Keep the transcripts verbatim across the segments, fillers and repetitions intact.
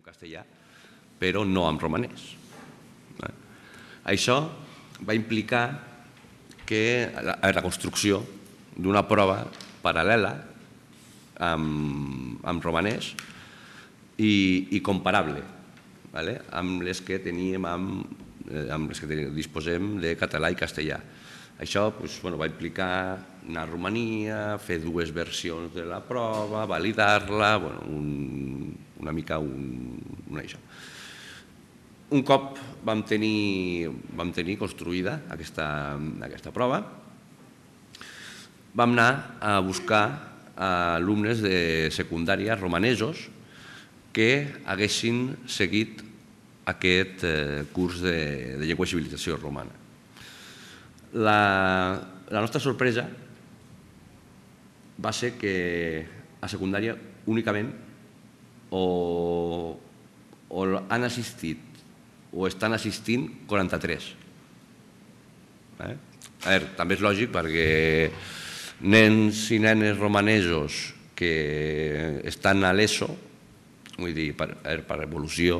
castellà, però no en romanès. Això va implicar que la construcció d'una prova paral·lela amb romanès i comparable amb les que teníem, amb les que disposem de català i castellà. Això va implicar anar a Romania, fer dues versions de la prova, validar-la, una mica un això. Un cop vam tenir construïda aquesta prova, vam anar a buscar alumnes de secundària romanesos que haguessin seguit aquest curs de llengua i civilització romana. La nostra sorpresa va ser que a secundària únicament o han assistit o estan assistint quaranta-tres. També és lògic perquè nens i nenes romanesos que estan a l'ESO, vull dir, per evolució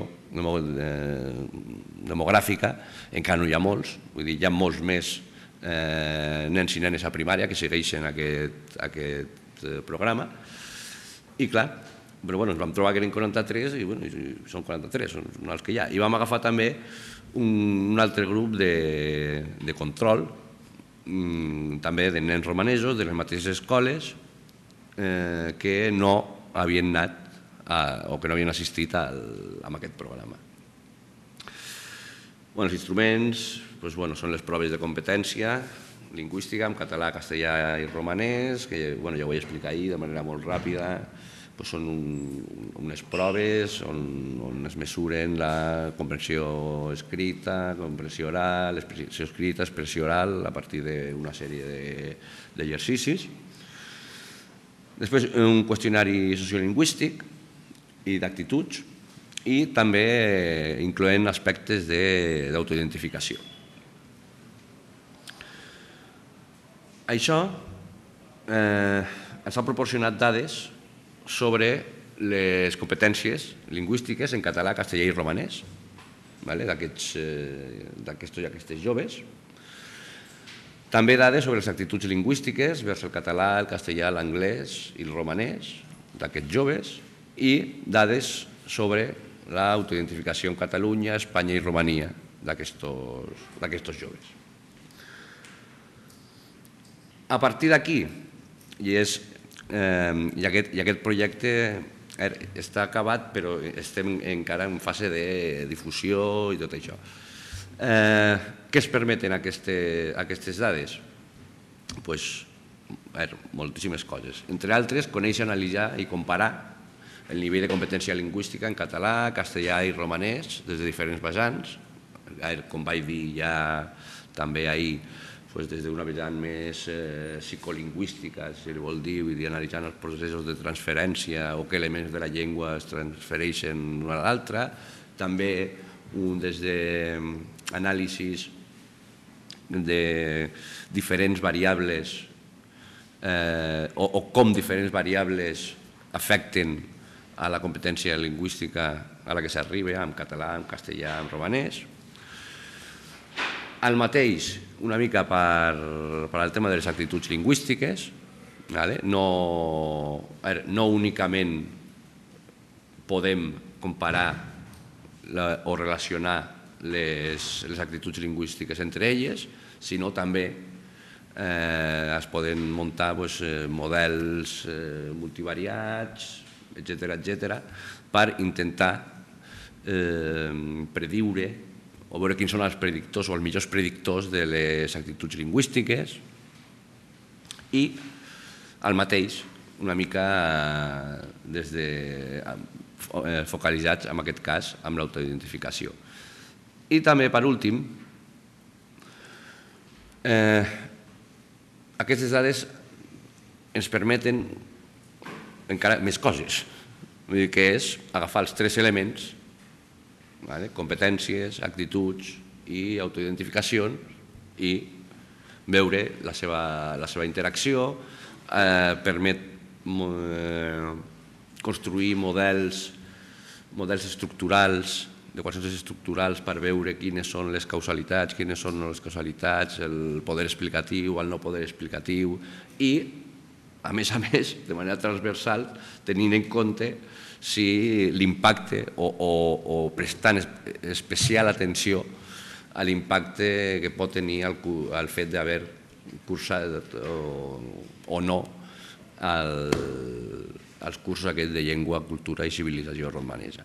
demogràfica, encara no hi ha molts, vull dir, hi ha molts més nens i nenes a primària que segueixen aquest programa i clar, però ens vam trobar que eren quaranta-tres i són quaranta-tres, són els que hi ha. I vam agafar també un altre grup de control, també de nens romanesos, de les mateixes escoles, que no havien anat o que no havien assistit a aquest programa. Els instruments són les proves de competència lingüística en català, castellà i romanès, que ja ho vaig explicar ahir de manera molt ràpida. Són unes proves on es mesuren la comprensió escrita, comprensió oral, expressió escrita, expressió oral, a partir d'una sèrie d'exercicis. Després, un qüestionari sociolingüístic i d'actituds i també incloent aspectes d'autoidentificació. Això ens ha proporcionat dades sobre les competències lingüístiques en català, castellà i romanès d'aquests i aquestes joves. També dades sobre les actituds lingüístiques vers el català, el castellà, l'anglès i el romanès d'aquests joves i dades sobre l'autoidentificació en Catalunya, Espanya i Romania d'aquests joves. A partir d'aquí, i aquest projecte està acabat, però estem encara en fase de difusió i tot això. Què es permeten aquestes dades? Moltíssimes coses. Entre altres, conèixer, analitzar i comparar el nivell de competència lingüística en català, castellà i romanès des de diferents vessants. Com vaig dir ja també ahir, des d'una vessant més psicolingüística, si li vol dir, analitzant els processos de transferència o què elements de la llengua es transfereixen l'una a l'altra. També des d'anàlisis de diferents variables o com diferents variables afecten a la competència lingüística a la que s'arriba en català, en castellà, en romanès. El mateix, una mica per al tema de les actituds lingüístiques, no únicament podem comparar o relacionar les actituds lingüístiques entre elles, sinó també es poden muntar models multivariats, etcètera, per intentar prediure o veure quins són els predictors o els millors predictors de les actituds lingüístiques i el mateix, una mica focalitzats, en aquest cas, amb l'autoidentificació. I també, per últim, aquestes dades ens permeten encara més coses, que és agafar els tres elements, competències, actituds i autoidentificacions i veure la seva interacció, permet construir models models estructurals, d'equacions estructurals per veure quines són les causalitats, quines són les causalitats, el poder explicatiu, el no poder explicatiu i, a més a més, de manera transversal, tenint en compte si l'impacte o prestant especial atenció a l'impacte que pot tenir el fet d'haver cursat o no els cursos aquests de llengua, cultura i civilització romanesa.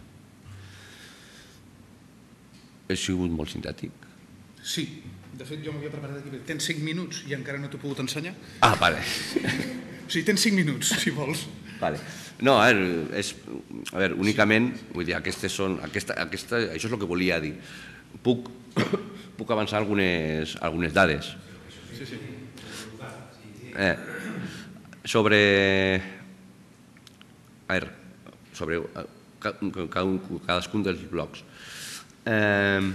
He sigut molt sintètic? Sí. De fet, jo m'havia preparat aquí. Tens cinc minuts i encara no t'ho he pogut ensenyar? Ah, vale. O sigui, tens cinc minuts, si vols. Vale. No, a veure, únicament, vull dir, aquestes són, aquesta, això és el que volia dir. Puc, puc avançar algunes, algunes dades. Sí, sí. Eh, sobre, a veure, sobre cadascun dels blocs. Eh,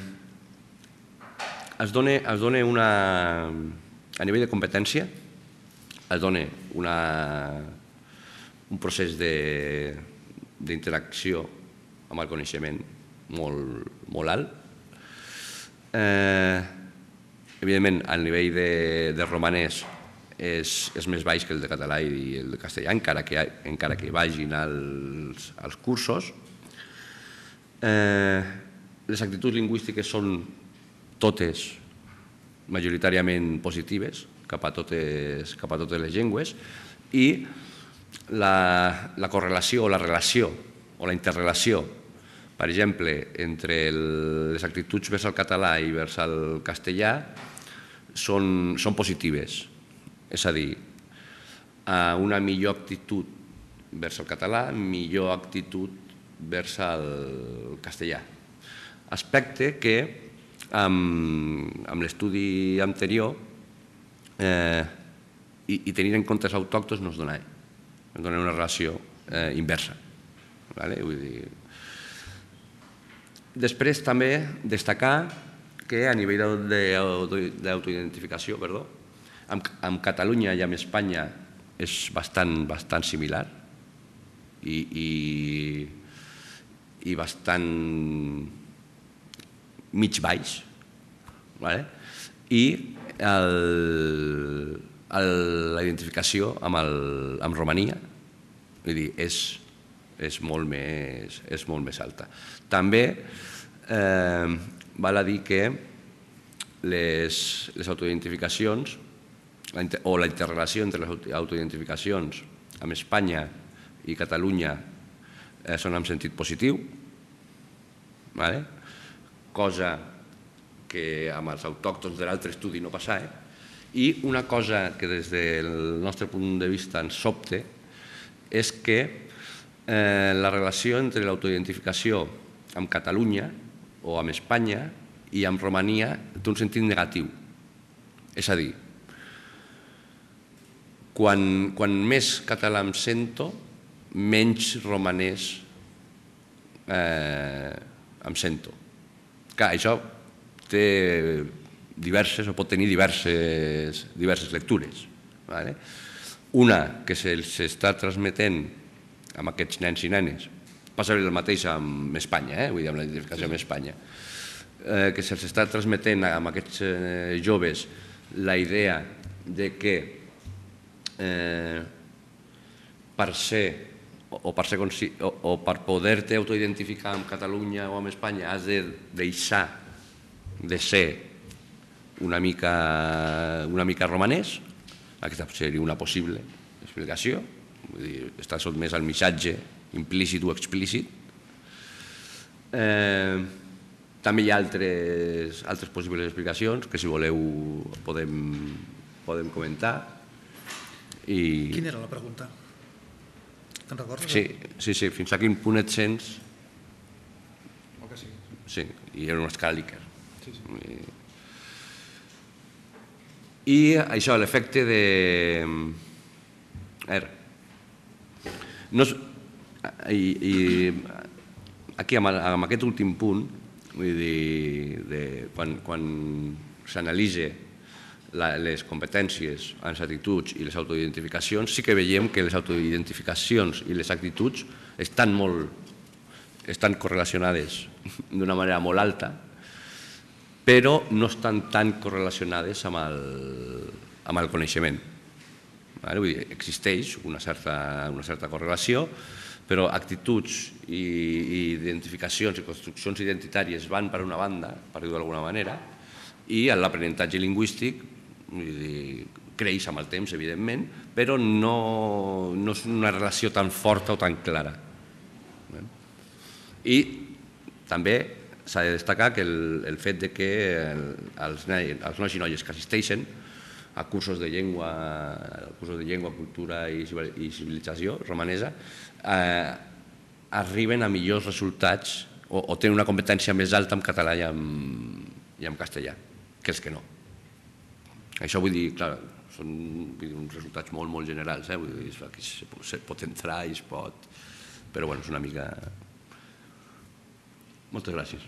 es dona, es dona una, a nivell de competència, es dona una, un procés d'interacció amb el coneixement molt, molt alt. Eh, evidentment, el nivell de, de romanès és, és més baix que el de català i el de castellà, encara que, encara que vagin als, als cursos. Eh, les actituds lingüístiques són totes majoritàriament positives cap a totes, cap a totes les llengües i la, la correlació o la relació o la interrelació, per exemple, entre el, les actituds vers el català i vers el castellà són, són positives. És a dir, una millor actitud vers el català, millor actitud vers el castellà. Aspecte que amb, amb l'estudi anterior eh, i, i tenint en compte els autòctons no es donava. Es donava una relació eh, inversa. Vale? Vull dir... Després també destacar que a nivell d'autoidentificació, perdó, amb, amb Catalunya i amb Espanya és bastant, bastant similar i, i, i bastant mig baix, vale? I el, el, la identificació amb, el, amb Romania, vull dir, és, és, molt més, és molt més alta. També eh, val a dir que les, les autoidentificacions o la interrelació entre les autoidentificacions amb Espanya i Catalunya eh, són en sentit positiu, vale? Cosa que amb els autòctons de l'altre estudi no passava, i una cosa que des del nostre punt de vista ens sobta és que eh, la relació entre l'autoidentificació amb Catalunya o amb Espanya i amb Romania té un sentit negatiu. És a dir, quan, quan més català em sento, menys romanès eh, em sento. Clar, això té diverses, o pot tenir diverses, diverses lectures. Vale? Una, que s'està transmetent amb aquests nens i nenes, passa el mateix amb Espanya, eh? Vull dir, amb la identificació amb Espanya, eh, que se'ls està transmetent amb aquests eh, joves la idea de que eh, per ser o per, ser, o, o per poder-te autoidentificar amb Catalunya o amb Espanya has de deixar de ser una mica, una mica romanès. Aquesta seria una possible explicació. Vull dir, està sotmès al missatge implícit o explícit. Eh, també hi ha altres, altres possibles explicacions que, si voleu, podem, podem comentar. I... Quina era la pregunta? Te'n recordes? Sí, sí, sí, fins a quin punt et sents... O que sí. Sí, i era una escala Likert. Sí, sí. I... I això, l'efecte de... A veure, no és... I, i aquí, amb, amb aquest últim punt, vull dir, de, quan, quan s'analitza les competències, les actituds i les autoidentificacions, sí que veiem que les autoidentificacions i les actituds estan molt, estan correlacionades d'una manera molt alta, però no estan tan correlacionades amb el, amb el coneixement. Vull dir, existeix una certa, una certa correlació, però actituds i, i identificacions i construccions identitàries van per una banda, per dir-ho d'alguna manera, i l'aprenentatge lingüístic vull dir, creix amb el temps, evidentment, però no, no és una relació tan forta o tan clara. I també s'ha de destacar que el, el fet de que els, els nois i noies que assisteixen a cursos de llengua, cursos de llengua, cultura i civilització romanesa eh, arriben a millors resultats o, o tenen una competència més alta en català i en, i en castellà que els que no. Això vull dir, clar, són vull dir, uns resultats molt, molt generals, eh? Vull dir, aquí se pot entrar i es pot... Però bueno, és una mica... Moltes gràcies.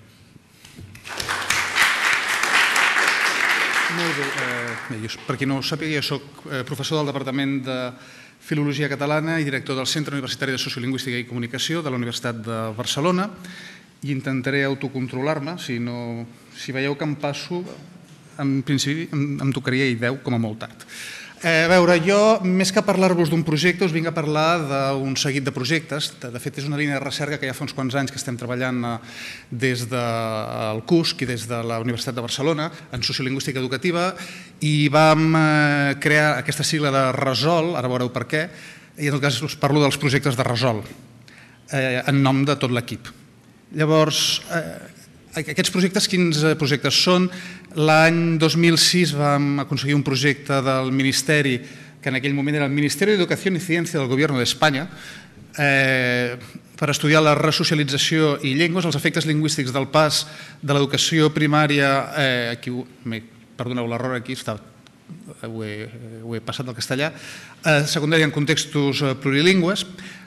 Molt bé. Eh, per qui no ho sàpiga, jo soc professor del Departament de Filologia Catalana i director del Centre Universitari de Sociolingüística i Comunicació de la Universitat de Barcelona i intentaré autocontrolar-me. Si, no, si veieu que em passo, en principi em, em tocaria i deu com a molt tard. Eh, a veure, jo, més que parlar-vos d'un projecte, us vinc a parlar d'un seguit de projectes. De, de fet, és una línia de recerca que ja fa uns quants anys que estem treballant eh, des del C U S C i des de la Universitat de Barcelona en sociolingüística educativa i vam eh, crear aquesta sigla de RESOL, ara veureu per què, i en tot cas us parlo dels projectes de RESOL, eh, en nom de tot l'equip. Llavors, eh, aquests projectes, quins projectes són? L'any dos mil sis vam aconseguir un projecte del Ministeri, que en aquell moment era el Ministeri d'Educació i Ciència del Govern d'Espanya, eh, per estudiar la resocialització i llengües, els efectes lingüístics del pas de l'educació primària, eh, aquí, perdoneu l'error aquí, està, ho, he, ho he passat al castellà, eh, secundària en contextos plurilingües,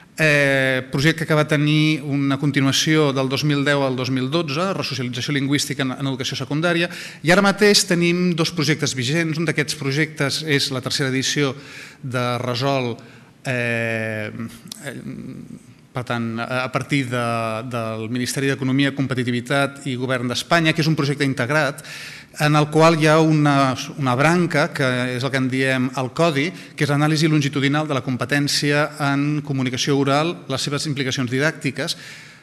Eh, projecte que va tenir una continuació del dos mil deu al dos mil dotze, resocialització lingüística en, en educació secundària, i ara mateix tenim dos projectes vigents. Un d'aquests projectes és la tercera edició de RESOL, eh, eh, per tant, a partir de, del Ministeri d'Economia, Competitivitat i Govern d'Espanya, que és un projecte integrat en el qual hi ha una, una branca, que és el que en diem el codi, que és l'anàlisi longitudinal de la competència en comunicació oral, les seves implicacions didàctiques.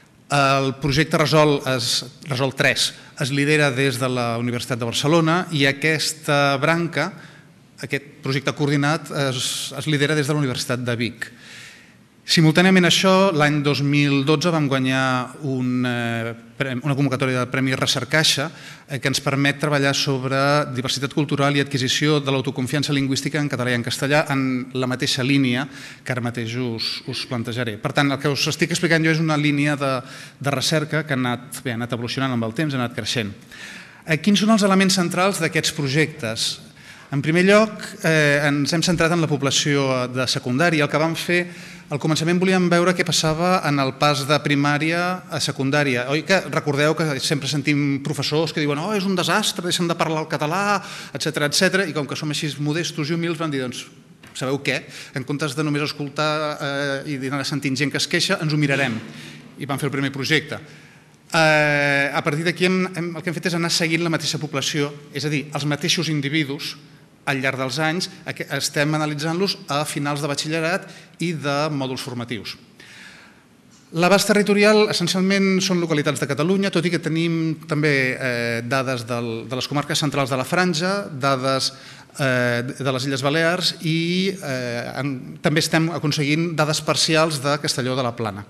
El projecte RESOL, es, RESOL tres es lidera des de la Universitat de Barcelona i aquesta branca, aquest projecte coordinat, es, es lidera des de la Universitat de Vic. Simultàniament a això, l'any dos mil dotze vam guanyar un, una convocatòria de Premi Recercaixa que ens permet treballar sobre diversitat cultural i adquisició de l'autoconfiança lingüística en català i en castellà en la mateixa línia que ara mateix us, us plantejaré. Per tant, el que us estic explicant jo és una línia de, de recerca que ha anat, bé, ha anat evolucionant amb el temps, ha anat creixent. Quins són els elements centrals d'aquests projectes? En primer lloc, eh, ens hem centrat en la població de secundària. El que vam fer, al començament volíem veure què passava en el pas de primària a secundària. Oi que recordeu que sempre sentim professors que diuen oh, és un desastre, deixen de parlar el català, etcètera, etcètera, i com que som així modestos i humils vam dir, doncs, sabeu què? En comptes de només escoltar eh, i d'anar sentint gent que es queixa, ens ho mirarem. I vam fer el primer projecte. Eh, a partir d'aquí el que hem fet és anar seguint la mateixa població, és a dir, els mateixos individus al llarg dels anys, estem analitzant-los a finals de batxillerat i de mòduls formatius. L'abast territorial essencialment són localitats de Catalunya, tot i que tenim també eh, dades del, de les comarques centrals de la Franja, dades eh, de les Illes Balears i eh, en, també estem aconseguint dades parcials de Castelló de la Plana.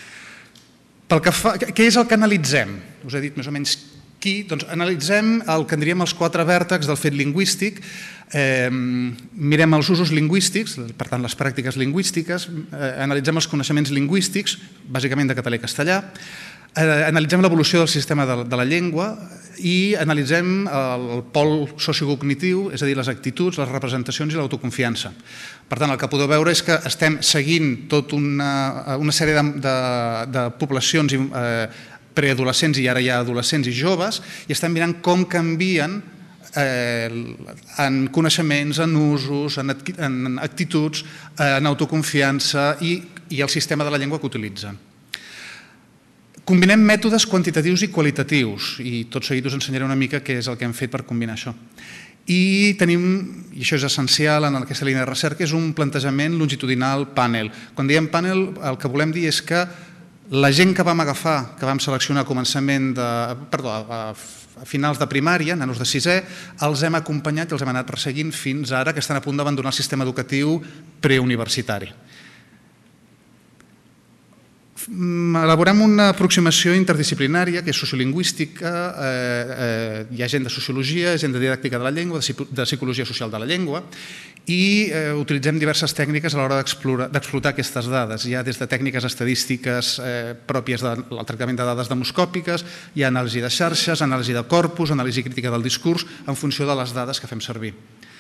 Pel que fa, què és el que analitzem? Us he dit més o menys qui, doncs analitzem el que en diríem els quatre vèrtexs del fet lingüístic, eh, mirem els usos lingüístics, per tant les pràctiques lingüístiques, eh, analitzem els coneixements lingüístics, bàsicament de català i castellà, eh, analitzem l'evolució del sistema de, de la llengua i analitzem el, el pol sociocognitiu, és a dir, les actituds, les representacions i l'autoconfiança. Per tant, el que podeu veure és que estem seguint tota una, una sèrie de, de, de poblacions eh, preadolescents i ara ja adolescents i joves i estem mirant com canvien eh, en coneixements, en usos, en, en actituds, en autoconfiança i, i el sistema de la llengua que utilitzen. Combinem mètodes quantitatius i qualitatius i tot seguit us ensenyaré una mica què és el que hem fet per combinar això. I tenim, i això és essencial en aquesta línia de recerca, és un plantejament longitudinal panel. Quan diem panel, el que volem dir és que la gent que vam agafar, que vam seleccionar a començament de, perdó, a finals de primària, nanos de sisè, els hem acompanyat i els hem anat perseguint fins ara que estan a punt d'abandonar el sistema educatiu preuniversitari. Elaborem una aproximació interdisciplinària que és sociolingüística, hi ha gent de sociologia, gent de didàctica de la llengua, de psicologia social de la llengua i utilitzem diverses tècniques a l'hora d'explotar aquestes dades. Hi ha des de tècniques estadístiques pròpies del tractament de dades demoscòpiques, hi ha anàlisi de xarxes, anàlisi de corpus, anàlisi crítica del discurs en funció de les dades que fem servir.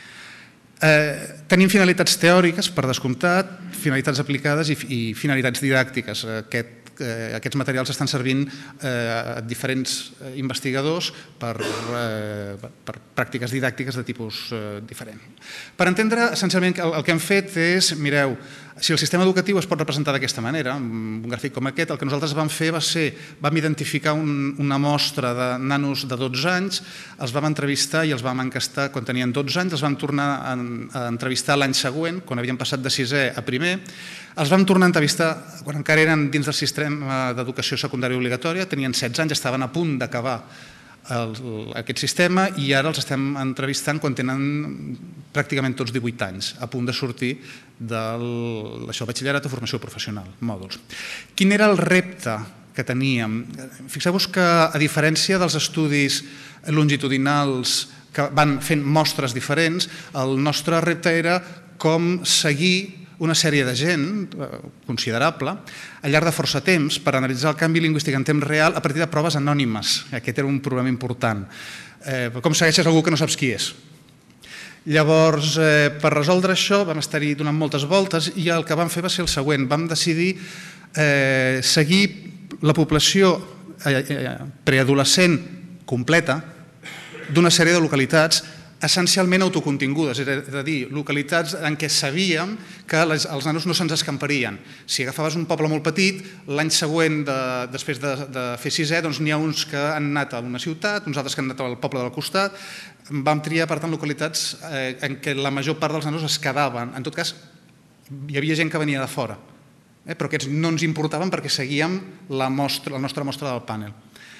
Tenim finalitats teòriques, per descomptat, finalitats aplicades i finalitats didàctiques. Aquests materials estan servint a diferents investigadors per pràctiques didàctiques de tipus diferent. Per entendre, essencialment, el que hem fet és, mireu, si el sistema educatiu es pot representar d'aquesta manera, amb un gràfic com aquest, el que nosaltres vam fer va ser, vam identificar una mostra de nanos de dotze anys, els vam entrevistar i els vam encastar quan tenien dotze anys, els vam tornar a entrevistar l'any següent, quan havien passat de sisè a primer, els vam tornar a entrevistar quan encara eren dins del sistema d'educació secundària obligatòria, tenien setze anys, estaven a punt d'acabar aquest sistema i ara els estem entrevistant quan tenen pràcticament tots divuit anys, a punt de sortir del batxillerat o formació professional, mòduls. Quin era el repte que teníem? Fixeu-vos que, a diferència dels estudis longitudinals que van fent mostres diferents, el nostre repte era com seguir una sèrie de gent considerable al llarg de força temps per analitzar el canvi lingüístic en temps real a partir de proves anònimes. Aquest era un problema important. Com segueixes algú que no saps qui és? Llavors, per resoldre això, vam estar-hi donant moltes voltes i el que vam fer va ser el següent. Vam decidir seguir la població preadolescent completa d'una sèrie de localitats essencialment autocontingudes, és a dir, localitats en què sabíem que els nanos no se'ns escamparien. Si agafaves un poble molt petit, l'any següent, després de fer sisè, n'hi ha uns que han anat a una ciutat, uns altres que han anat al poble del costat. Vam triar, per tant, localitats en què la major part dels nanos es quedaven. En tot cas, hi havia gent que venia de fora, però aquests no ens importaven perquè seguíem la nostra mostra del panel.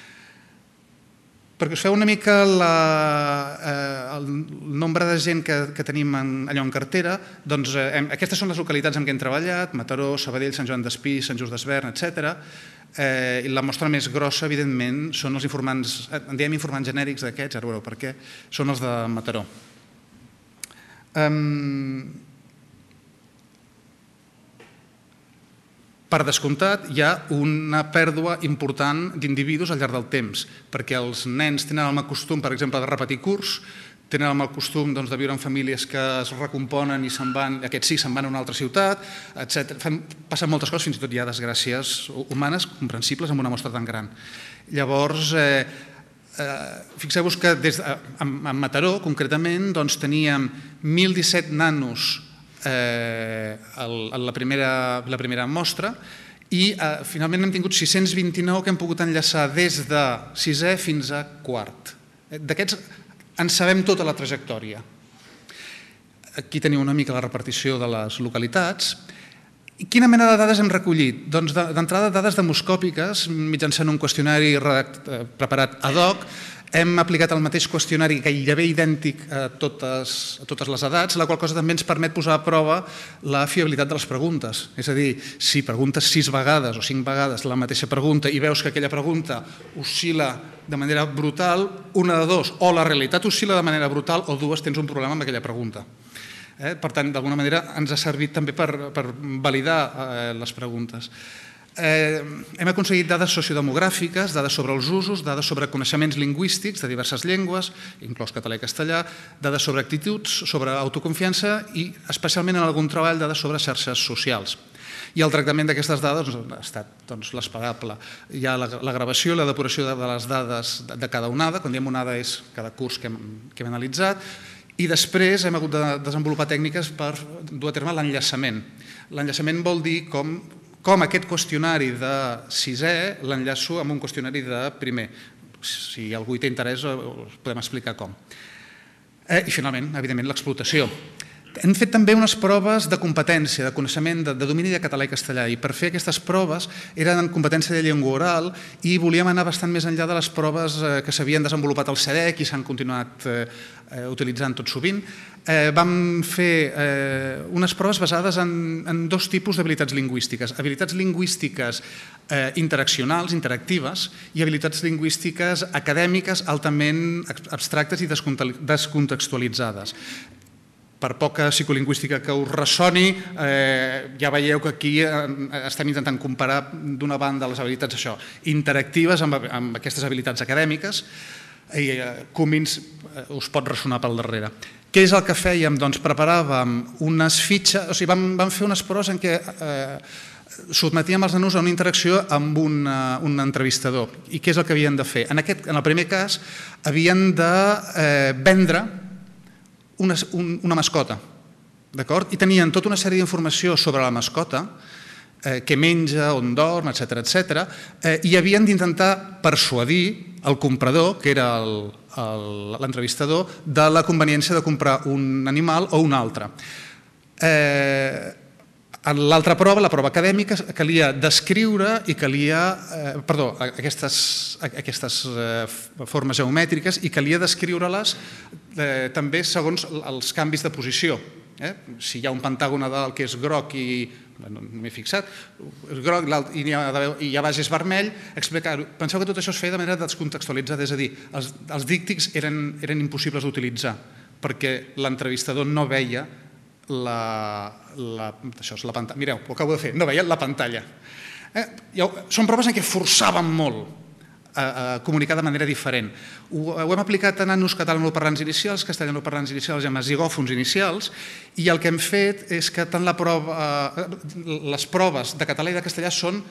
Perquè us feu una mica el nombre de gent que tenim allò en cartera, doncs aquestes són les localitats en què hem treballat, Mataró, Sabadell, Sant Joan d'Espí, Sant Just Desvern, etcètera. I la mostra més grossa, evidentment, són els informants, en diem informants genèrics d'aquests, ara veureu per què, són els de Mataró. Per descomptat, hi ha una pèrdua important d'individus al llarg del temps, perquè els nens tenen el mal costum, per exemple, de repetir curs, tenen el mal costum de viure en famílies que es recomponen i se'n van, aquests sí, se'n van a una altra ciutat, etcètera. Passen moltes coses, fins i tot hi ha desgràcies humanes comprensibles amb una mostra tan gran. Llavors, fixeu-vos que en Mataró, concretament, teníem mil disset nanos la primera mostra i finalment hem tingut sis-cents vint-i-nou que hem pogut enllaçar des de sisè fins a quart. D'aquests en sabem tota la trajectòria. Aquí teniu una mica la repartició de les localitats. Quina mena de dades hem recollit? Doncs d'entrada dades demoscòpiques mitjançant un qüestionari preparat ad hoc. Hem aplicat el mateix qüestionari gairebé idèntic a totes les edats, la qual cosa també ens permet posar a prova la fiabilitat de les preguntes. És a dir, si preguntes sis vegades o cinc vegades la mateixa pregunta i veus que aquella pregunta oscil·la de manera brutal, una de dos, o la realitat oscil·la de manera brutal o dues, tens un problema amb aquella pregunta. Per tant, d'alguna manera ens ha servit també per validar les preguntes. Hem aconseguit dades sociodemogràfiques, dades sobre els usos, dades sobre coneixements lingüístics de diverses llengües, inclòs català i castellà, dades sobre actituds, sobre autoconfiança i, especialment en algun treball, dades sobre xarxes socials. I el tractament d'aquestes dades ha estat l'esperable. Hi ha la gravació i la depuració de les dades de cada onada, quan diem onada és cada curs que hem analitzat, i després hem hagut de desenvolupar tècniques per dur a terme l'enllaçament. L'enllaçament vol dir com com aquest qüestionari de sisè l'enllaço amb un qüestionari de primer. Si a algú hi té interès, us podem explicar com. I, finalment, evidentment, l'explotació. Hem fet també unes proves de competència, de coneixement, de domini de català i castellà, i per fer aquestes proves eren en competència de llengua oral i volíem anar bastant més enllà de les proves que s'havien desenvolupat al SEDEC i s'han continuat utilitzant tot sovint. Vam fer unes proves basades en dos tipus d'habilitats lingüístiques. Habilitats lingüístiques interaccionals, interactives, i habilitats lingüístiques acadèmiques altament abstractes i descontextualitzades. Per poca psicolingüística que us ressoni, ja veieu que aquí estem intentant comparar d'una banda les habilitats això, interactives amb aquestes habilitats acadèmiques, i Cummins us pot ressonar pel darrere. Què és el que fèiem? Doncs preparàvem unes fitxes, o sigui, vam fer unes proves en què sotmetíem els nanos a una interacció amb un entrevistador. I què és el que havien de fer? En el primer cas, havien de vendre una mascota, d'acord? I tenien tota una sèrie d'informació sobre la mascota, què menja, on dorm, etcètera, etcètera, i havien d'intentar persuadir el comprador, que era l'entrevistador, de la conveniència de comprar un animal o un altre. En l'altra prova, la prova acadèmica, calia descriure i calia, perdó, aquestes formes geomètriques i calia descriure-les també segons els canvis de posició. Si hi ha un pentàgon a dalt que és groc i, no m'he fixat, és groc i hi ha baix és vermell, explicar-ho. Penseu que tot això es feia de manera descontextualitzada, és a dir, els díctics eren impossibles d'utilitzar perquè l'entrevistador no veia això és la pantalla, mireu, ho acabo de fer, no veia la pantalla. Són proves en què forçàvem molt a comunicar de manera diferent. Ho hem aplicat a nanos catalanoparlants inicials, castellanoparlants inicials i amb zigòfons inicials, i el que hem fet és que tant les proves de català i de castellà són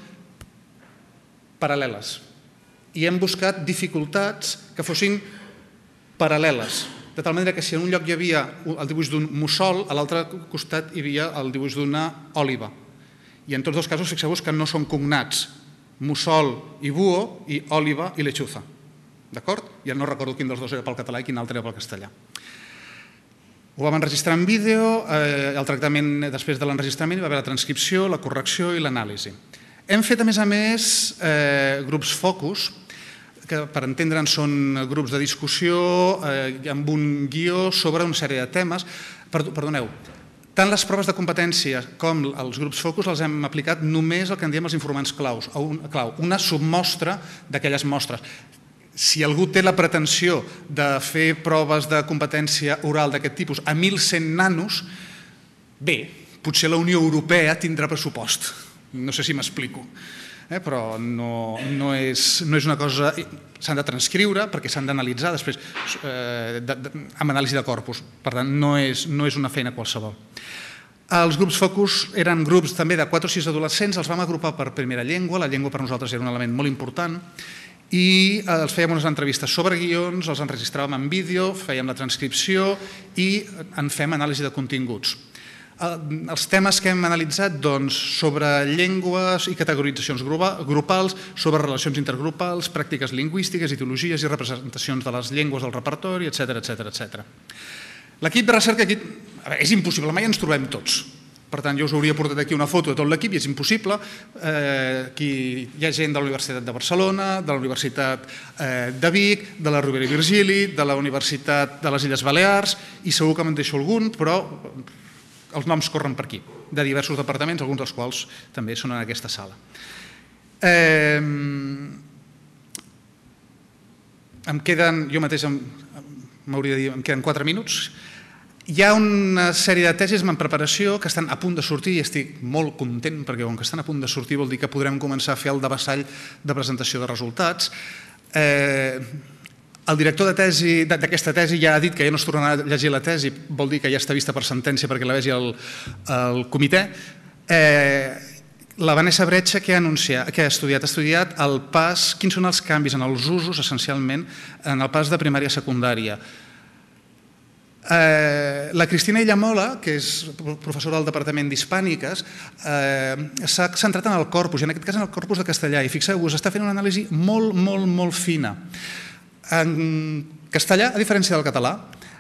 paral·leles i hem buscat dificultats que fossin paral·leles, de tal manera que si en un lloc hi havia el dibuix d'un mussol, a l'altre costat hi havia el dibuix d'una òliba. I en tots dos casos fixeu-vos que no són cognats, mussol i búho i òliba i lechuza. D'acord? Ja no recordo quin dels dos era pel català i quin altre era pel castellà. Ho vam enregistrar en vídeo, el tractament després de l'enregistrament hi va haver la transcripció, la correcció i l'anàlisi. Hem fet, a més a més, grups focus, que per entendre'n són grups de discussió amb un guió sobre una sèrie de temes. Perdoneu, tant les proves de competència com els grups focus els hem aplicat només el que en diem els informants clau, una submostra d'aquelles mostres. Si algú té la pretensió de fer proves de competència oral d'aquest tipus a mil cent nanos, bé, potser la Unió Europea tindrà pressupost. No sé si m'explico. Però no és una cosa... S'han de transcriure perquè s'han d'analitzar després amb anàlisi de corpus. Per tant, no és una feina qualsevol. Els grups focus eren grups també de quatre o sis adolescents, els vam agrupar per primera llengua, la llengua per nosaltres era un element molt important, i els fèiem unes entrevistes sobre guions, els enregistràvem en vídeo, fèiem la transcripció i en fem anàlisi de continguts. Els temes que hem analitzat sobre llengües i categoritzacions grupals, sobre relacions intergrupals, pràctiques lingüístiques, ideologies i representacions de les llengües del repertori, etcètera, etcètera. L'equip de recerca aquí és impossible, mai ens trobem tots. Per tant, jo us hauria portat aquí una foto de tot l'equip i és impossible. Aquí hi ha gent de la Universitat de Barcelona, de la Universitat de Vic, de la Rovira i Virgili, de la Universitat de les Illes Balears, i segur que me'n deixo algun, però els noms corren per aquí, de diversos departaments, alguns dels quals també són en aquesta sala. Em queden, jo mateix m'hauria de dir, em queden quatre minuts. Hi ha una sèrie de tesis en preparació que estan a punt de sortir i estic molt content perquè com que estan a punt de sortir vol dir que podrem començar a fer el devassall de presentació de resultats. El director d'aquesta tesi ja ha dit que ja no es tornarà a llegir la tesi, vol dir que ja està vista per sentència perquè la vegi el comitè. La Vanessa Bretxa, què ha estudiat? Ha estudiat el pas, quins són els canvis en els usos, essencialment, en el pas de primària a secundària. La Cristina Illamola, que és professora del Departament d'Hispàniques, s'ha centrat en el corpus, i en aquest cas en el corpus de castellà, i fixeu-vos, està fent una anàlisi molt, molt, molt fina. En castellà, a diferència del català,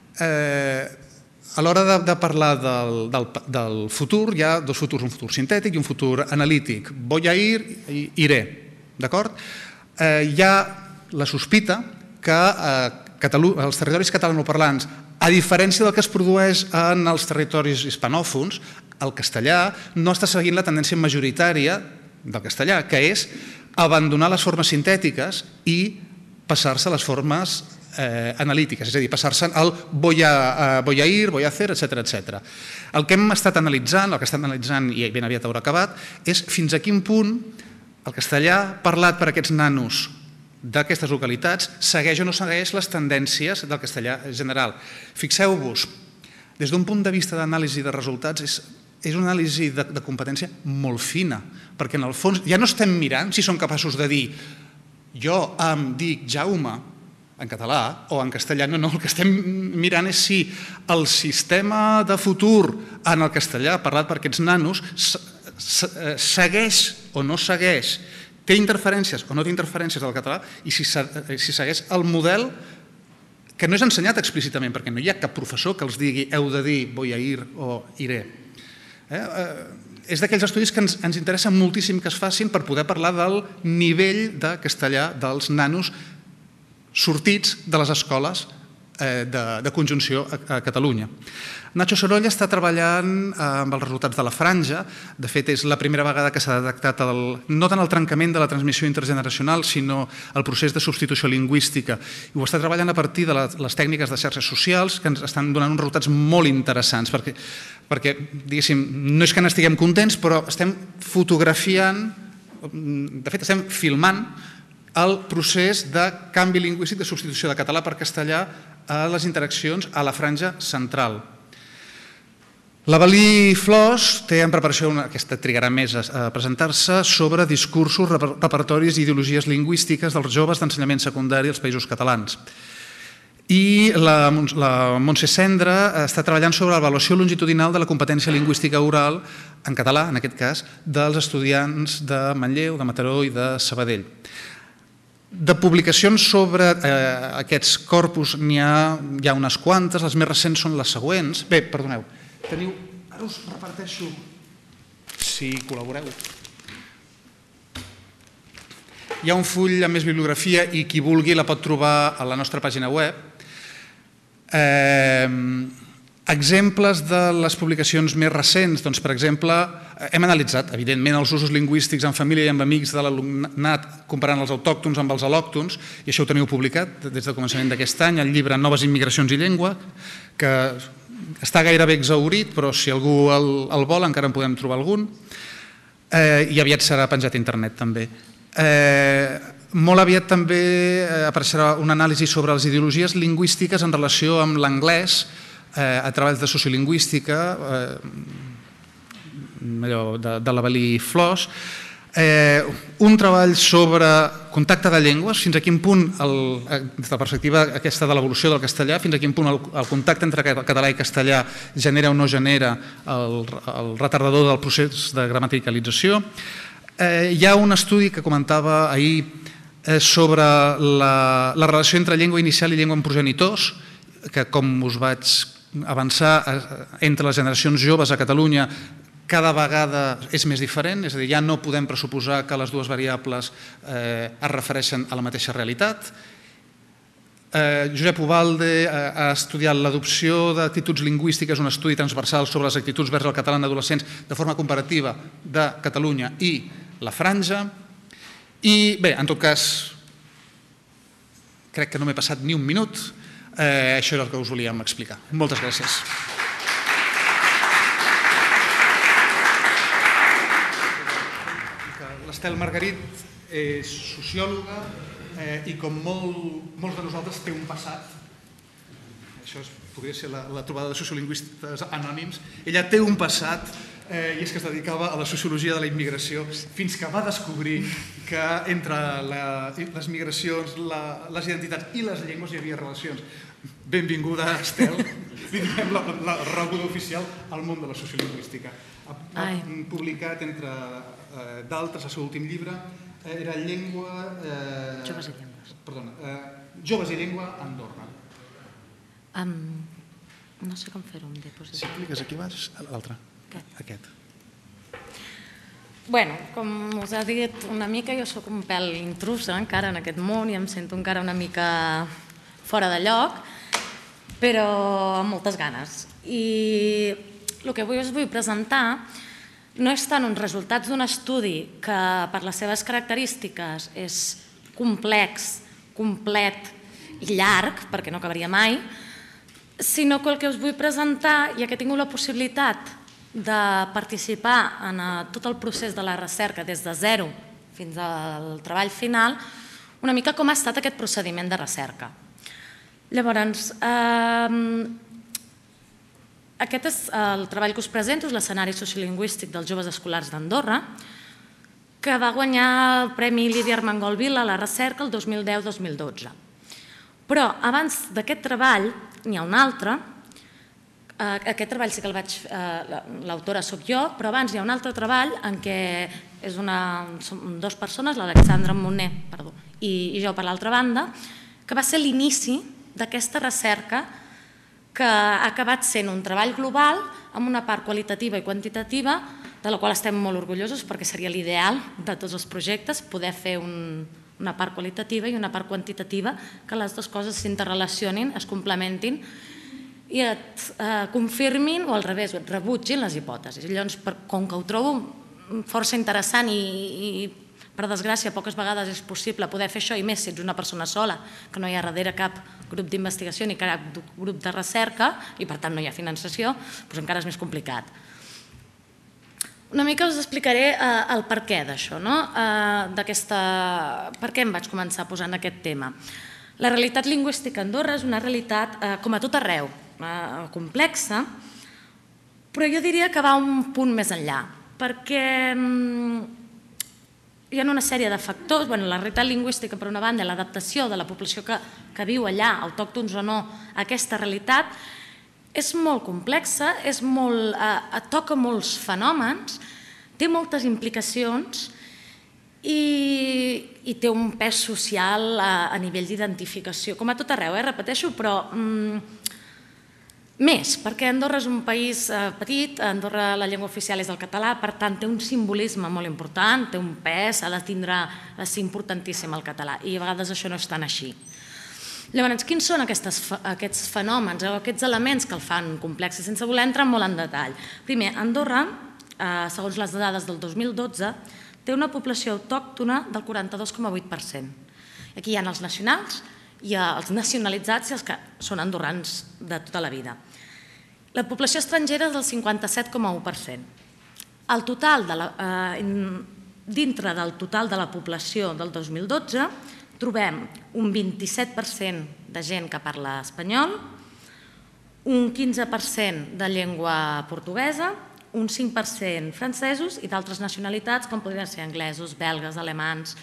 a l'hora de parlar del futur, hi ha dos futurs, un futur sintètic i un futur analític. Voy a ir i iré, d'acord? Hi ha la sospita que els territoris catalanoparlants, a diferència del que es produeix en els territoris hispanòfons, el castellà no està seguint la tendència majoritària del castellà, que és abandonar les formes sintètiques i passar-se a les formes analítiques, és a dir, passar-se al voy a ir, voy a hacer, etcètera. El que hem estat analitzant, el que estem analitzant i ben aviat haurà acabat, és fins a quin punt el castellà parlat per aquests nanos d'aquestes localitats segueix o no segueix les tendències del castellà general. Fixeu-vos, des d'un punt de vista d'anàlisi de resultats, és una anàlisi de competència molt fina, perquè en el fons ja no estem mirant si som capaços de dir jo em dic Jaume en català o en castellà, no, no, el que estem mirant és si el sistema de futur en el castellà parlat per aquests nanos segueix o no segueix, té interferències o no té interferències del català i si segueix el model que no és ensenyat explícitament, perquè no hi ha cap professor que els digui heu de dir voy a ir o iré. És d'aquells estudis que ens interessa moltíssim que es facin per poder parlar del nivell de castellà dels nanos sortits de les escoles de conjunció a Catalunya. Nacho Sorolla està treballant amb els resultats de la franja. De fet, és la primera vegada que s'ha detectat no tant el trencament de la transmissió intergeneracional, sinó el procés de substitució lingüística. I ho està treballant a partir de les tècniques de xarxes socials, que ens estan donant uns resultats molt interessants, perquè, diguéssim, no és que n'estiguem contents, però estem fotografiant, de fet, estem filmant el procés de canvi lingüístic de substitució de català per castellà a les interaccions a la franja central. L'Avelí Flors té en preparació, aquesta trigarà més a presentar-se, sobre discursos, repertoris i ideologies lingüístiques dels joves d'ensenyament secundari als països catalans. I la Montse Cendra està treballant sobre l'avaluació longitudinal de la competència lingüística oral, en català, en aquest cas, dels estudiants de Manlleu, de Mataró i de Sabadell. De publicacions sobre aquests corpus n'hi ha unes quantes, les més recents són les següents. Bé, perdoneu, teniu, ara us reparteixo, si col·laboreu. Hi ha un full amb més bibliografia i qui vulgui la pot trobar a la nostra pàgina web. Exemples de les publicacions més recents, doncs, per exemple, hem analitzat, evidentment, els usos lingüístics en família i amb amics de l'alumnat comparant els autòctons amb els al·lòctons, i això ho teniu publicat des del començament d'aquest any, el llibre Noves immigracions i llengua, que està gairebé exhaurit, però si algú el vol encara en podem trobar algun, i aviat serà penjat a internet també. Molt aviat també apareixerà una anàlisi sobre les ideologies lingüístiques en relació amb l'anglès, a treballs de sociolingüística de l'Avelí Flors, un treball sobre contacte de llengües, fins a quin punt, des de la perspectiva aquesta de l'evolució del castellà, fins a quin punt el contacte entre català i castellà genera o no genera el retardador del procés de gramaticalització. Hi ha un estudi que comentava ahir sobre la relació entre llengua inicial i llengua en progenitors, que com us vaig avançar, entre les generacions joves a Catalunya cada vegada és més diferent, és a dir, ja no podem pressuposar que les dues variables es refereixen a la mateixa realitat. Josep Ubalde ha estudiat l'adopció d'actituds lingüístiques, un estudi transversal sobre les actituds vers el català en adolescents de forma comparativa de Catalunya i la franja. I bé, en tot cas, crec que no m'he passat ni un minut. Això és el que us volíem explicar. Moltes gràcies. L'Estel Margarit és sociòloga i com molts de nosaltres té un passat, això podria ser la trobada de sociolingüistes anònims, ella té un passat i és que es dedicava a la sociologia de la immigració, fins que va descobrir que entre les migracions, les identitats i les llengües hi havia relacions. Benvinguda, Estel, la rebuda oficial al món de la sociolingüística. Ha publicat, entre d'altres, el seu últim llibre, era Llengua... Joves i llengües. Perdona, Joves i llengua a Andorra. No sé com fer-ho, un diapositiu. Si cliques aquí baix, l'altre. Aquest. Bé, com us ha dit una mica, jo soc un pèl intrusa encara en aquest món i em sento encara una mica fora de lloc, però amb moltes ganes. I el que avui us vull presentar no és tant uns resultats d'un estudi que per les seves característiques és complex, complet i llarg, perquè no acabaria mai, sinó que el que us vull presentar, ja que he tingut la possibilitat de participar en tot el procés de la recerca des de zero fins al treball final, una mica com ha estat aquest procediment de recerca. Llavors, aquest és el treball que us presento, és l'escenari sociolingüístic dels joves escolars d'Andorra, que va guanyar el Premi Lídia Armengol Vila a la recerca el dos mil deu dos mil dotze. Però abans d'aquest treball n'hi ha un altre. Aquest treball sí que el vaig... l'autora soc jo, però abans hi ha un altre treball en què són dues persones, l'Alexandra Moner i jo per l'altra banda, que va ser l'inici d'aquesta recerca que ha acabat sent un treball global amb una part qualitativa i quantitativa de la qual estem molt orgullosos perquè seria l'ideal de tots els projectes, poder fer una part qualitativa i una part quantitativa, que les dues coses s'interrelacionin, es complementin i et confirmin o al revés, et rebutgin les hipòtesis. Llavors, com que ho trobo força interessant i per desgràcia poques vegades és possible poder fer això, i més si ets una persona sola, que no hi ha darrere cap grup d'investigació ni cap grup de recerca i per tant no hi ha finançació, doncs encara és més complicat. Una mica us explicaré el per què d'això, per què em vaig començar posant aquest tema. La realitat lingüística a Andorra és una realitat, com a tot arreu, complexa, però jo diria que va un punt més enllà, perquè hi ha una sèrie de factors, la realitat lingüística per una banda, l'adaptació de la població que viu allà, autòctons o no, a aquesta realitat, és molt complexa, toca molts fenòmens, té moltes implicacions i té un pes social a nivell d'identificació, com a tot arreu, repeteixo, però més, perquè Andorra és un país petit, a Andorra la llengua oficial és el català, per tant té un simbolisme molt important, té un pes, ha de tindre, ha de ser importantíssim el català, i a vegades això no és tan així. Llavors, quins són aquests fenòmens, aquests elements que el fan complex, sense voler entrar molt en detall? Primer, Andorra, segons les dades del dos mil dotze, té una població autòctona del quaranta-dos coma vuit per cent. Aquí hi ha els nacionals, hi ha els nacionalitzats i els que són andorrans de tota la vida. La població estrangera és del cinquanta-set coma u per cent. Dintre del total de la població del dos mil dotze trobem un vint-i-set per cent de gent que parla espanyol, un quinze per cent de llengua portuguesa, un cinc per cent francesos i d'altres nacionalitats com podrien ser anglesos, belgues, alemans,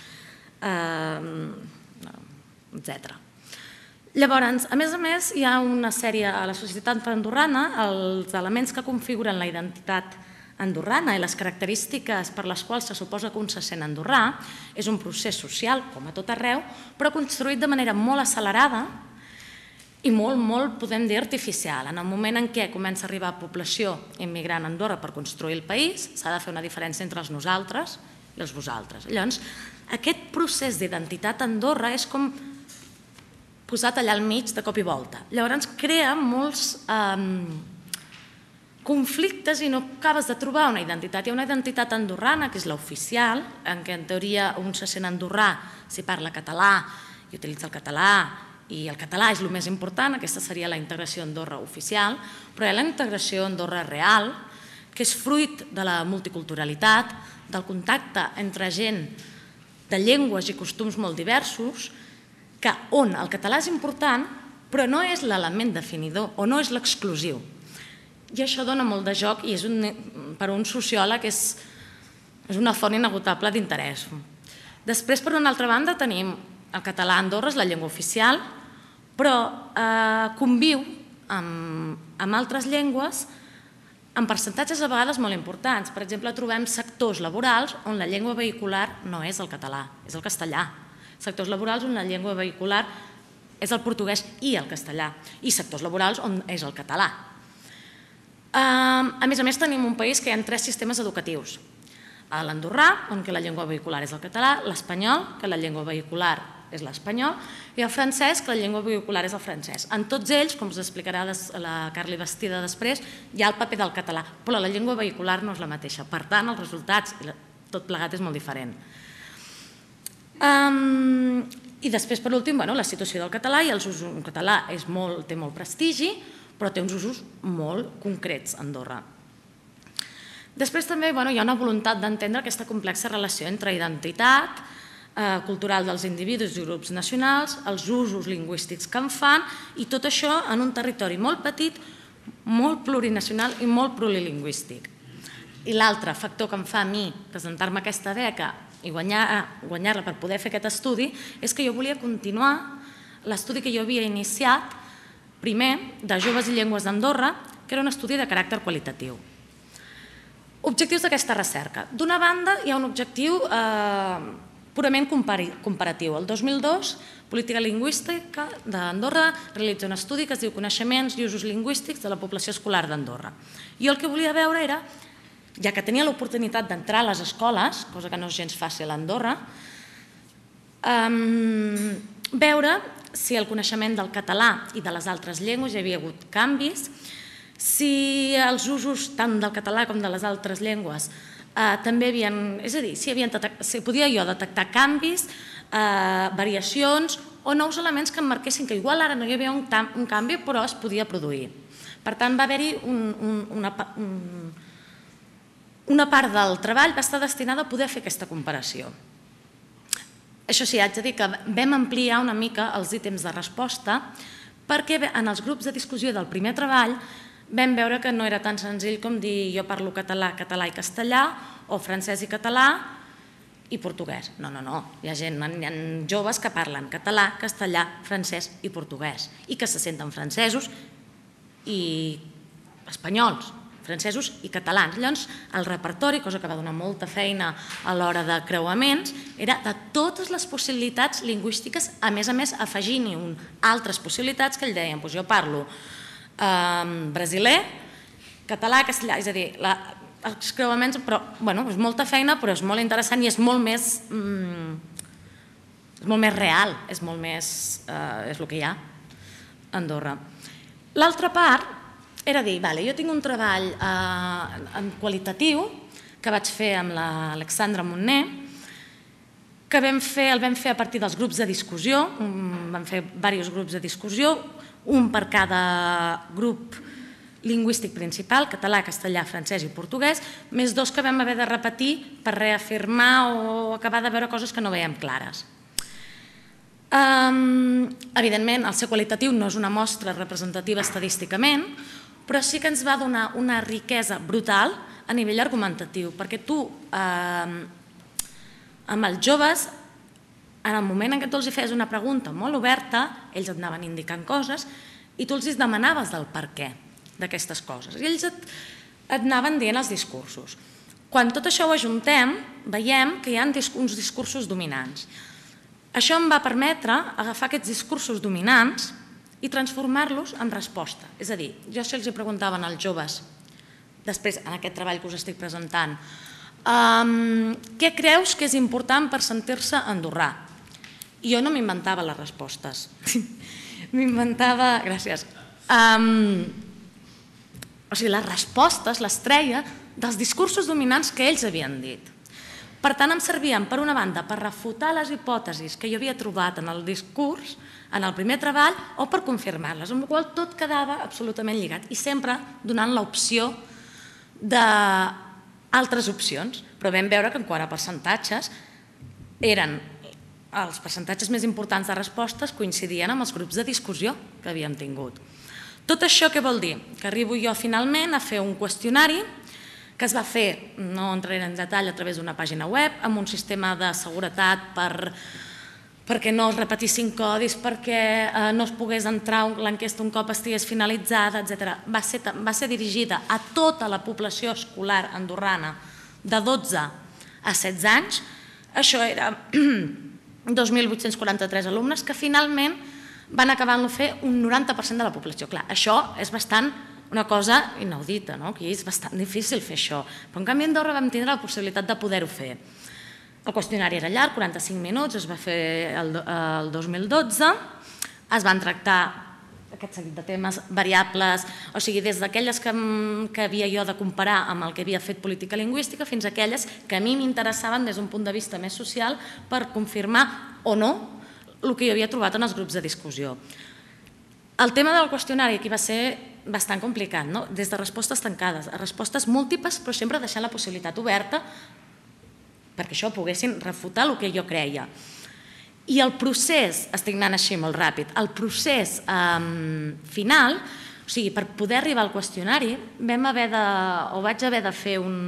etcètera. Llavors, a més a més, hi ha una sèrie a la societat andorrana, els elements que configuren la identitat andorrana i les característiques per les quals se suposa que un se sent andorrà, és un procés social, com a tot arreu, però construït de manera molt accelerada i molt, molt, podem dir, artificial. En el moment en què comença a arribar població immigrant a Andorra per construir el país, s'ha de fer una diferència entre els nosaltres i els vosaltres. Llavors, aquest procés d'identitat a Andorra és com posat allà al mig de cop i volta. Llavors crea molts conflictes i no acabes de trobar una identitat. Hi ha una identitat andorrana, que és l'oficial, en què en teoria un se sent andorrà si parla català i utilitza el català, i el català és el més important, aquesta seria la integració Andorra oficial, però hi ha la integració Andorra real, que és fruit de la multiculturalitat, del contacte entre gent de llengües i costums molt diversos, que on el català és important, però no és l'element definidor o no és l'exclusiu. I això dona molt de joc i per un sociòleg és una font inagotable d'interès. Després, per una altra banda, tenim el català a Andorra, és la llengua oficial, però conviu amb altres llengües en percentatges a vegades molt importants. Per exemple, trobem sectors laborals on la llengua vehicular no és el català, és el castellà. Sectors laborals on la llengua vehicular és el portuguès i el castellà. I sectors laborals on és el català. A més a més, tenim un país que hi ha tres sistemes educatius. L'andorrà, on la llengua vehicular és el català, l'espanyol, que la llengua vehicular és l'espanyol, i el francès, que la llengua vehicular és el francès. En tots ells, com us explicarà la Carly Bastida després, hi ha el paper del català, però la llengua vehicular no és la mateixa. Per tant, els resultats, tot plegat, és molt diferent. I després, per últim, la situació del català, i el català té molt prestigi, però té uns usos molt concrets a Andorra. Després també hi ha una voluntat d'entendre aquesta complexa relació entre identitat cultural dels individus i grups nacionals, els usos lingüístics que en fan, i tot això en un territori molt petit, molt plurinacional i molt plurilingüístic. I l'altre factor que em fa a mi presentar-me aquesta beca i guanyar-la per poder fer aquest estudi és que jo volia continuar l'estudi que jo havia iniciat primer, de joves i llengües d'Andorra, que era un estudi de caràcter qualitatiu. Objectius d'aquesta recerca. D'una banda, hi ha un objectiu purament comparatiu. El dos mil dos, Política Lingüística d'Andorra realitza un estudi que es diu Coneixements i usos lingüístics de la població escolar d'Andorra. Jo el que volia veure era, ja que tenia l'oportunitat d'entrar a les escoles, cosa que no és gens fàcil a Andorra, veure si el coneixement del català i de les altres llengües hi havia hagut canvis, si els usos tant del català com de les altres llengües també havien... És a dir, si podia jo detectar canvis, variacions o nous elements que em marquessin que igual ara no hi havia un canvi però es podia produir. Per tant, va haver-hi una part del treball que va estar destinada a poder fer aquesta comparació. Això sí, haig de dir que vam ampliar una mica els ítems de resposta perquè en els grups de discussió del primer treball vam veure que no era tan senzill com dir jo parlo català, català i castellà o francès i català i portuguès. No, no, no. Hi ha gent, hi ha joves que parlen català, castellà, francès i portuguès i que se senten francesos i espanyols, francesos i catalans. Llavors, el repertori, cosa que va donar molta feina a l'hora de creuaments, era de totes les possibilitats lingüístiques, a més a més afegint-hi altres possibilitats que ell deien, jo parlo brasiler, català, castellà, és a dir, els creuaments, però és molta feina, però és molt interessant i és molt més és molt més real, és molt més, és el que hi ha a Andorra. L'altra part era dir, jo tinc un treball qualitatiu que vaig fer amb l'Alexandra Monner, que el vam fer a partir dels grups de discussió, vam fer diversos grups de discussió, un per cada grup lingüístic principal, català, castellà, francès i portuguès, més dos que vam haver de repetir per reafirmar o acabar de veure coses que no veiem clares. Evidentment, el ser qualitatiu no és una mostra representativa estadísticament, però sí que ens va donar una riquesa brutal a nivell argumentatiu, perquè tu, amb els joves, en el moment en què tu els feies una pregunta molt oberta, ells et anaven indicant coses i tu els demanaves del per què d'aquestes coses. I ells et anaven dient els discursos. Quan tot això ho ajuntem, veiem que hi ha uns discursos dominants. Això em va permetre agafar aquests discursos dominants i transformar-los en resposta. És a dir, jo si els preguntaven als joves, després en aquest treball que us estic presentant, què creus que és important per sentir-se andorrà? I jo no m'inventava les respostes. M'inventava... Gràcies. O sigui, les respostes les treia dels discursos dominants que ells havien dit. Per tant, em servien, per una banda, per refutar les hipòtesis que jo havia trobat en el discurs, en el primer treball, o per confirmar-les, amb la qual tot quedava absolutament lligat, i sempre donant l'opció d'altres opcions. Però vam veure que en quant a percentatges, eren els percentatges més importants de respostes coincidien amb els grups de discussió que havíem tingut. Tot això què vol dir? Que arribo jo finalment a fer un qüestionari que es va fer, no entraré en detall, a través d'una pàgina web, amb un sistema de seguretat perquè no es repetissin codis, perquè no es pogués entrar l'enquesta un cop estigués finalitzada, etcètera. Va ser dirigida a tota la població escolar andorrana de dotze a setze anys. Això era dos mil vuit-cents quaranta-tres alumnes que finalment van acabar-lo fer un noranta per cent de la població. Clar, això és bastant una cosa inaudita, no? Aquí és bastant difícil fer això, però en canvi a Andorra vam tindre la possibilitat de poder-ho fer. El qüestionari era llarg, quaranta-cinc minuts, es va fer el dos mil dotze, es van tractar aquest seguit de temes, variables, o sigui, des d'aquelles que havia jo de comparar amb el que havia fet política lingüística fins a aquelles que a mi m'interessaven des d'un punt de vista més social per confirmar o no el que jo havia trobat en els grups de discussió. El tema del qüestionari aquí va ser bastant complicat, des de respostes tancades a respostes múltiples, però sempre deixant la possibilitat oberta perquè això poguessin refutar el que jo creia. I el procés, estic anant així molt ràpid, el procés final, o sigui, per poder arribar al qüestionari, vam haver de, o vaig haver de fer un...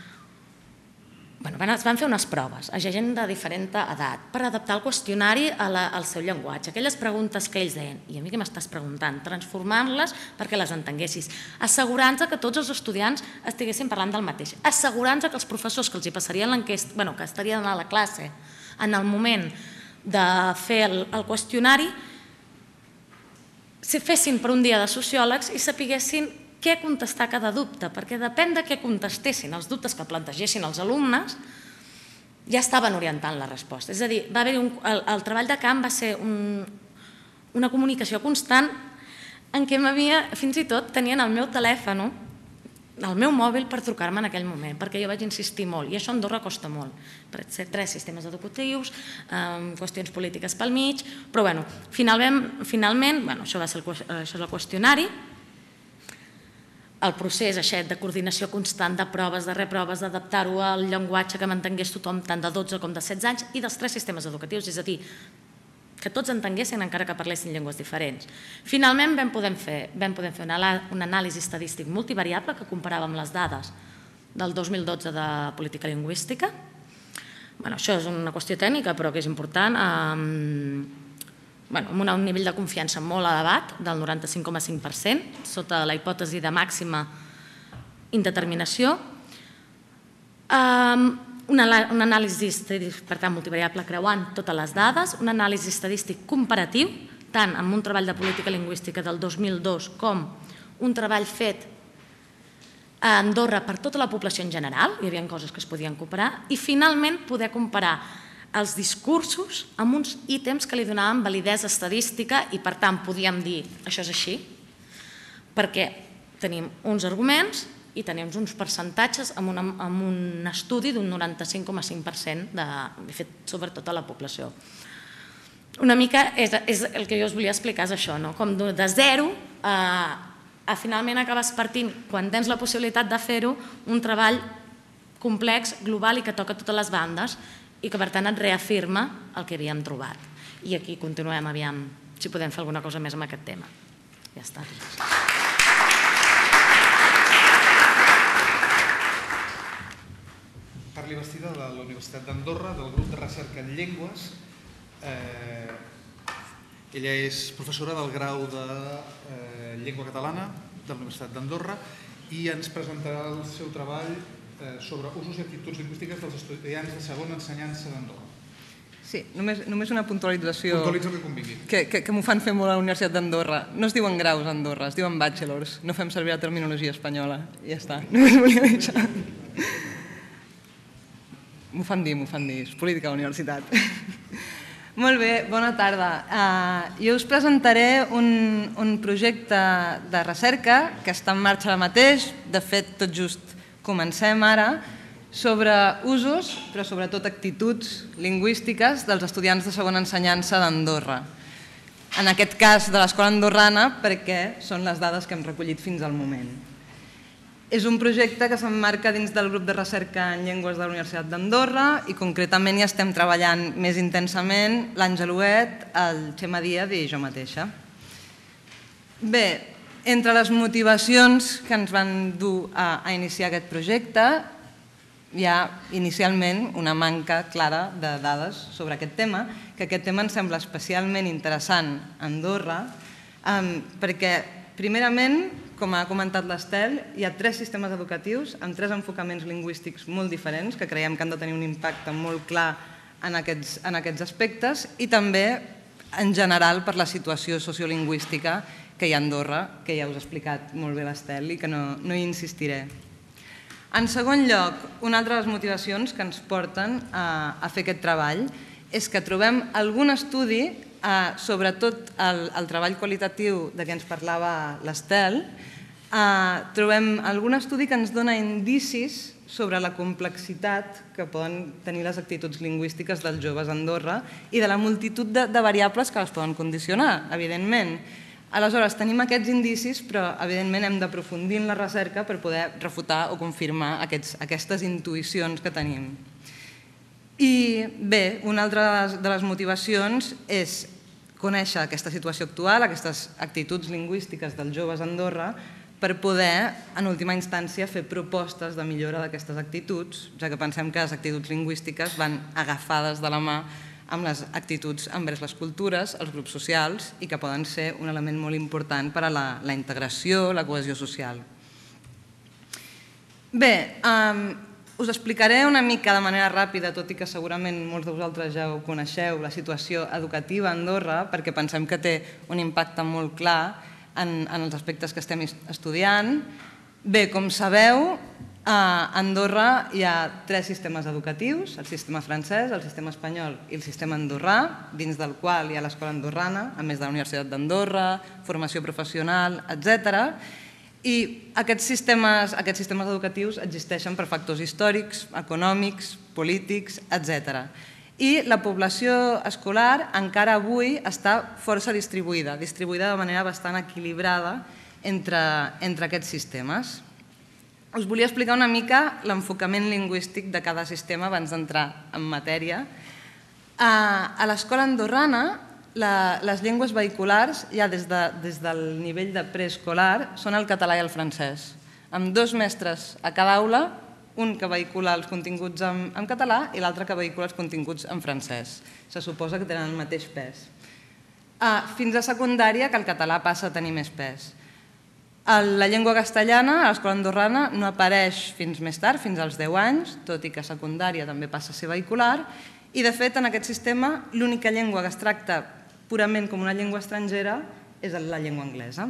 Es van fer unes proves a gent de diferent edat per adaptar el qüestionari al seu llenguatge. Aquelles preguntes que ells deien, i a mi què m'estàs preguntant? Transformant-les perquè les entenguessis. Assegurant-se que tots els estudiants estiguessin parlant del mateix. Assegurant-se que els professors que els hi passarien l'enquesta, bueno, que estarien a la classe en el moment de fer el qüestionari, si fessin per un dia de sociòlegs i sapiguessin què contestar cada dubte, perquè depèn de què contestessin, els dubtes que plantegessin els alumnes, ja estaven orientant la resposta. És a dir, el treball de camp va ser una comunicació constant en què m'havia, fins i tot, tenien el meu telèfon, el meu mòbil per trucar-me en aquell moment, perquè jo vaig insistir molt, i això a Andorra costa molt, per ser tres sistemes educatius, qüestions polítiques pel mig, però bé, finalment, això és el qüestionari, el procés de coordinació constant de proves, de reproves, d'adaptar-ho al llenguatge que m'entengués tothom, tant de dotze com de setze anys, i dels tres sistemes educatius, és a dir, que tots entenguessin encara que parlessin llengües diferents. Finalment vam poder fer un anàlisi estadístic multivariable que comparava amb les dades del dos mil dotze de política lingüística. Això és una qüestió tècnica, però que és important, amb un nivell de confiança molt elevat, del noranta-cinc coma cinc per cent, sota la hipòtesi de màxima indeterminació. Un anàlisi estadístic, per tant, multivariable, creuant totes les dades, un anàlisi estadístic comparatiu, tant amb un treball de política lingüística del dos mil dos com un treball fet a Andorra per tota la població en general, hi havia coses que es podien comparar, i finalment poder comparar els discursos amb uns ítems que li donaven validesa estadística i, per tant, podíem dir això és així, perquè tenim uns arguments i tenim uns percentatges amb un estudi d'un noranta-cinc coma cinc per cent fet sobre tota la població. Una mica el que jo us volia explicar és això, com de zero a finalment acabes partint, quan tens la possibilitat de fer-ho, un treball complex, global i que toca totes les bandes i que, per tant, et reafirma el que havíem trobat. I aquí continuem, aviam, si podem fer alguna cosa més amb aquest tema. Ja està. Carli Bastida, de la Universitat d'Andorra, del grup de recerca en llengües. Ella és professora del grau de llengua catalana de la Universitat d'Andorra i ens presentarà el seu treball sobre usos i actituds lingüístiques dels estudiants de segona ensenyança d'Andorra. Sí, només una puntualització. Puntualitza el que convingui. Que m'ho fan fer molt a la Universitat d'Andorra. No es diuen graus a Andorra, es diuen bachelors. No fem servir la terminologia espanyola. I ja està. Només volia dir això. M'ho fan dir, m'ho fan dir. És política a la universitat. Molt bé, bona tarda. Jo us presentaré un projecte de recerca que està en marxa ara mateix. De fet, tot just comencem ara, sobre usos, però sobretot actituds lingüístiques dels estudiants de segona ensenyança d'Andorra. En aquest cas de l'escola andorrana, perquè són les dades que hem recollit fins al moment. És un projecte que s'emmarca dins del grup de recerca en llengües de la Universitat d'Andorra i concretament hi estem treballant més intensament l'Àngel Huet, el Xema Díaz i jo mateixa. Bé, Entre les motivacions que ens van dur a iniciar aquest projecte hi ha inicialment una manca clara de dades sobre aquest tema, que aquest tema ens sembla especialment interessant a Andorra, perquè, primerament, com ha comentat l'Estel, hi ha tres sistemes educatius amb tres enfocaments lingüístics molt diferents que creiem que han de tenir un impacte molt clar en aquests aspectes i també, en general, per la situació sociolingüística que hi ha a Andorra, que ja us ha explicat molt bé l'Estel i que no hi insistiré. En segon lloc, una altra de les motivacions que ens porten a fer aquest treball és que trobem algun estudi, sobretot el treball qualitatiu de què ens parlava l'Estel, trobem algun estudi que ens dona indicis sobre la complexitat que poden tenir les actituds lingüístiques dels joves a Andorra i de la multitud de variables que les poden condicionar, evidentment. Aleshores, tenim aquests indicis, però evidentment hem d'aprofundir en la recerca per poder refutar o confirmar aquestes intuïcions que tenim. I bé, una altra de les motivacions és conèixer aquesta situació actual, aquestes actituds lingüístiques dels joves a Andorra, per poder, en última instància, fer propostes de millora d'aquestes actituds, ja que pensem que les actituds lingüístiques van agafades de la mà amb les actituds envers les cultures, els grups socials, i que poden ser un element molt important per a la integració, la cohesió social. Bé, us explicaré una mica de manera ràpida, tot i que segurament molts de vosaltres ja ho coneixeu, la situació educativa a Andorra, perquè pensem que té un impacte molt clar en els aspectes que estem estudiant. Bé, com sabeu, a Andorra hi ha tres sistemes educatius, el sistema francès, el sistema espanyol i el sistema andorrà, dins del qual hi ha l'escola andorrana, a més de la Universitat d'Andorra, formació professional, etcètera. I aquests sistemes educatius existeixen per factors històrics, econòmics, polítics, etcètera. I la població escolar encara avui està força distribuïda, distribuïda de manera bastant equilibrada entre aquests sistemes. Us volia explicar una mica l'enfocament lingüístic de cada sistema abans d'entrar en matèria. A l'escola andorrana, les llengües vehiculars, ja des del nivell de preescolar, són el català i el francès, amb dos mestres a cada aula, un que vehicula els continguts en català i l'altre que vehicula els continguts en francès. Se suposa que tenen el mateix pes. Fins a secundària, que el català passa a tenir més pes. La llengua castellana, a l'escola andorrana, no apareix fins més tard, fins als deu anys, tot i que a secundària també passa a ser vehicular, i de fet en aquest sistema l'única llengua que es tracta purament com una llengua estrangera és la llengua anglesa.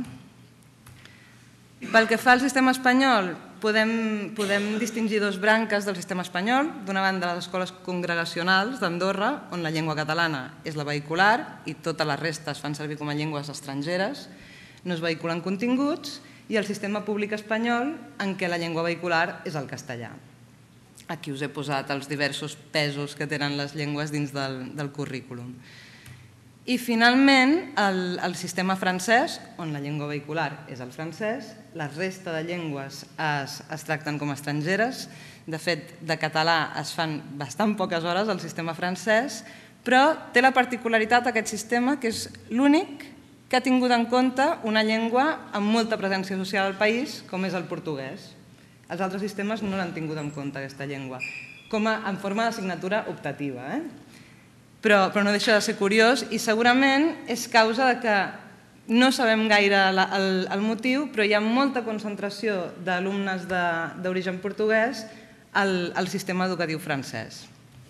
Pel que fa al sistema espanyol, podem distingir dues branques del sistema espanyol. D'una banda, les escoles congregacionals d'Andorra, on la llengua catalana és la vehicular i totes les restes fan servir com a llengües estrangeres, no es vehiculen continguts, i el sistema públic espanyol, en què la llengua vehicular és el castellà. Aquí us he posat els diversos pesos que tenen les llengües dins del currículum. I finalment, el sistema francès, on la llengua vehicular és el francès, la resta de llengües es tracten com a estrangeres. De fet, de català es fan bastant poques hores al sistema francès, però té la particularitat aquest sistema que és l'únic que ha tingut en compte una llengua amb molta presència social al país, com és el portuguès. Els altres sistemes no l'han tingut en compte, aquesta llengua, com en forma d'assignatura optativa. Però no deixa de ser curiós i segurament és causa que no sabem gaire el motiu, però hi ha molta concentració d'alumnes d'origen portuguès al sistema educatiu francès.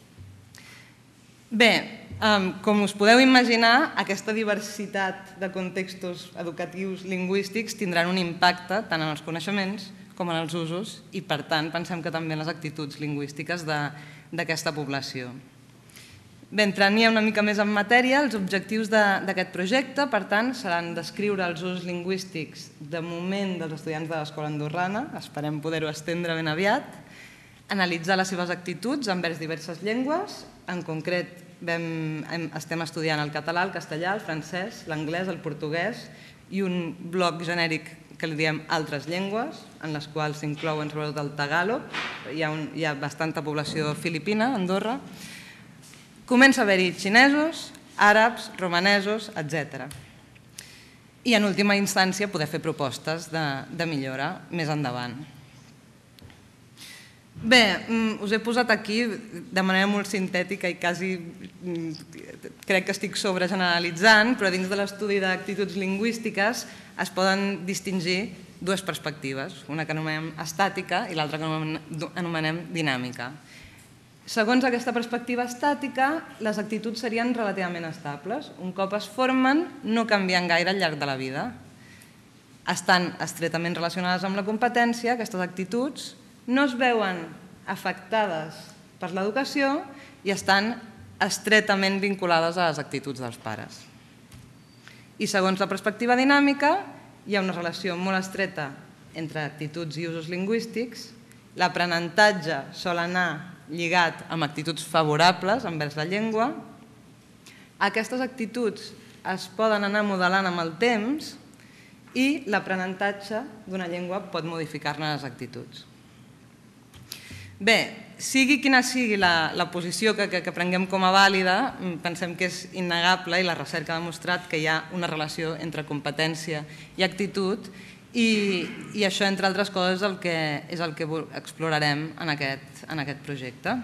Bé, com us podeu imaginar, aquesta diversitat de contextos educatius lingüístics tindran un impacte tant en els coneixements com en els usos i, per tant, pensem que també en les actituds lingüístiques d'aquesta població. Bé, entrant ja una mica més en matèria, els objectius d'aquest projecte, per tant, seran descriure els usos lingüístics de moment dels estudiants de l'escola andorrana, esperem poder-ho estendre ben aviat, analitzar les seves actituds envers diverses llengües, en concret estem estudiant el català, el castellà, el francès, l'anglès, el portuguès i un bloc genèric que li diem altres llengües, en les quals s'inclouen sobretot el tagàlog, hi ha bastanta població filipina a Andorra. Comença a haver-hi xinesos, àrabs, romanesos, etcètera. i en última instància poder fer propostes de millora més endavant. Bé, us he posat aquí de manera molt sintètica i quasi crec que estic sobregeneralitzant, però dins de l'estudi d'actituds lingüístiques es poden distingir dues perspectives, una que anomenem estàtica i l'altra que anomenem dinàmica. Segons aquesta perspectiva estàtica, les actituds serien relativament estables. Un cop es formen, no canvien gaire al llarg de la vida. Estan estretament relacionades amb la competència, aquestes actituds, no es veuen afectades per l'educació i estan estretament vinculades a les actituds dels pares. I segons la perspectiva dinàmica, hi ha una relació molt estreta entre actituds i usos lingüístics. L'aprenentatge sol anar lligat amb actituds favorables envers la llengua. Aquestes actituds es poden anar modelant amb el temps i l'aprenentatge d'una llengua pot modificar-ne les actituds. Bé, sigui quina sigui la posició que prenguem com a vàlida, pensem que és innegable i la recerca ha demostrat que hi ha una relació entre competència i actitud i això, entre altres coses, és el que explorarem en aquest projecte.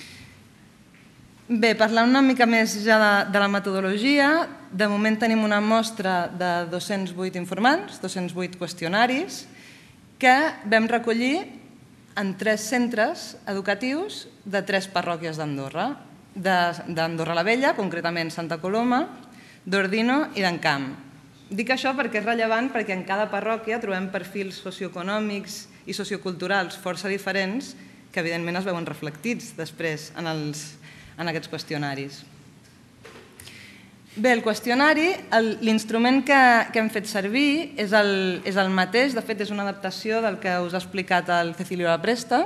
Bé, parlant una mica més ja de la metodologia, de moment tenim una mostra de dos-cents vuit informants, dos-cents vuit qüestionaris, que vam recollir en tres centres educatius de tres parròquies d'Andorra, d'Andorra la Vella, concretament Santa Coloma, d'Ordino i d'Encamp. Dic això perquè és rellevant perquè en cada parròquia trobem perfils socioeconòmics i socioculturals força diferents que evidentment es veuen reflectits després en aquests qüestionaris. Bé, el qüestionari, l'instrument que hem fet servir és el mateix, de fet és una adaptació del que us ha explicat el Cecilio Lapresta.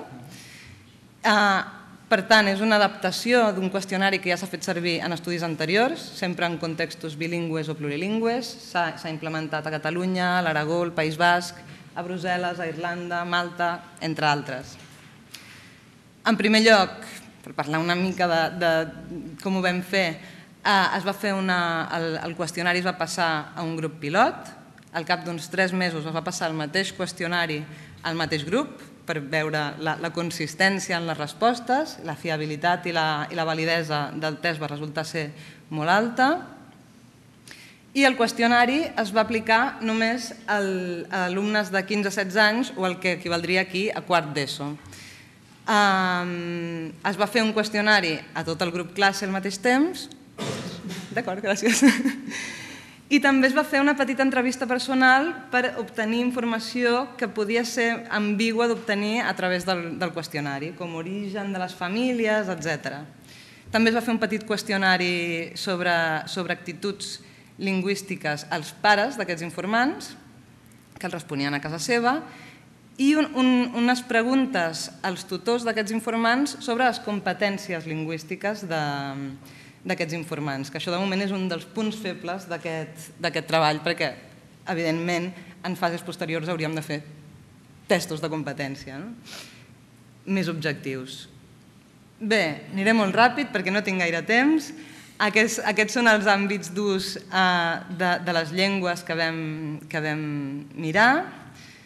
Per tant, és una adaptació d'un qüestionari que ja s'ha fet servir en estudis anteriors, sempre en contextos bilingües o plurilingües. S'ha implementat a Catalunya, a l'Aragó, al País Basc, a Brussel·les, a Irlanda, a Malta, entre altres. En primer lloc, per parlar una mica de com ho vam fer, es va fer el qüestionari es va passar a un grup pilot. Al cap d'uns tres mesos es va passar el mateix qüestionari al mateix grup per veure la consistència en les respostes, la fiabilitat i la validesa del test va resultar ser molt alta. I el qüestionari es va aplicar només a alumnes de quinze a setze anys o el que equivaldria aquí a quart d'ESO. Es va fer un qüestionari a tot el grup classe al mateix temps. D'acord, gràcies. I també es va fer una petita entrevista personal per obtenir informació que podia ser ambigua d'obtenir a través del qüestionari, com origen de les famílies, etcètera. També es va fer un petit qüestionari sobre actituds lingüístiques als pares d'aquests informants, que els responien a casa seva, i unes preguntes als tutors d'aquests informants sobre les competències lingüístiques d'aquests informants, que això de moment és un dels punts febles d'aquest treball, perquè, evidentment, en fases posteriors hauríem de fer testos de competència més objectius. Bé, aniré molt ràpid perquè no tinc gaire temps. Aquests són els àmbits d'ús de les llengües que vam mirar.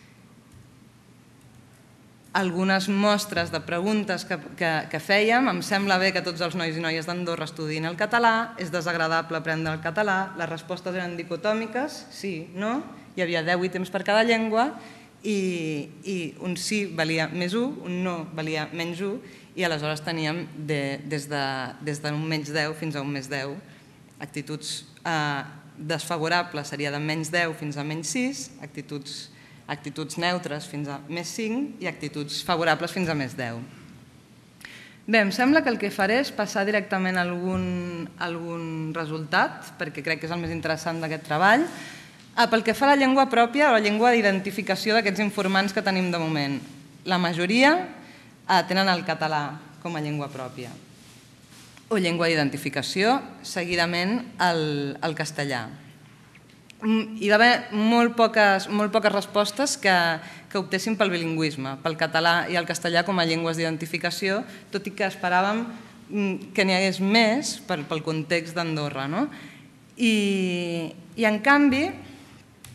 Algunes mostres de preguntes que fèiem. Em sembla bé que tots els nois i noies d'Andorra estudiïn el català. És desagradable aprendre el català. Les respostes eren dicotòmiques, sí, no. Hi havia deu ítems per cada llengua i un sí valia més un, un no valia menys un, i aleshores teníem des d'un menys deu fins a un més deu. Actituds desfavorables seria de menys deu fins a menys sis, actituds actituds neutres fins a més cinc i actituds favorables fins a més deu. Bé, em sembla que el que faré és passar directament a algun resultat, perquè crec que és el més interessant d'aquest treball. Pel que fa a la llengua pròpia o la llengua d'identificació d'aquests informants que tenim de moment, la majoria tenen el català com a llengua pròpia o llengua d'identificació, seguidament el castellà. Hi va haver molt poques respostes que optessin pel bilingüisme, pel català i el castellà com a llengües d'identificació, tot i que esperàvem que n'hi hagués més pel context d'Andorra. I, en canvi,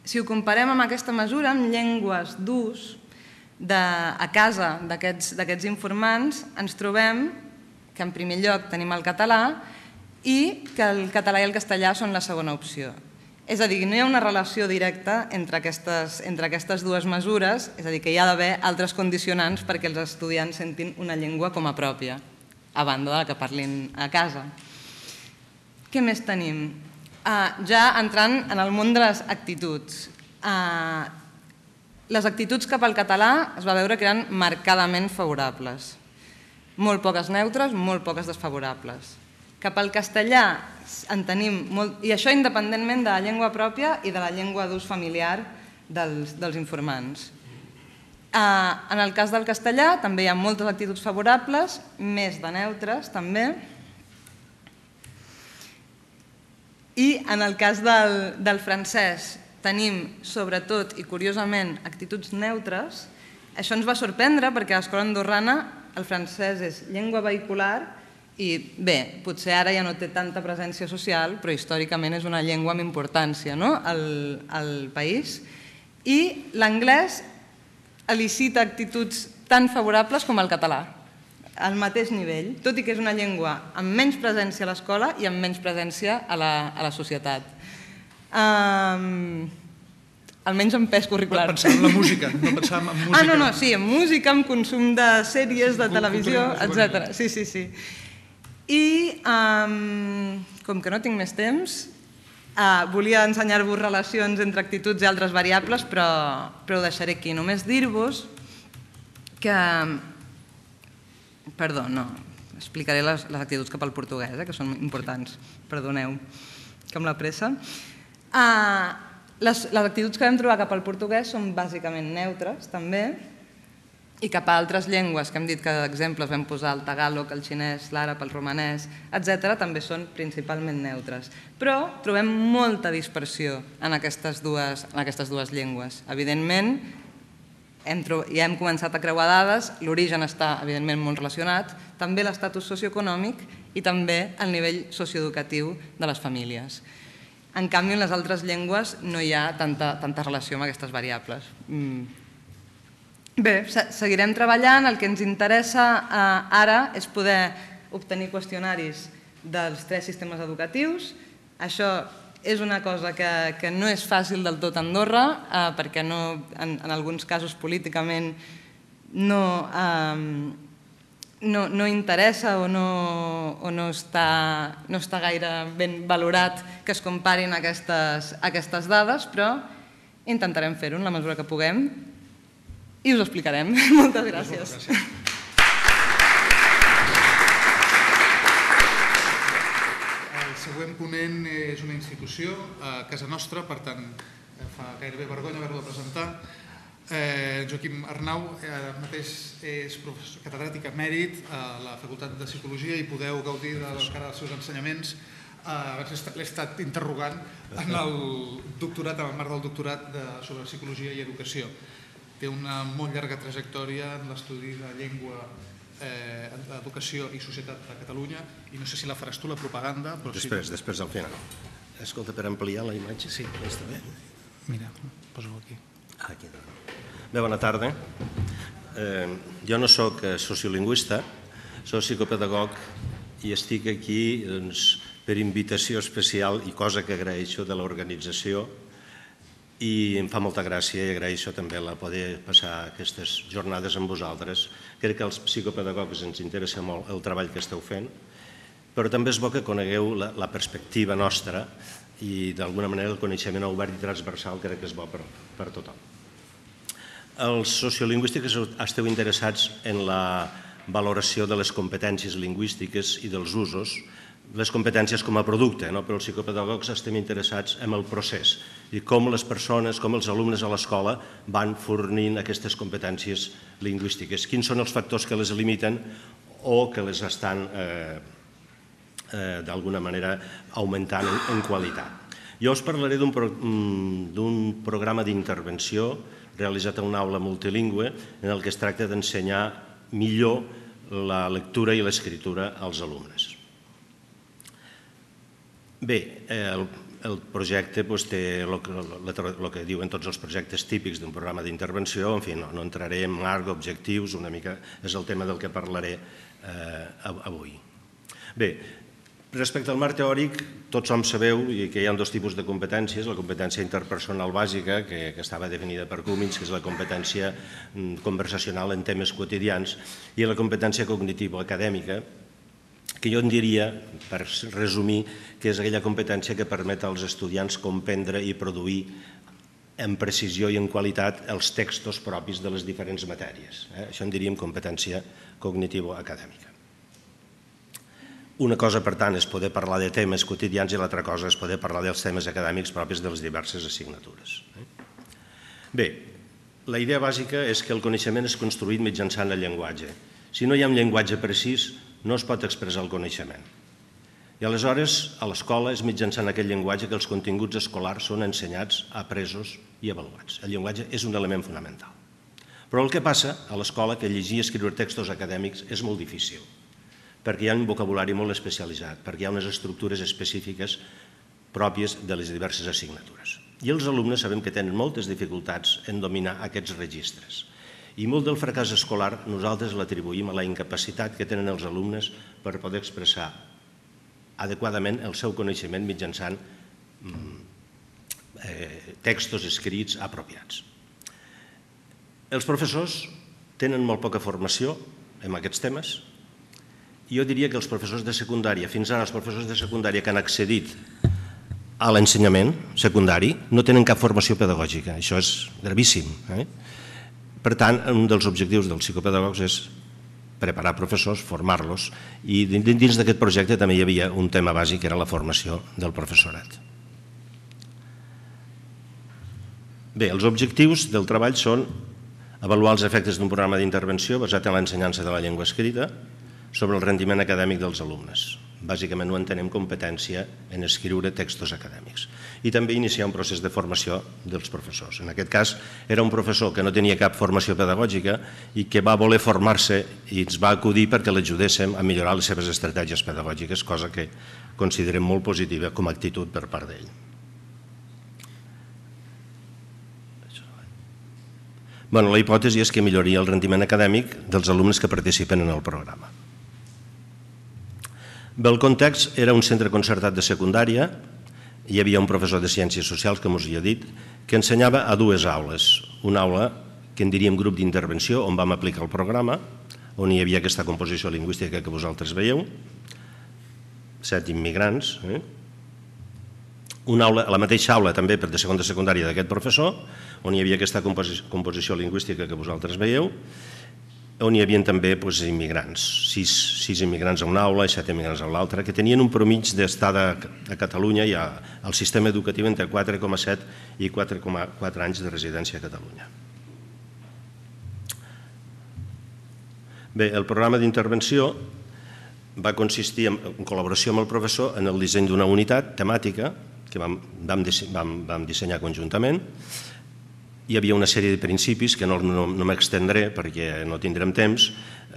Si ho comparem amb aquesta mesura, amb llengües d'ús a casa d'aquests informants, ens trobem que en primer lloc tenim el català i que el català i el castellà són la segona opció. És a dir, no hi ha una relació directa entre aquestes dues mesures, és a dir, que hi ha d'haver altres condicionants perquè els estudiants sentin una llengua com a pròpia, a banda de la que parlin a casa. Què més tenim? Ja entrant en el món de les actituds. Les actituds cap al català es va veure que eren marcadament favorables. Molt poques neutres, molt poques desfavorables. Cap al castellà en tenim molt, i això independentment de la llengua pròpia i de la llengua d'ús familiar dels informant. En el cas del castellà també hi ha moltes actituds favorables, més de neutres també. I en el cas del francès tenim sobretot i curiosament actituds neutres. Això ens va sorprendre perquè a l'escola andorrana el francès és llengua vehicular i bé, potser ara ja no té tanta presència social, però històricament és una llengua amb importància al país. I l'anglès elicita actituds tan favorables com el català, al mateix nivell, tot i que és una llengua amb menys presència a l'escola i amb menys presència a la societat. Almenys en pes curricular. Pensàvem en la música, no pensàvem en música. Ah, no, no, sí, en música, en consum de sèries, de televisió, etcètera. Sí, sí, sí. I, com que no tinc més temps, volia ensenyar-vos relacions entre actituds i altres variables, però ho deixaré aquí. Només dir-vos que... Perdó, no, explicaré les actituds cap al portuguès, que són importants. Perdoneu, que amb la pressa. Les actituds que vam trobar cap al portuguès són bàsicament neutres, també, i cap a altres llengües, que hem dit que d'exemples vam posar el tagàlog, el xinès, l'àrab, el romanès, etcètera, també són principalment neutres. Però trobem molta dispersió en aquestes dues llengües. Evidentment, ja hem començat a creuar dades, l'origen està evidentment molt relacionat, també l'estatus socioeconòmic i també el nivell socioeducatiu de les famílies. En canvi, en les altres llengües no hi ha tanta relació amb aquestes variables. Bé, seguirem treballant. El que ens interessa ara és poder obtenir qüestionaris dels tres sistemes educatius. Això és una cosa que no és fàcil del tot a Andorra, perquè en alguns casos políticament no interessa o no està gaire ben valorat que es comparin aquestes dades, però intentarem fer-ho en la mesura que puguem i us ho explicarem. Moltes gràcies. El següent ponent és una institució a casa nostra, per tant fa gairebé vergonya haver-ho de presentar. Joaquim Arnau mateix és catedràtic emèrit a la Facultat de Psicologia i podeu gaudir encara dels seus ensenyaments. L'he estat interrogant en el doctorat, en el marc del doctorat sobre psicologia i educació. Té una molt llarga trajectòria en l'estudi de llengua, educació i societat a Catalunya i no sé si la faràs tu, la propaganda. Després, després al final. Escolta, per ampliar la imatge, sí, està bé. Mira, poso-ho aquí. Aquí. Bé, bona tarda. Jo no soc sociolingüista, soc psicopedagog i estic aquí per invitació especial i cosa que agraeixo de l'organització i em fa molta gràcia i agraeixo també la poder passar aquestes jornades amb vosaltres. Crec que als psicopedagogs ens interessa molt el treball que esteu fent, però també és bo que conegueu la perspectiva nostra i d'alguna manera el coneixement obert i transversal crec que és bo per tothom. Els sociolingüístics esteu interessats en la valoració de les competències lingüístiques i dels usos, les competències com a producte, però els psicopedagogs estem interessats en el procés i com les persones, com els alumnes a l'escola van fornint aquestes competències lingüístiques. Quins són els factors que les limiten o que les estan d'alguna manera augmentant en qualitat. Jo us parlaré d'un programa d'intervenció realitzat a una aula multilingüe en el que es tracta d'ensenyar millor la lectura i l'escriptura als alumnes. Bé, el projecte té el que diuen tots els projectes típics d'un programa d'intervenció. En fi, no entraré en marc, objectius, una mica és el tema del que parlaré avui. Bé, respecte al marc teòric, tots som sabeu que hi ha dos tipus de competències, la competència interpersonal bàsica, que estava definida per Cummings, que és la competència conversacional en temes quotidians, i la competència cognitiva acadèmica, que jo en diria, per resumir, que és aquella competència que permet als estudiants comprendre i produir en precisió i en qualitat els textos propis de les diferents matèries. Això en diríem competència cognitiva acadèmica. Una cosa, per tant, és poder parlar de temes quotidians i l'altra cosa és poder parlar dels temes acadèmics propis de les diverses assignatures. Bé, la idea bàsica és que el coneixement és construït mitjançant el llenguatge. Si no hi ha un llenguatge precís, no es pot expressar el coneixement. I aleshores, a l'escola és mitjançant aquest llenguatge que els continguts escolars són ensenyats, apresos i avaluats. El llenguatge és un element fonamental. Però el que passa a l'escola que llegir i escriure textos acadèmics és molt difícil, perquè hi ha un vocabulari molt especialitzat, perquè hi ha unes estructures específiques pròpies de les diverses assignatures. I els alumnes sabem que tenen moltes dificultats en dominar aquests registres. I molt del fracàs escolar nosaltres l'atribuïm a la incapacitat que tenen els alumnes per poder expressar adequadament el seu coneixement mitjançant textos escrits apropiats. Els professors tenen molt poca formació en aquests temes. Jo diria que els professors de secundària, fins ara els professors de secundària que han accedit a l'ensenyament secundari no tenen cap formació pedagògica. Això és gravíssim. Per tant, un dels objectius dels psicopedagogs és preparar professors, formar-los, i dins d'aquest projecte també hi havia un tema bàsic que era la formació del professorat. Bé, els objectius del treball són avaluar els efectes d'un programa d'intervenció basat en l'ensenyança de la llengua escrita sobre el rendiment acadèmic dels alumnes. Bàsicament ho entenem competència en escriure textos acadèmics. I també iniciar un procés de formació dels professors. En aquest cas, era un professor que no tenia cap formació pedagògica i que va voler formar-se i ens va acudir perquè l'ajudéssim a millorar les seves estratègies pedagògiques, cosa que considerem molt positiva com a actitud per part d'ell. La hipòtesi és que milloraria el rendiment acadèmic dels alumnes que participen en el programa. Bé, el context era un centre concertat de secundària, hi havia un professor de Ciències Socials, com us he dit, que ensenyava a dues aules. Una aula que en diríem grup d'intervenció, on vam aplicar el programa, on hi havia aquesta composició lingüística que vosaltres veieu, set immigrants. Una aula, la mateixa aula també per de segon de secundària d'aquest professor, on hi havia aquesta composició lingüística que vosaltres veieu, on hi havia també immigrants, sis immigrants a una aula i set immigrants a l'altra, que tenien un promig d'estada a Catalunya i al sistema educatiu entre quatre coma set i quatre coma quatre anys de residència a Catalunya. Bé, el programa d'intervenció va consistir en col·laboració amb el professor en el disseny d'una unitat temàtica que vam dissenyar conjuntament. Hi havia una sèrie de principis que no m'extendré perquè no tindrem temps.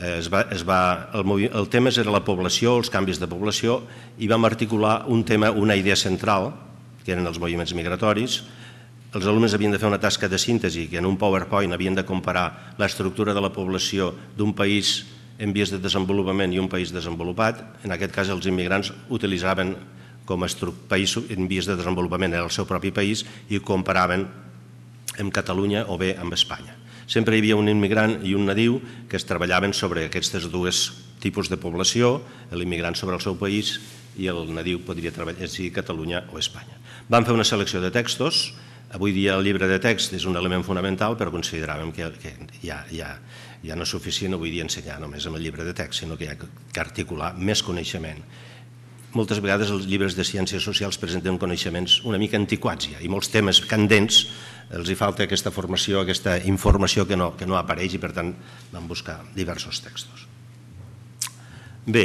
El tema era la població, els canvis de població, i vam articular un tema, una idea central, que eren els moviments migratoris. Els alumnes havien de fer una tasca de síntesi, que en un PowerPoint havien de comparar l'estructura de la població d'un país en vies de desenvolupament i un país desenvolupat. En aquest cas, els immigrants utilitzaven com a país en vies de desenvolupament el seu propi país i comparaven amb Catalunya o bé amb Espanya. Sempre hi havia un immigrant i un nadiu que es treballaven sobre aquests dos tipus de població, l'immigrant sobre el seu país i el nadiu podria treballar si Catalunya o Espanya. Vam fer una selecció de textos. Avui dia el llibre de text és un element fonamental, però consideràvem que ja no és suficient avui dia ensenyar només amb el llibre de text, sinó que hi ha que articular més coneixement. Moltes vegades els llibres de ciències socials presenten coneixements una mica antiquats ja, i molts temes candents els hi falta aquesta formació, aquesta informació que no apareix i per tant vam buscar diversos textos. Bé,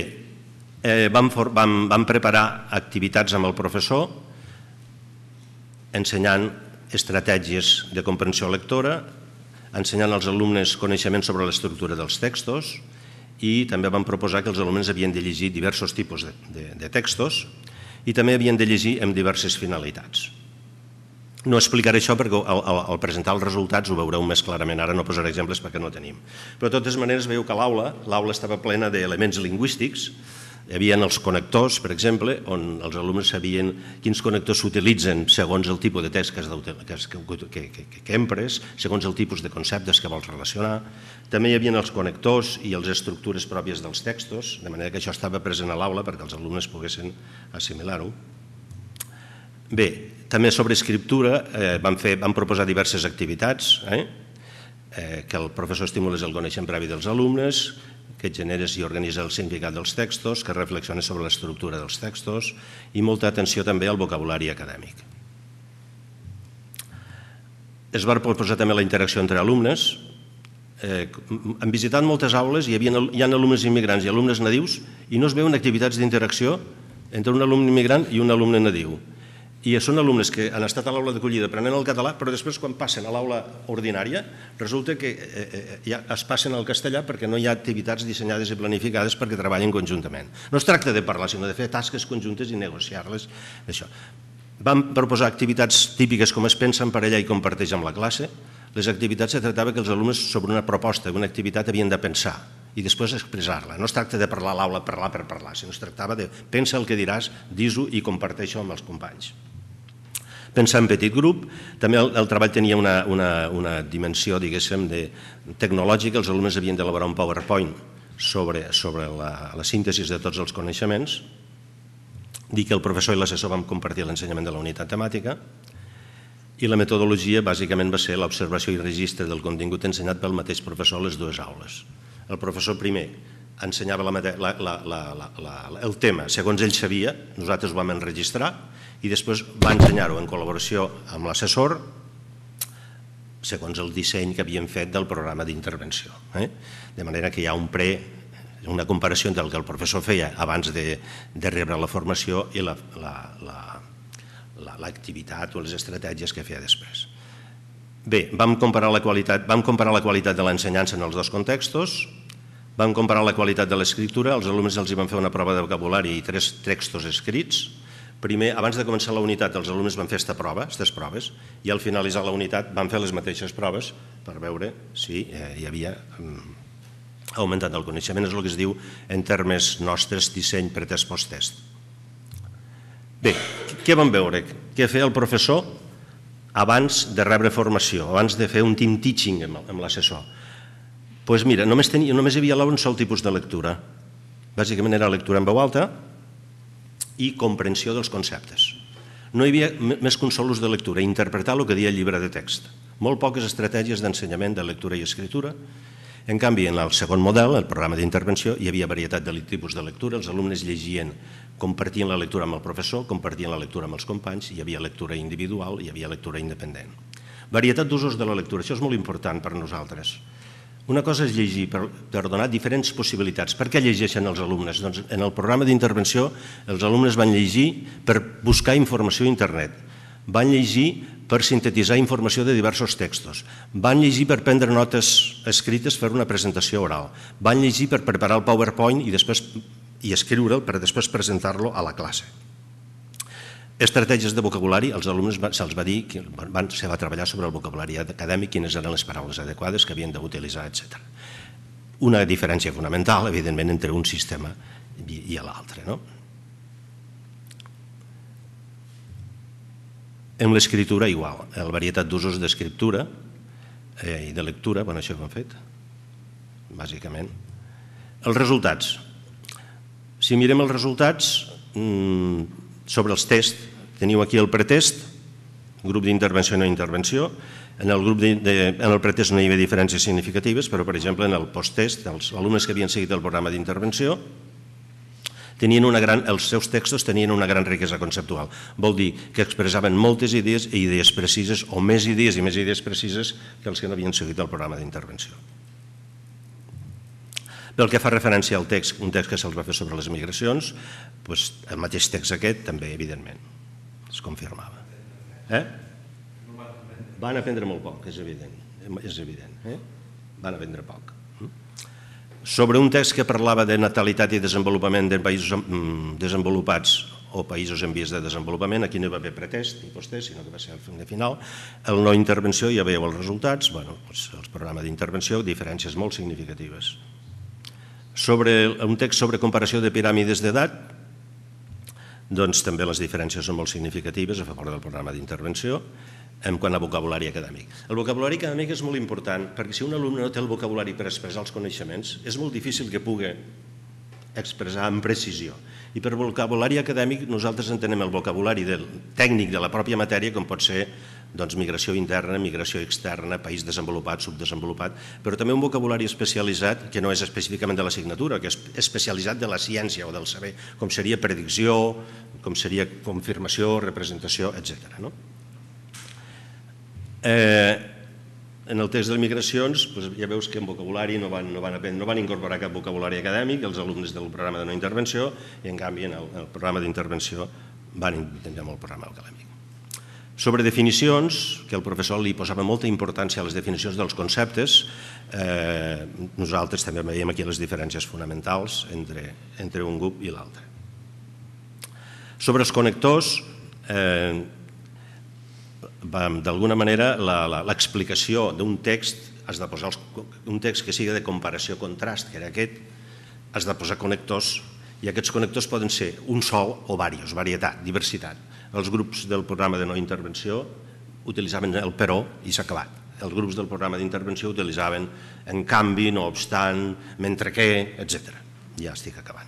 vam preparar activitats amb el professor ensenyant estratègies de comprensió lectora, ensenyant als alumnes coneixements sobre l'estructura dels textos i també vam proposar que els alumnes havien de llegir diversos tipus de textos i també havien de llegir amb diverses finalitats. No explicaré això perquè al presentar els resultats ho veureu més clarament. Ara no posaré exemples perquè no tenim. Però de totes maneres veieu que l'aula l'aula estava plena d'elements lingüístics. Hi havia els connectors, per exemple, on els alumnes sabien quins connectors s'utilitzen segons el tipus de text que empres, segons el tipus de conceptes que vols relacionar. També hi havia els connectors i les estructures pròpies dels textos, de manera que això estava present a l'aula perquè els alumnes poguessin assimilar-ho. Bé, també sobre escriptura vam proposar diverses activitats, que el professor estimulés el coneixement previ dels alumnes, que generés i organitza el significat dels textos, que reflexionés sobre l'estructura dels textos i molta atenció també al vocabulari acadèmic. Es va proposar també la interacció entre alumnes. Hem visitat moltes aules i hi ha alumnes immigrants i alumnes nadius i no es veuen activitats d'interacció entre un alumne immigrant i un alumne nadiu. I són alumnes que han estat a l'aula d'acollida aprenent el català, però després quan passen a l'aula ordinària resulta que ja es passen al castellà perquè no hi ha activitats dissenyades i planificades perquè treballen conjuntament. No es tracta de parlar, sinó de fer tasques conjuntes i negociar-les. Vam proposar activitats típiques com es pensa en parella i comparteix amb la classe. Les activitats se tractava que els alumnes sobre una proposta, una activitat, havien de pensar i després expressar-la. No es tracta de parlar a l'aula, parlar per parlar, sinó es tractava de pensa el que diràs, dis-ho i comparteix-ho amb els companys. Pensar en petit grup, també el treball tenia una dimensió, diguéssim, tecnològica. Els alumnes havien d'elaborar un PowerPoint sobre la síntesi de tots els coneixements, dir que el professor i l'assessor vam compartir l'ensenyament de la unitat temàtica i la metodologia bàsicament va ser l'observació i registre del contingut ensenyat pel mateix professor a les dues aules. El professor primer ensenyava el tema segons ell sabia, nosaltres ho vam enregistrar i després va ensenyar-ho en col·laboració amb l'assessor segons el disseny que havíem fet del programa d'intervenció. De manera que hi ha un pre, una comparació entre el que el professor feia abans de rebre la formació i l'activitat o les estratègies que feia després. Bé, vam comparar la qualitat de l'ensenyança en els dos contextos, vam comparar la qualitat de l'escriptura, als alumnes els van fer una prova de vocabulari i tres textos escrits. Primer, abans de començar la unitat, els alumnes van fer aquesta prova, aquestes proves, i al finalitzar la unitat van fer les mateixes proves per veure si hi havia augmentat el coneixement. És el que es diu, en termes nostres, disseny pretest post-test. Bé, què vam veure? Què feia el professor abans de rebre formació, abans de fer un team teaching amb l'assessor? Doncs mira, només hi havia un sol tipus de lectura. Bàsicament era lectura en veu alta i comprensió dels conceptes. No hi havia més que un sol ús de lectura, interpretar el que deia el llibre de text. Molt poques estratègies d'ensenyament de lectura i escriptura. En canvi, en el segon model, el programa d'intervenció, hi havia varietat de tipus de lectura. Els alumnes llegien, compartien la lectura amb el professor, compartien la lectura amb els companys, hi havia lectura individual, hi havia lectura independent. Varietat d'usos de la lectura, això és molt important per nosaltres. Una cosa és llegir per donar diferents possibilitats. Per què llegeixen els alumnes? Doncs en el programa d'intervenció els alumnes van llegir per buscar informació a internet, van llegir per sintetitzar informació de diversos textos, van llegir per prendre notes escrites per una presentació oral, van llegir per preparar el PowerPoint i escriure'l per després presentar-lo a la classe. Estratègies de vocabulari, als alumnes se'ls va dir, se va treballar sobre el vocabulari acadèmic, quines eren les paraules adequades que havien d'utilitzar, etcètera. Una diferència fonamental, evidentment, entre un sistema i l'altre. En l'escriptura, igual. La varietat d'usos d'escriptura i de lectura, bueno, això ho hem fet, bàsicament. Els resultats. Si mirem els resultats sobre els tests, teniu aquí el pretest, grup d'intervenció i no intervenció. En el pretest no hi havia diferències significatives, però, per exemple, en el post-test, els alumnes que havien seguit el programa d'intervenció, els seus textos tenien una gran riquesa conceptual. Vol dir que expressaven moltes idees i idees precises, o més idees i més idees precises que els que no havien seguit el programa d'intervenció. Pel que fa referència al text, un text que se'ls va fer sobre les migracions, el mateix text aquest també, evidentment, es confirmava. Van aprendre molt poc, és evident. Van aprendre poc. Sobre un text que parlava de natalitat i desenvolupament de països desenvolupats o països en vies de desenvolupament. Aquí no hi va haver pretest ni posttest, sinó que va ser el final. El no intervenció, ja veieu els resultats, el programa d'intervenció, diferències molt significatives. Sobre un text sobre comparació de piràmides d'edat, doncs també les diferències són molt significatives a favor del programa d'intervenció en quant a vocabulari acadèmic. El vocabulari acadèmic és molt important perquè si un alumne no té el vocabulari per expressar els coneixements, és molt difícil que pugui expressar amb precisió. I per vocabulari acadèmic nosaltres entenem el vocabulari tècnic de la pròpia matèria, com pot ser migració interna, migració externa, país desenvolupat, subdesenvolupat, però també un vocabulari especialitzat, que no és específicament de l'assignatura, que és especialitzat de la ciència o del saber, com seria predicció, com seria confirmació, representació, etcètera. En el text de migracions ja veus que en vocabulari no van incorporar cap vocabulari acadèmic els alumnes del programa de no intervenció i en canvi en el programa d'intervenció van intentar molt el programa acadèmic. Sobre definicions, que el professor li posava molta importància a les definicions dels conceptes, nosaltres també veiem aquí les diferències fonamentals entre un grup i l'altre. Sobre els connectors, d'alguna manera l'explicació d'un text, has de posar un text que sigui de comparació-contrast, que era aquest, has de posar connectors i aquests connectors poden ser un sol o diversos, varietat, diversitat. Els grups del programa de no intervenció utilitzaven el però i s'ha acabat. Els grups del programa d'intervenció utilitzaven en canvi, no obstant, mentre que, etcètera. Ja estic acabant.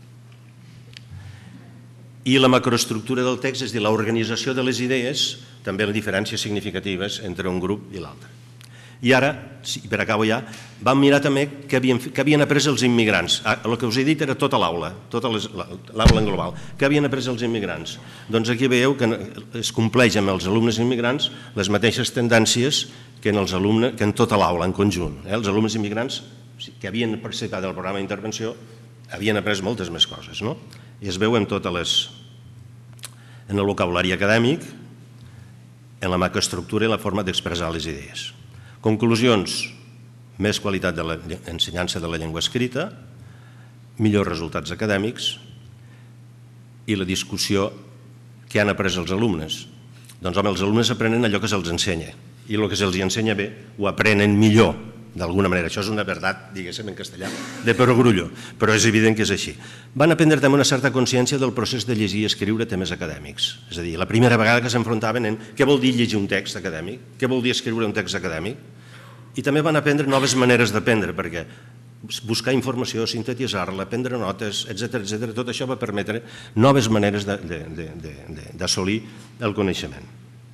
I la macroestructura del text, és a dir, l'organització de les idees, també les diferències significatives entre un grup i l'altre. I ara, per acabar ja, vam mirar també què havien après els immigrants. El que us he dit era tota l'aula, tota l'aula en global. Què havien après els immigrants? Doncs aquí veieu que es compleix amb els alumnes immigrants les mateixes tendències que en tota l'aula, en conjunt. Els alumnes immigrants que havien participat del programa d'intervenció havien après moltes més coses, no? I es veu en totes les... en el vocabulari acadèmic, en la macroestructura i la forma d'expressar les idees. Conclusions: més qualitat de l'ensenyança de la llengua escrita, millors resultats acadèmics i la discussió que han après els alumnes. Doncs home, els alumnes aprenen allò que se'ls ensenya i el que se'ls ensenya bé ho aprenen millor, d'alguna manera. Això és una veritat, diguéssim en castellà, de perogrullo, però és evident que és així. Van aprendre també una certa consciència del procés de llegir i escriure temes acadèmics. És a dir, la primera vegada que s'enfrontaven en què vol dir llegir un text acadèmic, què vol dir escriure un text acadèmic, i també van aprendre noves maneres d'aprendre, perquè buscar informació, sintetitzar-la, prendre notes, etcètera, etcètera, tot això va permetre noves maneres d'assolir el coneixement.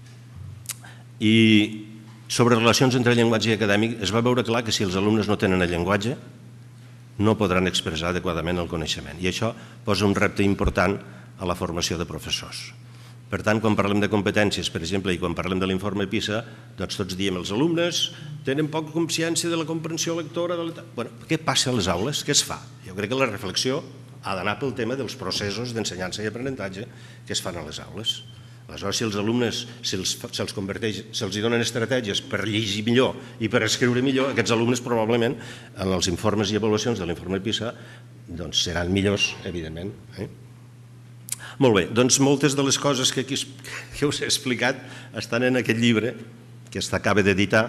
I sobre relacions entre llenguatge i acadèmic es va veure clar que si els alumnes no tenen el llenguatge no podran expressar adequadament el coneixement i això posa un repte important a la formació de professors. Per tant, quan parlem de competències, per exemple, i quan parlem de l'informe PISA, doncs tots diem els alumnes tenen poca consciència de la comprensió lectora. Què passa a les aules? Què es fa? Jo crec que la reflexió ha d'anar pel tema dels processos d'ensenyança i aprenentatge que es fan a les aules. Aleshores, si els alumnes se'ls converteix, se'ls donen estratègies per llegir millor i per escriure millor, aquests alumnes probablement en els informes i avaluacions de l'informe PISA seran millors, evidentment. Molt bé, doncs moltes de les coses que us he explicat estan en aquest llibre que s'acaba d'editar,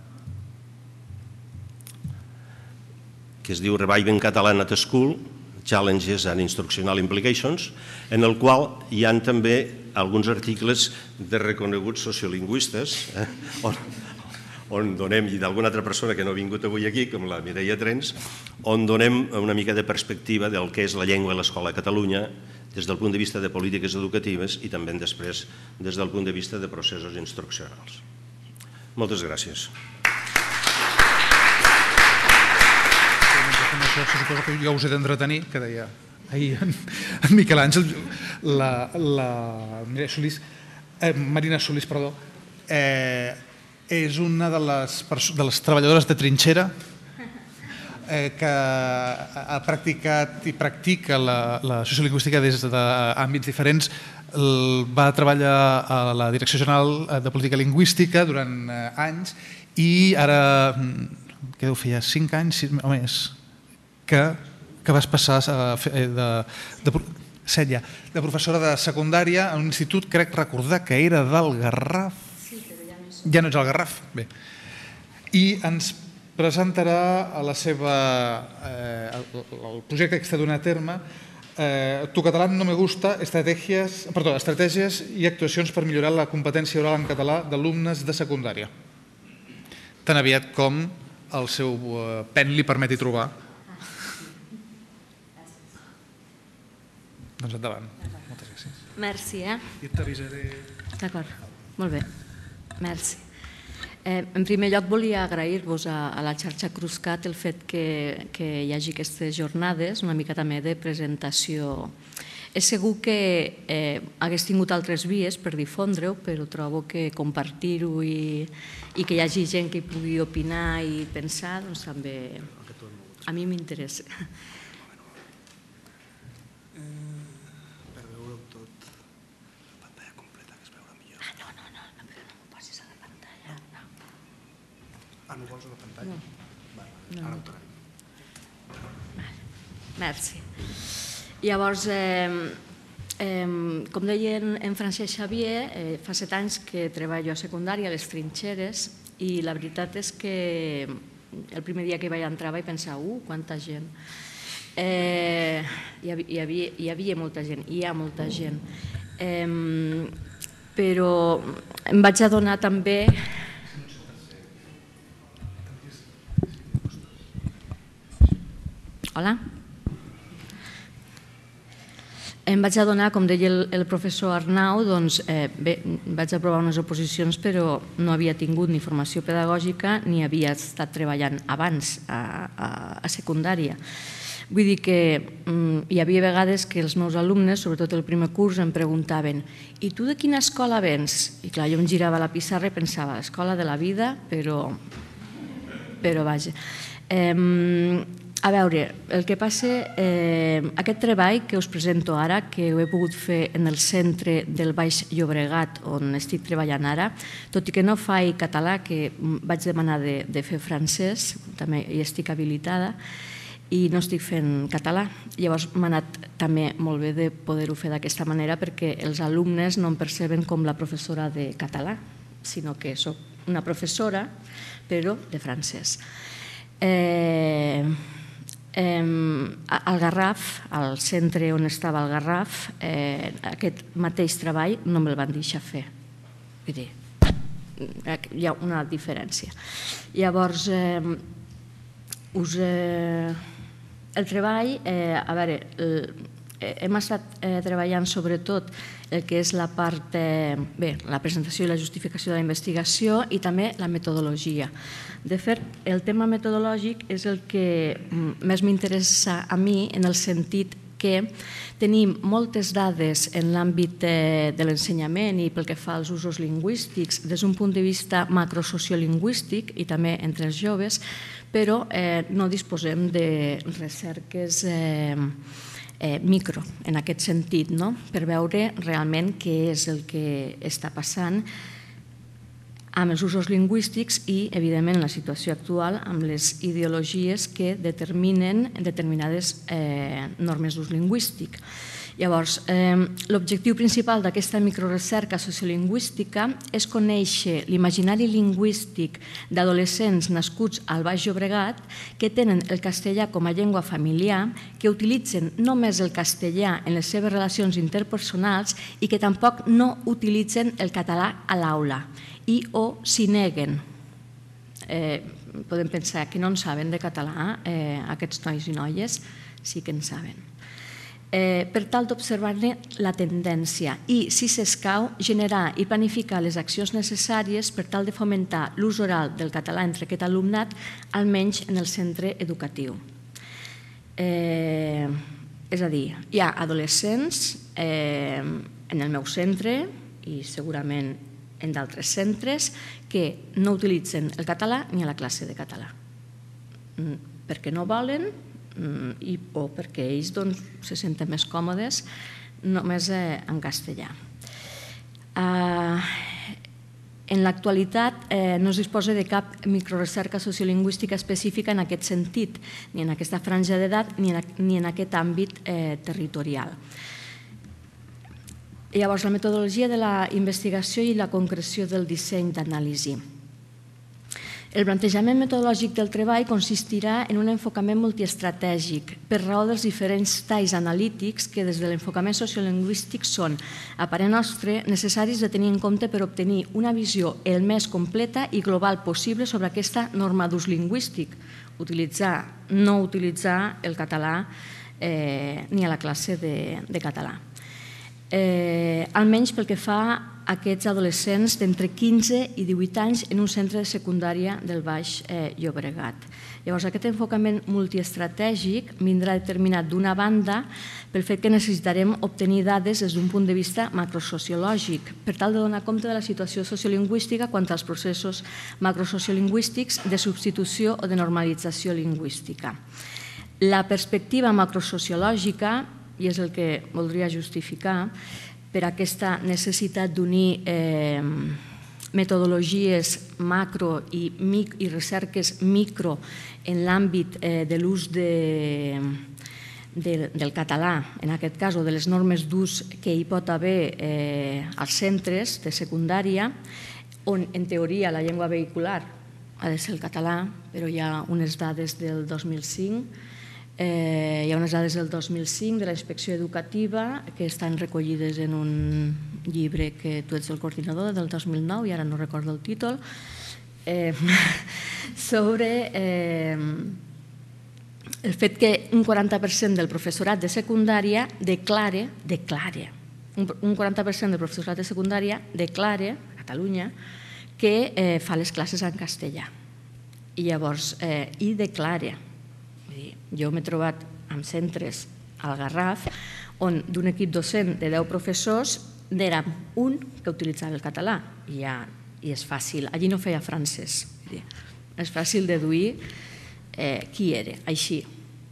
que es diu Reviving Catalan at School, Challenges and Instructional Implications, en el qual hi ha també alguns articles de reconeguts sociolingüistes, on donem, i d'alguna altra persona que no ha vingut avui aquí, com la Mireia Trens, on donem una mica de perspectiva del que és la llengua a l'escola a Catalunya des del punt de vista de polítiques educatives i també després des del punt de vista de processos instruccionals. Moltes gràcies. Suposo que jo us he d'entretenir, que deia ahir en Miquel Àngel, la Marina Solís, perdó, és una de les treballadores de trinxera que ha practicat i practica la sociolingüística des d'àmbits diferents. Va treballar a la Direcció General de Política Lingüística durant anys i ara, què deu fer ja, cinc anys o més, que vas passar de set ja, de professora de secundària en un institut, crec recordar que era del Garraf. Sí, però ja no és. Ja no ets al Garraf, bé. I ens presentarà a la seva, el projecte que està donant a terme, Tu català no me gusta, estratègies i actuacions per millorar la competència oral en català d'alumnes de secundària. Tan aviat com el seu pen li permeti trobar. Doncs endavant. Moltes gràcies. Merci, eh? I t'avisaré... D'acord, molt bé. Merci. En primer lloc, volia agrair-vos a la xarxa Cruscat el fet que hi hagi aquestes jornades, una mica també de presentació. És segur que hagués tingut altres vies per difondre-ho, però trobo que compartir-ho i que hi hagi gent que hi pugui opinar i pensar, doncs també a mi m'interessa. No vols una pantalla? Ara ho trobem. Merci. Llavors, com deia en Francesc Xavier, fa set anys que treballo a secundària a les trinxeres i la veritat és que el primer dia que hi vaig entrar vaig pensar, uh, quanta gent. Hi havia molta gent, hi ha molta gent. Però em vaig adonar també... Hola. Em vaig adonar, com deia el professor Arnau, doncs bé, vaig aprovar unes oposicions però no havia tingut ni formació pedagògica ni havia estat treballant abans a secundària. Vull dir que hi havia vegades que els meus alumnes, sobretot el primer curs, em preguntaven «I tu de quina escola vens?» I clar, jo em girava la pissarra i pensava «Escola de la vida», però vaja. A veure, el que passa, aquest treball que us presento ara, que ho he pogut fer en el centre del Baix Llobregat, on estic treballant ara, tot i que no faig català, que vaig demanar de fer francès, també hi estic habilitada, i no estic fent català. Llavors m'ha anat també molt bé de poder-ho fer d'aquesta manera perquè els alumnes no em perceben com la professora de català, sinó que soc una professora, però de francès. Al Garraf, al centre on estava el Garraf, aquest mateix treball no me'l van deixar fer. Vull dir, hi ha una diferència. Llavors, el treball, a veure, hem estat treballant sobretot el que és la part, bé, la presentació i la justificació de la investigació i també la metodologia. De fet, el tema metodològic és el que més m'interessa a mi en el sentit que tenim moltes dades en l'àmbit de l'ensenyament i pel que fa als usos lingüístics des d'un punt de vista macrosociolingüístic i també entre els joves, però no disposem de recerques micro, en aquest sentit, per veure realment què és el que està passant amb els usos lingüístics i, evidentment, en la situació actual amb les ideologies que determinen determinades normes d'ús lingüístic. Llavors, l'objectiu principal d'aquesta microrecerca sociolingüística és conèixer l'imaginari lingüístic d'adolescents nascuts al Baix Llobregat que tenen el castellà com a llengua familiar, que utilitzen només el castellà en les seves relacions interpersonals i que tampoc no utilitzen el català a l'aula i o s'hi neguen. Podem pensar que no en saben de català, aquests nois i noies sí que en saben. Per tal d'observar-ne la tendència i, si s'escau, generar i planificar les accions necessàries per tal de fomentar l'ús oral del català entre aquest alumnat, almenys en el centre educatiu. És a dir, hi ha adolescents en el meu centre i segurament en d'altres centres que no utilitzen el català ni a la classe de català, perquè no volen o perquè ells se senten més còmodes només en castellà. En l'actualitat no es disposa de cap microrecerca sociolingüística específica en aquest sentit, ni en aquesta franja d'edat ni en aquest àmbit territorial. Llavors, la metodologia de la investigació i la concreció del disseny d'anàlisi. El plantejament metodològic del treball consistirà en un enfocament multiestratègic per raó dels diferents talls analítics que des de l'enfocament sociolingüístic són, a parer nostre, necessaris de tenir en compte per obtenir una visió el més completa i global possible sobre aquesta norma d'ús lingüístic, utilitzar, no utilitzar el català eh, ni a la classe de, de català. Eh, almenys pel que fa a aquests adolescents d'entre quinze i divuit anys en un centre de secundària del Baix eh, Llobregat. Llavors, aquest enfocament multiestratègic vindrà determinat d'una banda pel fet que necessitarem obtenir dades des d'un punt de vista macrosociològic per tal de donar compte de la situació sociolingüística quant als processos macrosociolingüístics de substitució o de normalització lingüística. La perspectiva macrosociològica, i és el que voldria justificar, per aquesta necessitat d'unir eh, metodologies macro i, mic, i recerques micro en l'àmbit eh, de l'ús de, de, del català, en aquest cas, o de les normes d'ús que hi pot haver eh, als centres de secundària, on en teoria la llengua vehicular ha de ser el català, però hi ha unes dades del dos mil cinc, Eh, hi ha unes dades del dos mil cinc de la Inspecció Educativa que estan recollides en un llibre que tu ets el coordinador del dos mil nou i ara no recordo el títol, eh, sobre eh, el fet que un quaranta per cent del professorat de secundària declare, declare, un quaranta per cent del professorat de secundària declare, a Catalunya, que eh, fa les classes en castellà. I llavors, eh, i declare. Jo m'he trobat en centres al Garraf on d'un equip docent de deu professors n'érem un que utilitzava el català i, ja, i és fàcil, allí no feia francès, és fàcil deduir eh, qui era, així.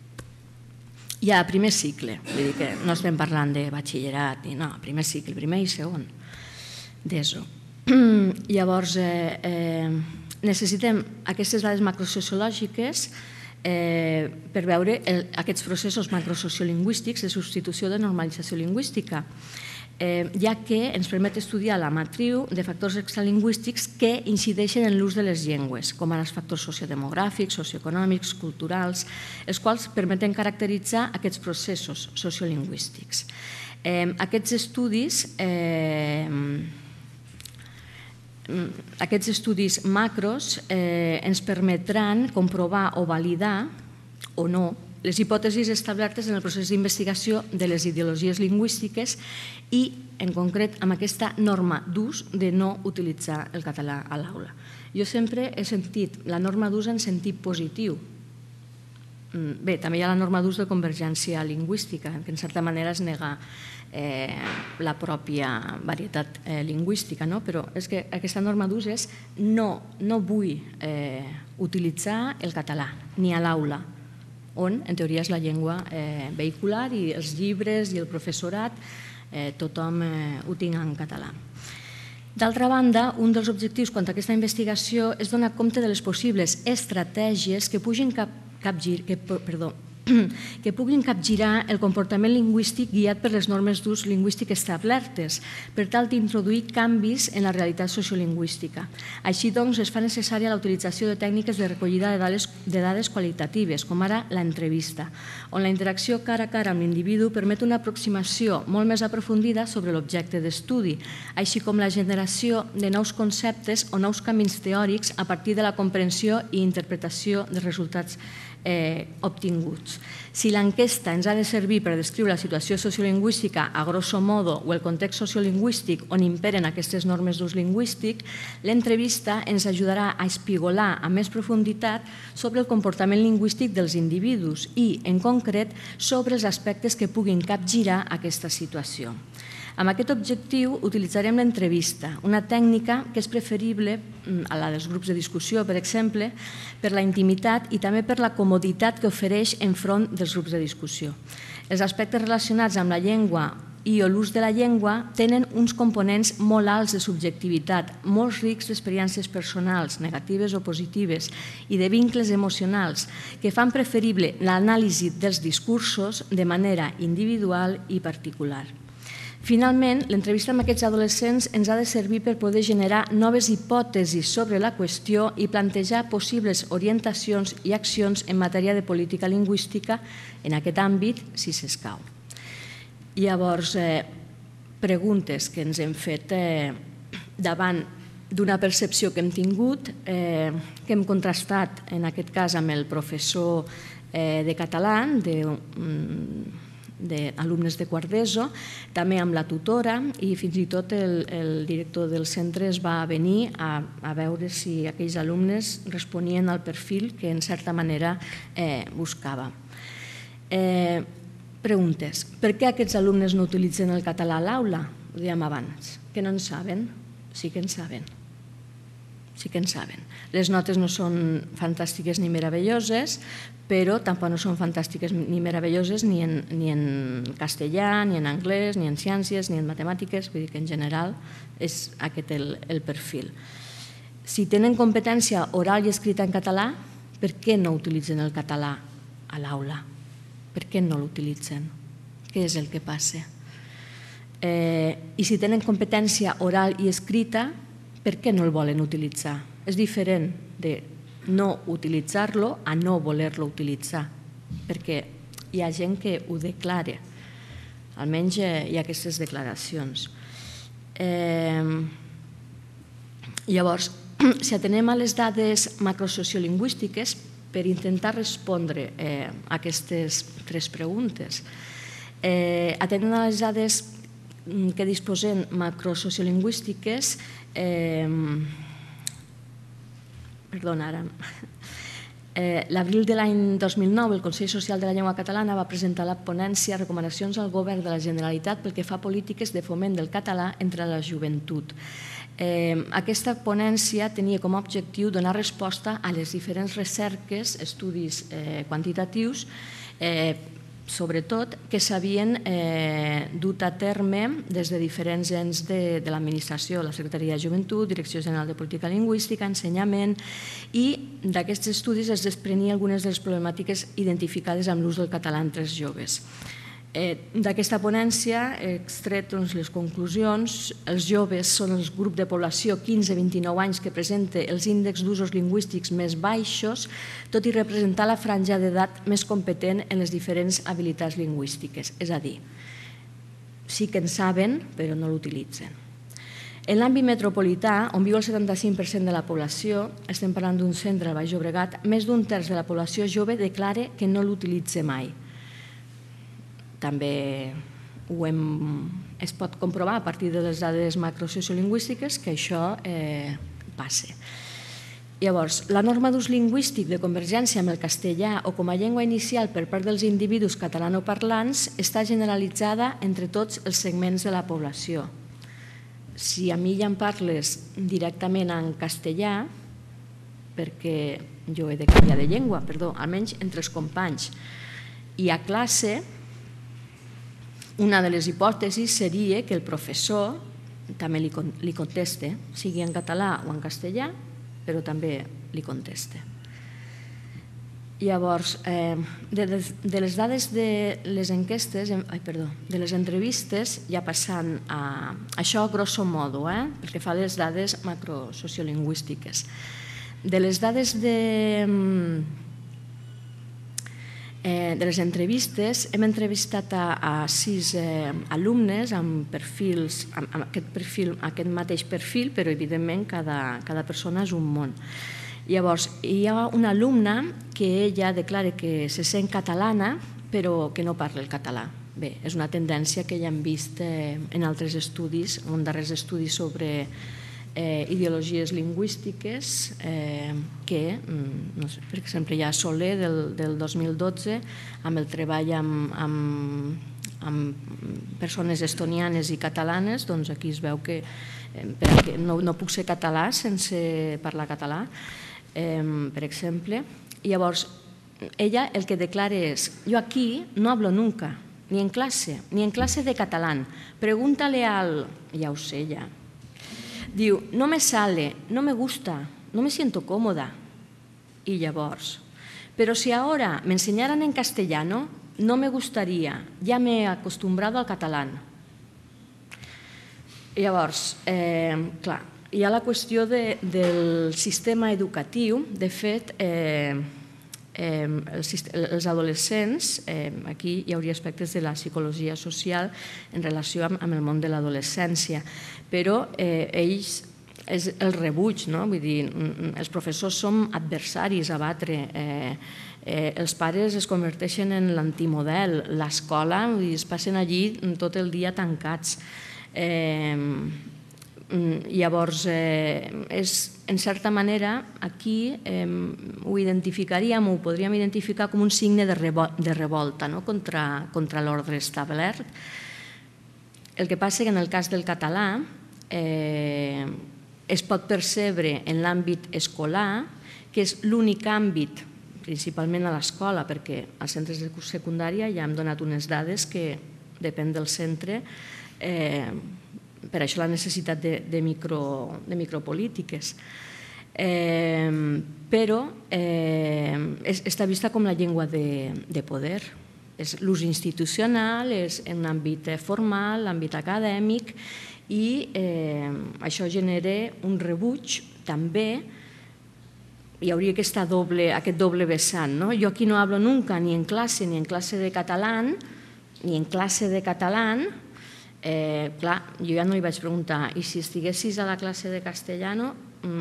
I a primer cicle, vull dir que no estem parlant de batxillerat, no, primer cicle, primer i segon d'ESO. Llavors, eh, eh, necessitem aquestes dades macrosociològiques Eh, per veure el, aquests processos macrosociolingüístics de substitució de normalització lingüística, eh, ja que ens permet estudiar la matriu de factors extralingüístics que incideixen en l'ús de les llengües, com ara els factors sociodemogràfics, socioeconòmics, culturals, els quals permeten caracteritzar aquests processos sociolingüístics. Eh, aquests estudis eh, Aquests estudis macros eh, ens permetran comprovar o validar o no les hipòtesis establertes en el procés d'investigació de les ideologies lingüístiques i, en concret, amb aquesta norma d'ús de no utilitzar el català a l'aula. Jo sempre he sentit la norma d'ús en sentit positiu. Bé, també hi ha la norma d'ús de convergència lingüística, que en certa manera es nega Eh, la pròpia varietat eh, lingüística, no? Però és que aquesta norma d'ús és no, no vull eh, utilitzar el català, ni a l'aula, on en teoria és la llengua eh, vehicular i els llibres i el professorat, eh, tothom eh, ho tinc en català. D'altra banda, un dels objectius quant a aquesta investigació és donar compte de les possibles estratègies que puguin cap, capgir, que, perdó, que puguin capgirar el comportament lingüístic guiat per les normes d'ús lingüístic establertes, per tal d'introduir canvis en la realitat sociolingüística. Així doncs, es fa necessària la utilització de tècniques de recollida de dades, de dades qualitatives, com ara l'entrevista, on la interacció cara a cara amb l'individu permet una aproximació molt més aprofundida sobre l'objecte d'estudi, així com la generació de nous conceptes o nous camins teòrics a partir de la comprensió i interpretació dels resultats Eh, obtinguts. Si l'enquesta ens ha de servir per descriure la situació sociolingüística a grosso modo o el context sociolingüístic on imperen aquestes normes d'ús lingüístic, l'entrevista ens ajudarà a espigolar amb més profunditat sobre el comportament lingüístic dels individus i, en concret, sobre els aspectes que puguin capgirar aquesta situació. Amb aquest objectiu utilitzarem l'entrevista, una tècnica que és preferible a la dels grups de discussió, per exemple, per la intimitat i també per la comoditat que ofereix enfront dels grups de discussió. Els aspectes relacionats amb la llengua i o l'ús de la llengua tenen uns components molt alts de subjectivitat, molt rics d'experiències personals, negatives o positives, i de vincles emocionals, que fan preferible l'anàlisi dels discursos de manera individual i particular. Finalment, l'entrevista amb aquests adolescents ens ha de servir per poder generar noves hipòtesis sobre la qüestió i plantejar possibles orientacions i accions en matèria de política lingüística en aquest àmbit, si s'escau. Llavors, preguntes que ens hem fet davant d'una percepció que hem tingut, que hem contrastat en aquest cas amb el professor de català, d'alumnes de quart d'ESO, també amb la tutora, i fins i tot el director del centre es va venir a veure si aquells alumnes responien al perfil que en certa manera buscava. Preguntes. Per què aquests alumnes no utilitzen el català a l'aula? Ho dèiem abans. Que no en saben? Sí que en saben. Sí que en saben. Les notes no són fantàstiques ni meravelloses, però tampoc no són fantàstiques ni meravelloses ni en castellà, ni en anglès, ni en ciències, ni en matemàtiques, vull dir que en general és aquest el perfil. Si tenen competència oral i escrita en català, per què no utilitzen el català a l'aula? Per què no l'utilitzen? Què és el que passa? I si tenen competència oral i escrita, per què no el volen utilitzar? És diferent de no utilitzar-lo a no voler-lo utilitzar, perquè hi ha gent que ho declara, almenys hi ha aquestes declaracions. Llavors, si atenem a les dades macrosociolingüístiques, per intentar respondre a aquestes tres preguntes, atenent a les dades que disposem macrosociolingüístiques, perdona, ara, l'abril de l'any dos mil nou el Consell Social de la Llengua Catalana va presentar a la ponència recomanacions al Govern de la Generalitat pel que fa a polítiques de foment del català entre la joventut. Aquesta ponència tenia com a objectiu donar resposta a les diferents recerques, estudis quantitatius, sobretot, que s'havien dut a terme des de diferents ens de l'administració, la Secretaria de Joventut, Direcció General de Política Lingüística, Ensenyament, i d'aquests estudis es desprenia algunes de les problemàtiques identificades amb l'ús del català entre els joves. D'aquesta ponència he extret les conclusions. Els joves són el grup de població quinze a vint-i-nou anys que presenta els índexs d'usos lingüístics més baixos, tot i representar la franja d'edat més competent en les diferents habilitats lingüístiques. És a dir, sí que en saben, però no l'utilitzen. En l'àmbit metropolità, on viu el setanta-cinc per cent de la població, estem parlant d'un centre al Baix Llobregat, més d'un terç de la població jove declara que no l'utilitza mai. També es pot comprovar a partir de les dades macrosociolingüístiques que això passa. Llavors, la norma d'ús lingüístic de convergència amb el castellà o com a llengua inicial per part dels individus catalanoparlants està generalitzada entre tots els segments de la població. Si a mi ja em parles directament en castellà, perquè jo he de canviar de llengua, perdó, almenys entre els companys, i a classe, una de les hipòtesis seria que el professor també li conteste, sigui en català o en castellà, però també li conteste. Llavors, de les dades de les enquestes, perdó, de les entrevistes, ja passant a això grosso modo, pel que fa a les dades macrosociolingüístiques. De les dades de... De les entrevistes, hem entrevistat a sis alumnes amb perfils, amb aquest mateix perfil, però evidentment cada persona és un món. Llavors, hi ha una alumna que ella declara que se sent catalana, però que no parla el català. Bé, és una tendència que ja hem vist en altres estudis, en darrers estudis sobre ideologies lingüístiques que, per exemple, hi ha Soler del dos mil dotze amb el treball amb persones estonianes i catalanes, doncs aquí es veu que no puc ser català sense parlar català, per exemple. Llavors, ella el que declara és: jo aquí no hablo nunca, ni en clase, ni en clase de catalán. Pregúntale al... ja ho sé, ja. Diu, no me sale, no me gusta, no me siento cómoda. Y llavors, pero si ahora me enseñaran en castellano, no me gustaría, ya me he acostumbrado al catalán. Llavors, eh, clar, hi ha la qüestió de, del sistema educatiu. De fet, eh, eh, els, els adolescents, eh, aquí hi hauria aspectes de la psicologia social en relació amb, amb el món de l'adolescència, però eh, ells és el rebuig, no? Vull dir, els professors som adversaris a batre, eh, eh, els pares es converteixen en l'antimodel, l'escola, es passen allí tot el dia tancats. Eh, llavors, eh, és, en certa manera, aquí eh, ho identificaríem, ho podríem identificar com un signe de, revol de revolta, no? contra, contra l'ordre establert. El que passa que en el cas del català, eh, es pot percebre en l'àmbit escolar, que és l'únic àmbit, principalment a l'escola, perquè als centres de secundària ja hem donat unes dades que depèn del centre, eh, per això la necessitat de, de, micro, de micropolítiques. Eh, però eh, és, està vista com la llengua de, de poder. És l'ús institucional, és en l'àmbit formal, l'àmbit acadèmic, i eh, això genera un rebuig també. Hi hauria aquesta doble, aquest doble vessant. No? Jo aquí no hablo nunca, ni en classe, ni en classe de català, ni en classe de català. Eh, clar, jo ja no li vaig preguntar, i si estiguessis a la classe de castellano,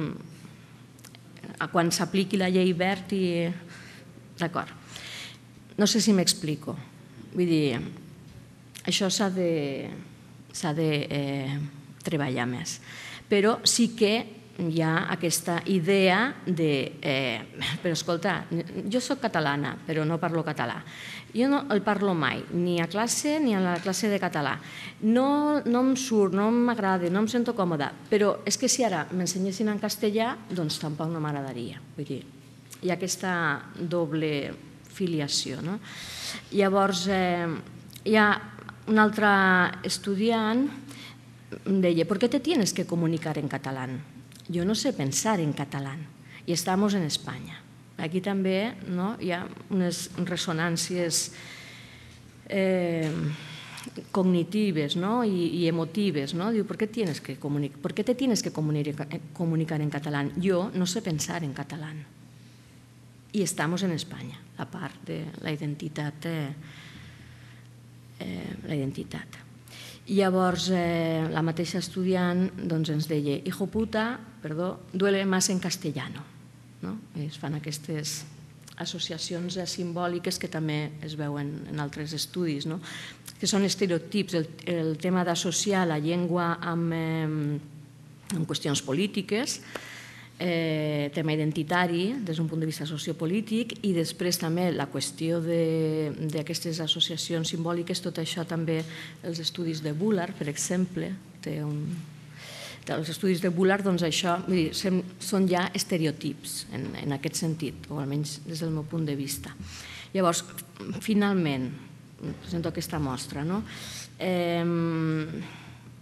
mm, quan s'apliqui la llei Wert i... D'acord. No sé si m'explico. Vull dir, això s'ha de... s'ha de eh, treballar més. Però sí que hi ha aquesta idea de... Eh, però escolta, jo soc catalana, però no parlo català. Jo no el parlo mai, ni a classe ni a la classe de català. No, no em surt, no m'agrada, no em sento còmoda, però és que si ara m'ensenyessin en castellà, doncs tampoc no m'agradaria. Vull dir, hi ha aquesta doble filiació. No? Llavors, eh, hi ha un altre estudiant deia, ¿por qué te tienes que comunicar en catalán? Yo no sé pensar en catalán y estamos en España. Aquí també no, hi ha unes ressonàncies eh, cognitives no, i, i emotives. No? Diu, ¿por qué, tienes que ¿por qué te tienes que comunicar, comunicar en catalán? Yo no sé pensar en catalán y estamos en España, a part de la identitat eh, Eh, la identitat. Llavors, eh, la mateixa estudiant doncs, ens deia, hijo puta, perdó, duele más en castellano. No? Es fan aquestes associacions simbòliques que també es veuen en altres estudis, no? Que són estereotips, el, el tema d'associar la llengua amb, eh, amb qüestions polítiques, Eh, tema identitari des d'un punt de vista sociopolític, i després també la qüestió d'aquestes associacions simbòliques, tot això també els estudis de Bullard, per exemple, té un... els estudis de Bullard, doncs això vull dir, són ja estereotips en, en aquest sentit, o almenys des del meu punt de vista. Llavors, finalment, presento aquesta mostra, no? Eh,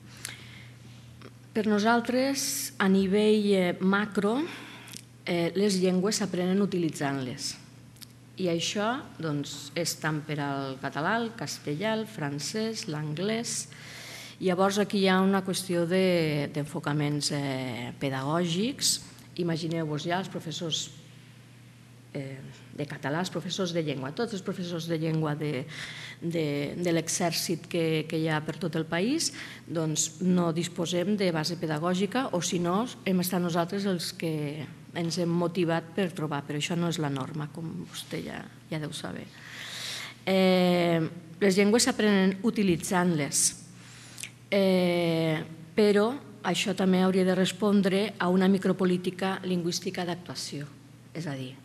Per nosaltres, a nivell macro, eh, les llengües s'aprenen utilitzant-les. I això doncs, és tant per al català, el castellà, el francès, l'anglès. Llavors aquí hi ha una qüestió d'enfocaments de, eh, pedagògics. Imagineu-vos ja els professors eh, de català, els professors de llengua, tots els professors de llengua de, de, de l'exèrcit que, que hi ha per tot el país, doncs no disposem de base pedagògica, o si no, hem estat nosaltres els que ens hem motivat per trobar, però això no és la norma, com vostè ja, ja deu saber. Eh, les llengües s'aprenen utilitzant-les, eh, però això també hauria de respondre a una micropolítica lingüística d'actuació, és a dir,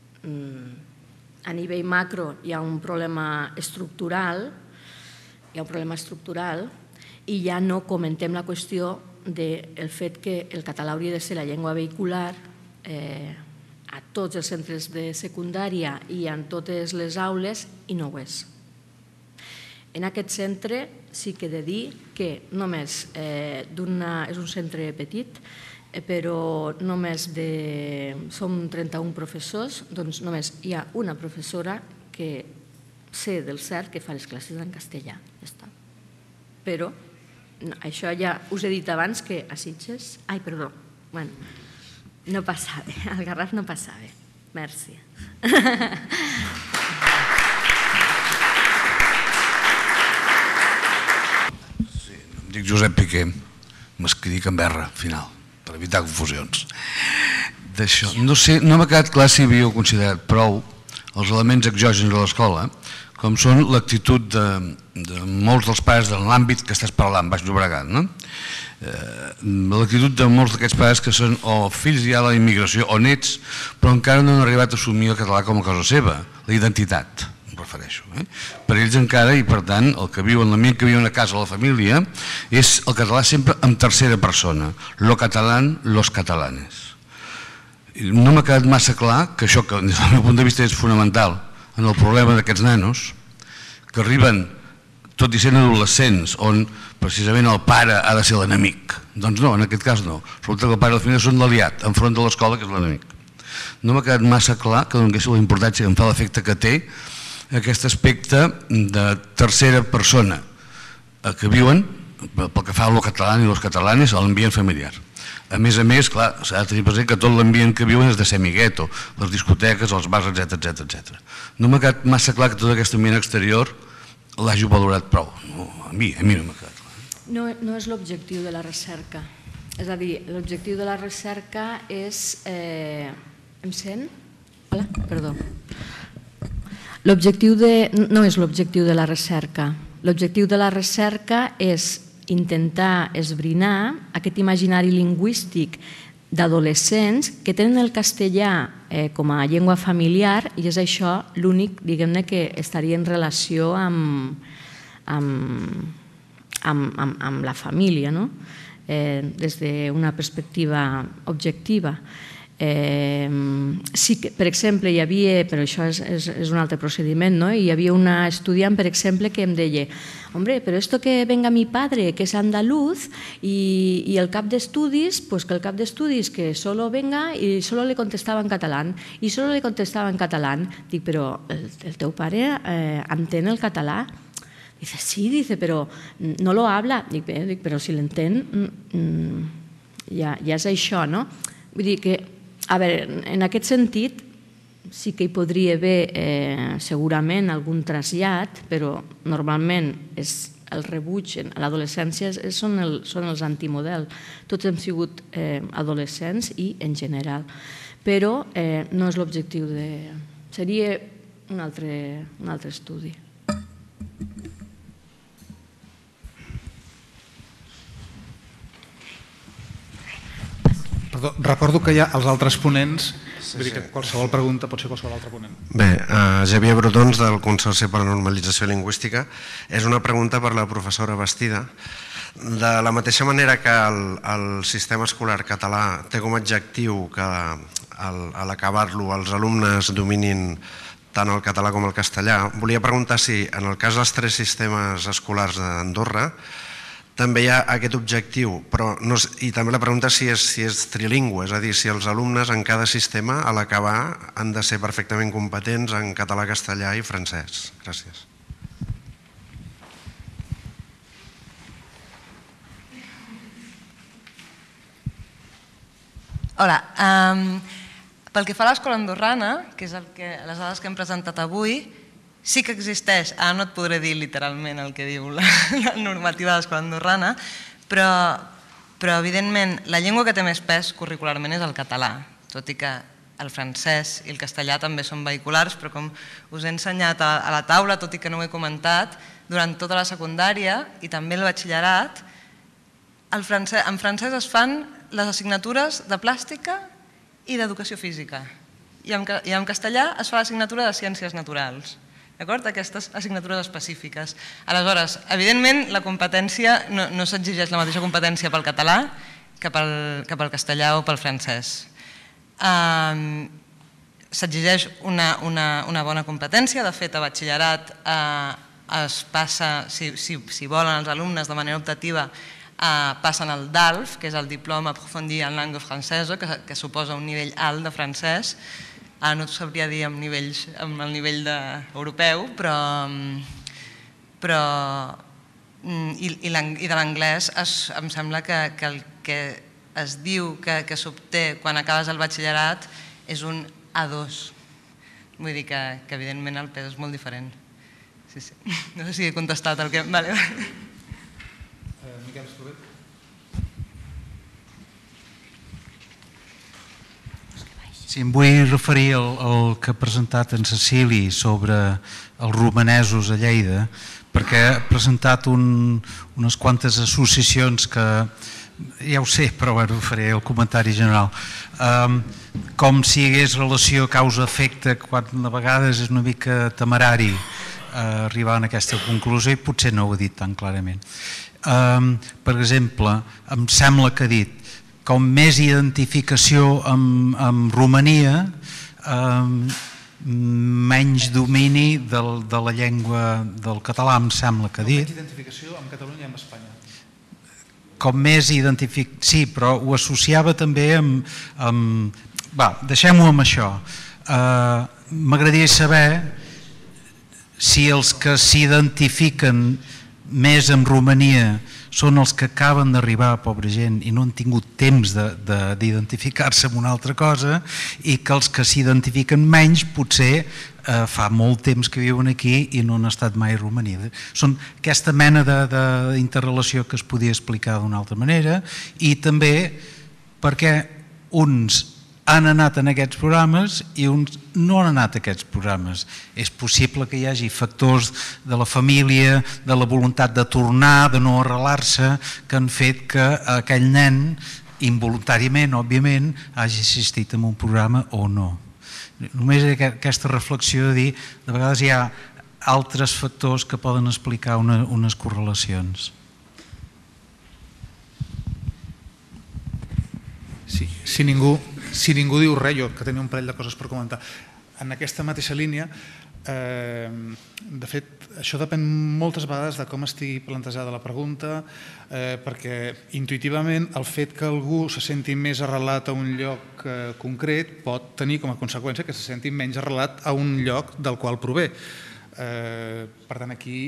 a nivell macro hi ha un problema estructural, hi ha un problema estructural i ja no comentem la qüestió del fet que el català hauria de ser la llengua vehicular eh, a tots els centres de secundària i en totes les aules, i no ho és. En aquest centre sí que he de dir que només eh, és un centre petit, però només de... som trenta-un professors, doncs només hi ha una professora que sé del cert que fa les classes en castellà. Ja està. Però això ja us he dit abans que a Sitges... Ai, perdó, bueno, no passava, al Garraf no passava. Merci. Sí, em dic Josep Piqué, m'escric amb R, final, per evitar confusions. D'això, no sé, no m'ha quedat clar si havíeu considerat prou els elements exògens de l'escola, com són l'actitud de, de molts dels pares de l'àmbit que estàs parlant, Baix Llobregat, no? Eh, l'actitud de molts d'aquests pares que són o fills ja de la immigració o nets, però encara no han arribat a assumir el català com a cosa seva, la identitat, em refereixo. Eh? Per ells encara, i per tant, el que viuen, l'ambient que viuen a casa, a la família, és el català sempre en tercera persona, lo catalán, los catalanes. No m'ha quedat massa clar que això, que des del meu punt de vista és fonamental en el problema d'aquests nanos, que arriben, tot i sent adolescents, on precisament el pare ha de ser l'enemic. Doncs no, en aquest cas no. Resulta que el pare i la família són l'aliat, enfront de l'escola, que és l'enemic. No m'ha quedat massa clar que donés la importància que em fa l'efecte que té aquest aspecte de tercera persona que viuen, pel que fa a lo català i los catalanes, a l'ambient familiar. A més a més, clar, s'ha de tenir present que tot l'ambient que viuen és de semigueto, les discoteques, els bars, etcètera, etcètera. No m'ha quedat massa clar que tot aquest ambient exterior l'hagi valorat prou. No, a mi, a mi no m'ha quedat clar. No, no és l'objectiu de la recerca. És a dir, l'objectiu de la recerca és... Eh, em sent? Hola, perdó. L'objectiu de... no és l'objectiu de la recerca. L'objectiu de la recerca és intentar esbrinar aquest imaginari lingüístic d'adolescents que tenen el castellà eh, com a llengua familiar i és això l'únic, diguem-ne, que estaria en relació amb, amb, amb, amb, amb la família, no? eh, des d'una perspectiva objectiva. Eh, sí que, per exemple, hi havia, però això és, és, és un altre procediment, no? Hi havia una estudiant, per exemple, que em deia hombre, pero esto que venga mi padre, que es andaluz, y, y el cap d'estudis, pues que el cap d'estudis que solo venga y solo le contestaba en catalán, y solo le contestaba en catalán. Dic, però el, el teu pare eh, entén el català? Dice, sí, dice, pero no lo habla. Dic, eh, dic però si l'entén, mm, ja, ja és això, no? Vull dir que, a veure, en aquest sentit, sí que hi podria haver eh, segurament algun trasllat, però normalment és el rebuig en l'adolescència són, el, són els antimodel. Tots hem sigut eh, adolescents i en general, però eh, no és l'objectiu de... Seria un altre, un altre estudi. Perdó, recordo que hi ha els altres ponents. Vull dir que qualsevol pregunta pot ser qualsevol altre ponent. Bé, uh, Xavier Brotons, del Consorci per la Normalització Lingüística. És una pregunta per la professora Bastida. De la mateixa manera que el, el sistema escolar català té com a objectiu que al, a l'acabar-lo els alumnes dominin tant el català com el castellà, volia preguntar si en el cas dels tres sistemes escolars d'Andorra també hi ha aquest objectiu, però no, i també la pregunta si és, si és trilingüe, és a dir, si els alumnes en cada sistema a l'acabar han de ser perfectament competents en català, castellà i francès. Gràcies. Hola, um, pel que fa a l'escola andorrana, que és el que, les dades que hem presentat avui, sí que existeix, ara no et podré dir literalment el que diu la, la normativa de l'escola andorrana, però, però evidentment la llengua que té més pes curricularment és el català, tot i que el francès i el castellà també són vehiculars, però com us he ensenyat a, a la taula, tot i que no ho he comentat, durant tota la secundària i també el batxillerat, el francès, en francès es fan les assignatures de plàstica i d'educació física, i en, i en castellà es fa l'assignatura de ciències naturals. D'acord? Aquestes assignatures específiques. Aleshores, evidentment, la competència no, no s'exigeix la mateixa competència pel català que pel, que pel castellà o pel francès. Um, s'exigeix una, una, una bona competència. De fet, a batxillerat uh, es passa, si, si, si volen els alumnes de manera optativa, uh, passen el D A L F, que és el Diplôme Approfondi en Langue Française, que, que suposa un nivell alt de francès. Ara no t'ho sabria dir amb, nivells, amb el nivell de, europeu, però, però i de l'anglès em sembla que el que es diu que s'obté quan acabes el batxillerat és un A dos. Vull dir que evidentment el pes és molt diferent. No sé si he contestat el que... Miquel Escovet. Sí, em vull referir al que ha presentat en Cecili sobre els romanesos a Lleida, perquè ha presentat unes quantes associacions que, ja ho sé, però bueno, faré el comentari general, com si hi hagués relació causa-efecte, quan a vegades és una mica temerari arribar a aquesta conclusió i potser no ho he dit tan clarament. Per exemple, em sembla que ha dit com més identificació amb Romania, menys domini de la llengua del català, em sembla que ha dit. Menys identificació amb Catalunya i amb Espanya. Com més identificació... Sí, però ho associava també amb... Va, deixem-ho amb això. M'agradaria saber si els que s'identifiquen més amb Romania són els que acaben d'arribar, pobra gent, i no han tingut temps d'identificar-se amb una altra cosa, i que els que s'identifiquen menys potser fa molt temps que viuen aquí i no han estat mai a Romania. Són aquesta mena d'interrelació que es podia explicar d'una altra manera, i també perquè uns han anat en aquests programes i uns no han anat a aquests programes. És possible que hi hagi factors de la família, de la voluntat de tornar, de no arrelar-se, que han fet que aquell nen, involuntàriament, òbviament, hagi assistit a un programa o no. Només aquesta reflexió de dir, de vegades hi ha altres factors que poden explicar unes correlacions. Sí, si ningú... Si ningú diu res, jo que tenia un parell de coses per comentar. En aquesta mateixa línia, de fet, això depèn moltes vegades de com estigui plantejada la pregunta, perquè intuïtivament el fet que algú se senti més arrelat a un lloc concret pot tenir com a conseqüència que se senti menys arrelat a un lloc del qual prové. Per tant, aquí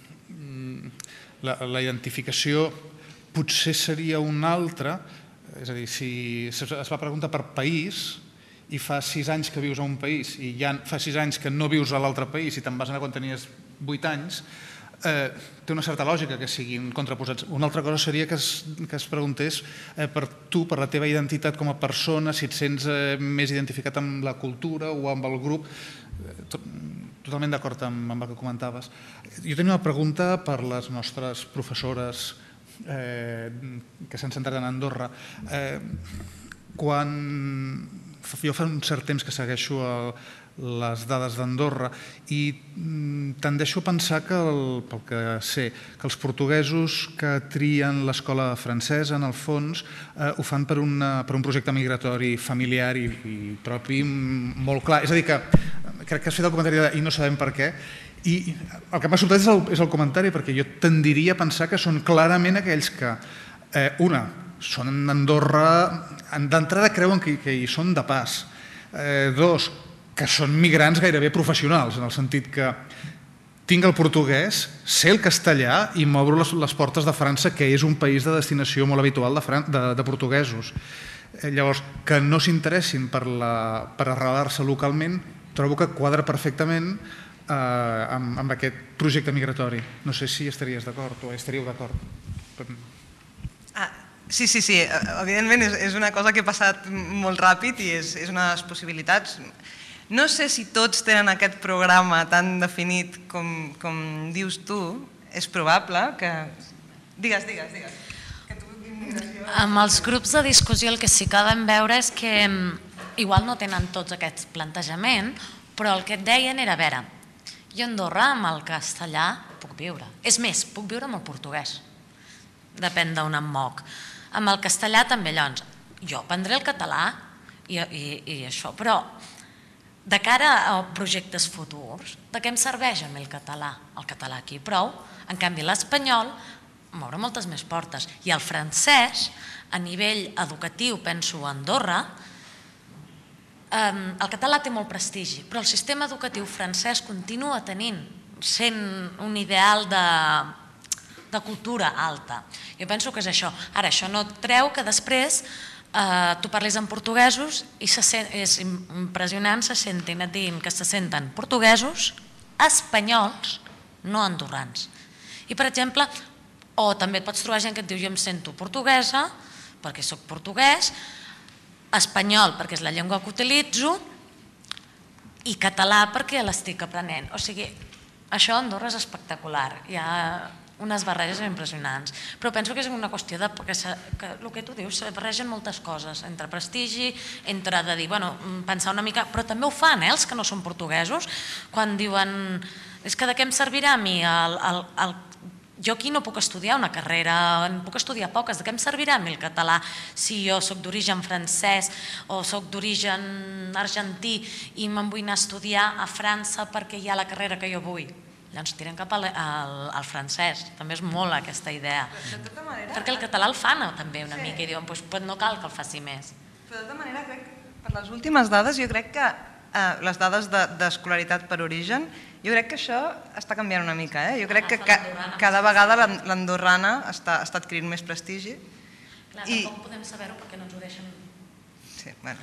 la identificació potser seria una altra. És a dir, si es va preguntar per país i fa sis anys que vius a un país i ja fa sis anys que no vius a l'altre país i te'n vas anar quan tenies vuit anys, té una certa lògica que siguin contraposats. Una altra cosa seria que es preguntés per tu, per la teva identitat com a persona, si et sents més identificat amb la cultura o amb el grup. Totalment d'acord amb el que comentaves. Jo tenia una pregunta per les nostres professores que s'han centrat en Andorra. Quan jo fa un cert temps que segueixo les dades d'Andorra i tendeixo a pensar que, pel que sé, que els portuguesos que trien l'escola francesa, en el fons, ho fan per un projecte migratori familiar i propi molt clar. És a dir, que crec que has fet el comentari de i no sabem per què, i el que m'ha sobtat és el comentari, perquè jo tendiria a pensar que són clarament aquells que, una, són d'Andorra, d'entrada creuen que hi són de pas. Dos, que són migrants gairebé professionals, en el sentit que tinc el portuguès, sé el castellà i m'obro les portes de França, que és un país de destinació molt habitual de portuguesos. Llavors, que no s'interessin per arrelar-se localment, trobo que quadra perfectament amb aquest projecte migratori. No sé si estaries d'acord o estaríeu d'acord. Sí, sí, sí. Evidentment és una cosa que ha passat molt ràpid i és una de les possibilitats. No sé si tots tenen aquest programa tan definit com dius tu. És probable que... Digues, digues, digues. Amb els grups de discussió el que sí que vam veure és que igual no tenen tots aquests plantejaments, però el que et deien era, a veure, jo a Andorra amb el castellà puc viure. És més, puc viure amb el portuguès. Depèn d'on em moc. Amb el castellà també, llavors, jo aprendré el català i això, però de cara a projectes futurs, de què em serveix a mi el català? El català aquí prou, en canvi l'espanyol m'obre moltes més portes. I el francès, a nivell educatiu, penso a Andorra, el català té molt prestigi, però el sistema educatiu francès continua tenint, sent un ideal de de cultura alta. Jo penso que és això. Ara, això no treu que després tu parlis amb portuguesos i és impressionant, se sentin et dient que se senten portuguesos, espanyols, no andorrans. I, per exemple, o també et pots trobar gent que et diu jo em sento portuguesa perquè soc portuguès, espanyol perquè és la llengua que utilitzo i català perquè l'estic aprenent. O sigui, això a Andorra és espectacular. Hi ha unes barreges impressionants. Però penso que és una qüestió de... que el que tu dius, se barregen moltes coses, entre prestigi, entre de dir, bueno, pensar una mica... Però també ho fan, eh, els que no són portuguesos, quan diuen... És que de què em servirà a mi el... Jo aquí no puc estudiar una carrera, en puc estudiar poques, de què em servirà a mi el català si jo soc d'origen francès o soc d'origen argentí i me'n vull anar a estudiar a França perquè hi ha la carrera que jo vull? Llavors tiren cap al francès, també és molt aquesta idea. Perquè el català el fan també una mica i diuen, doncs no cal que el faci més. Però de tota manera, crec, per les últimes dades, jo crec que les dades d'escolaritat per origen, jo crec que això està canviant una mica. Jo crec que cada vegada l'andorrana està adquirint més prestigi. Clar, tampoc podem saber-ho perquè no ens ho deixen... Sí, bueno.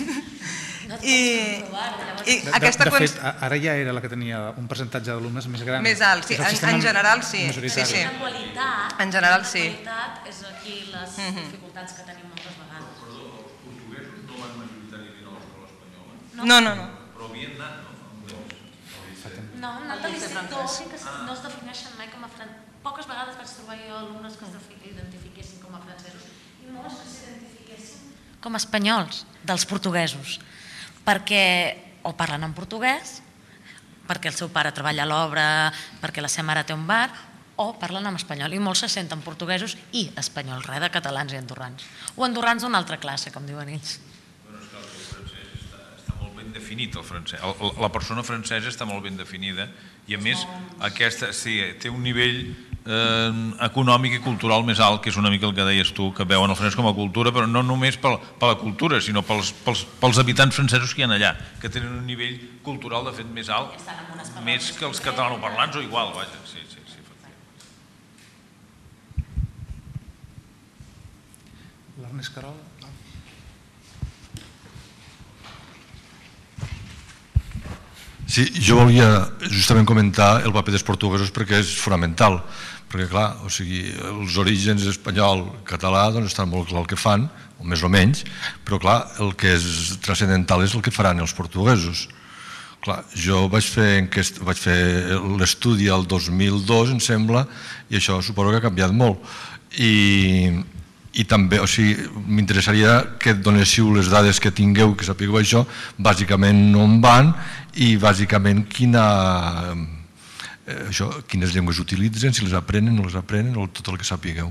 De fet, ara ja era la que tenia un percentatge d'alumnes més gran. Més alt, sí, en general sí. En qualitat, en general sí. En qualitat és aquí les dificultats que tenim moltes vegades. Perdó, els portuguesos no van majoritàriament a l'escola espanyola? No, no, no. Però havien anat, no? No, han anat a l'institut que no es defineixen mai com a francesos. Poques vegades vaig trobar jo alumnes que es identifiquessin com a francesos i molts que s'identifiquessin com a espanyols dels portuguesos, perquè o parlen en portuguès, perquè el seu pare treballa a l'obra, perquè la seva mare té un bar, o parlen en espanyol, i molts se senten portuguesos i espanyols, res de catalans i andorrans. O andorrans d'una altra classe, com diuen ells. Bueno, és que el francès està molt ben definit, el francès. La persona francesa està molt ben definida i, a més, aquesta té un nivell econòmic i cultural més alt, que és una mica el que deies tu, que veuen el francès com a cultura, però no només per la cultura, sinó pels habitants francesos que hi ha allà, que tenen un nivell cultural, de fet, més alt, més que els catalanoparlants o igual, vaja, sí, sí, sí. L'Ernest Carol. Sí, jo volia justament comentar el paper dels portuguesos perquè és fonamental, perquè clar, o sigui, els orígens espanyol, català, doncs estan molt clar el que fan, o més o menys, però clar, el que és transcendental és el que faran els portuguesos. Clar, jo vaig fer, vaig fer l'estudi el dos mil dos, em sembla, i això suposo que ha canviat molt. I, i també, o sigui, m'interessaria que et donéssiu les dades que tingueu, que sapigueu això, bàsicament on van i bàsicament quina, això, quines llengües utilitzen, si les aprenen o no les aprenen, o tot el que sapigueu.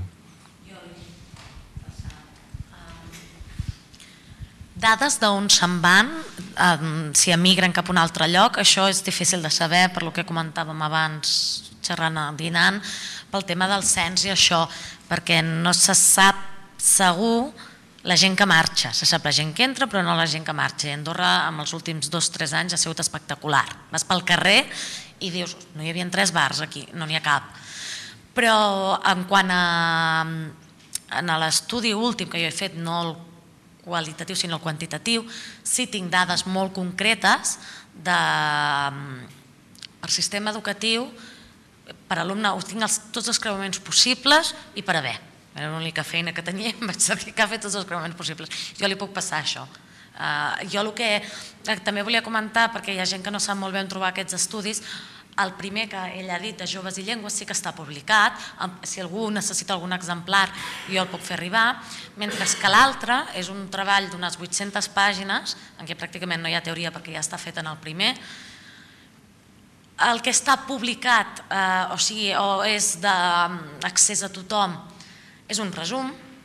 Dades d'on se'n van, si emigren cap a un altre lloc, això és difícil de saber, per lo que comentàvem abans, xerrant, dinant, pel tema del cens i això, perquè no se sap segur la gent que marxa, se sap la gent que entra però no la gent que marxa. I Andorra en els últims dos o tres anys ha sigut espectacular. Vas pel carrer i dius, no hi havia tres bars aquí, no n'hi ha cap. Però en quant a l'estudi últim que jo he fet, no el qualitatiu sinó el quantitatiu, sí tinc dades molt concretes per sistema educatiu, per alumne, tinc tots els creuaments possibles i per haver. Era l'única feina que tenia, em vaig dedicar a fer tots els creuaments possibles. Jo li puc passar això. Jo el que també volia comentar, perquè hi ha gent que no sap molt bé on trobar aquests estudis, el primer que ell ha dit de Joves i Llengües sí que està publicat, si algú necessita algun exemplar jo el puc fer arribar, mentre que l'altre és un treball d'unes vuit-centes pàgines, en què pràcticament no hi ha teoria perquè ja està fet en el primer. El que està publicat, o sigui, o és d'accés a tothom, és un resum,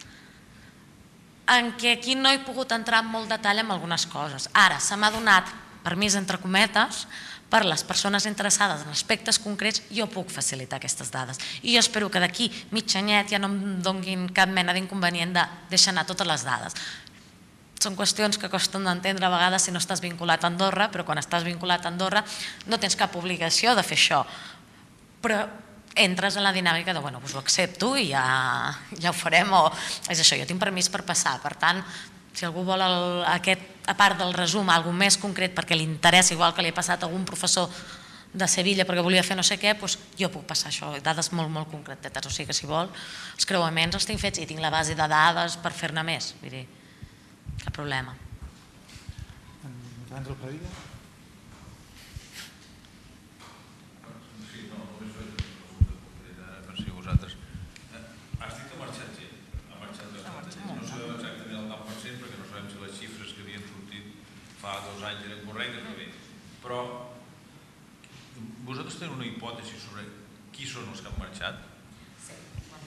en què aquí no he pogut entrar en molt detall en algunes coses. Ara, se m'ha donat permís, entre cometes, per les persones interessades en aspectes concrets, jo puc facilitar aquestes dades. I jo espero que d'aquí mig anyet ja no em donguin cap mena d'inconvenient de deixar anar totes les dades. Són qüestions que costen d'entendre a vegades si no estàs vinculat a Andorra, però quan estàs vinculat a Andorra no tens cap obligació de fer això. Però entres en la dinàmica de, bueno, doncs ho accepto i ja ho farem, o és això, jo tinc permís per passar. Per tant, si algú vol aquest, a part del resum, alguna més concret perquè li interessa, igual que li ha passat a algun professor de Sevilla perquè volia fer no sé què, doncs jo puc passar això, dades molt, molt concretetes. O sigui que si vol, els creuaments els tinc fets i tinc la base de dades per fer-ne més, vull dir, cap problema. Àngel Padilla. Vosaltres. Has dit que ha marxat gent, ha marxat gent. No sabem exactament el tant per cent perquè no sabem si les xifres que havien sortit fa dos anys eren correctes o bé. Però vosaltres teniu una hipòtesi sobre qui són els que han marxat? Sí.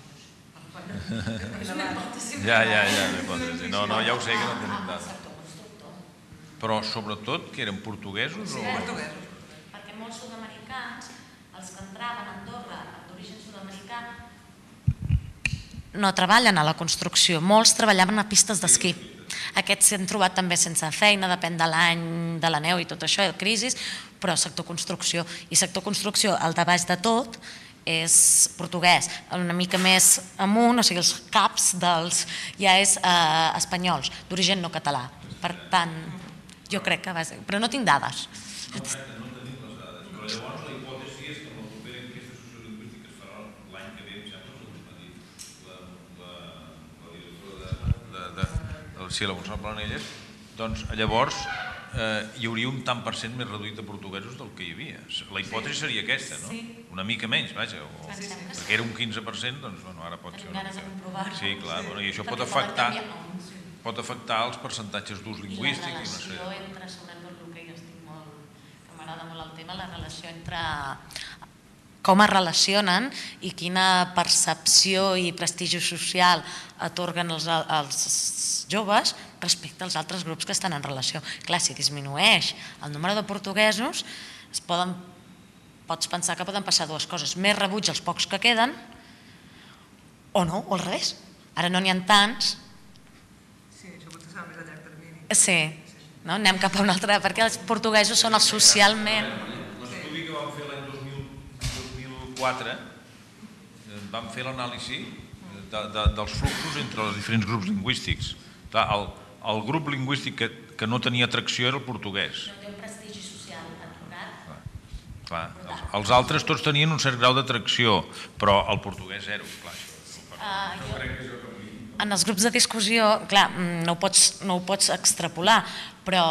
Ja, ja, ja, una hipòtesi. No, no, ja ho sé que no tenim dades. Però sobretot que eren portuguesos o... Portuguesos. Perquè molts sud-americans, els que entraven a Andorra d'origen sud-americà, no treballen a la construcció, molts treballaven a pistes d'esquí. Aquests s'han trobat també sense feina, depèn de l'any, de la neu i tot això, de crisi, però sector construcció. I sector construcció, al de baix de tot, és portuguès. Una mica més amunt, o sigui, els caps dels ja és espanyols, d'origen no català. Per tant, jo crec que va ser... Però no tinc dades. No tenim les dades, però llavors la hipòtesi és que amb la propera enquesta sociolingüística que es farà l'any que ve, em sembla, segons m'ha dit la directora de sí, la Montserrat Planelles, doncs llavors hi hauria un tant per cent més reduït de portuguesos del que hi havia. La hipòtesi seria aquesta, no? Una mica menys, vaja, perquè era un quinze per cent, doncs ara pot ser una mica... Sí, clar, i això pot afectar... pot afectar els percentatges d'ús lingüístic. I la relació entre, sobretot el que jo estic molt, que m'agrada molt el tema, la relació entre com es relacionen i quina percepció i prestigi social atorguen als joves respecte als altres grups que estan en relació. Clar, si disminueix el nombre de portuguesos, es poden, pots pensar que poden passar dues coses. Més rebuig als pocs que queden, o no, o al revés. Ara no n'hi ha tants. Sí, anem cap a un altre, perquè els portuguesos són els socialment... L'estudi que vam fer l'any dos mil quatre, vam fer l'anàlisi dels fluxos entre els diferents grups lingüístics. El grup lingüístic que no tenia atracció era el portuguès. No té un prestigi social atorgat. Els altres tots tenien un cert grau d'atracció, però el portuguès zero. No crec que és en els grups de discussió, clar, no ho pots extrapolar, però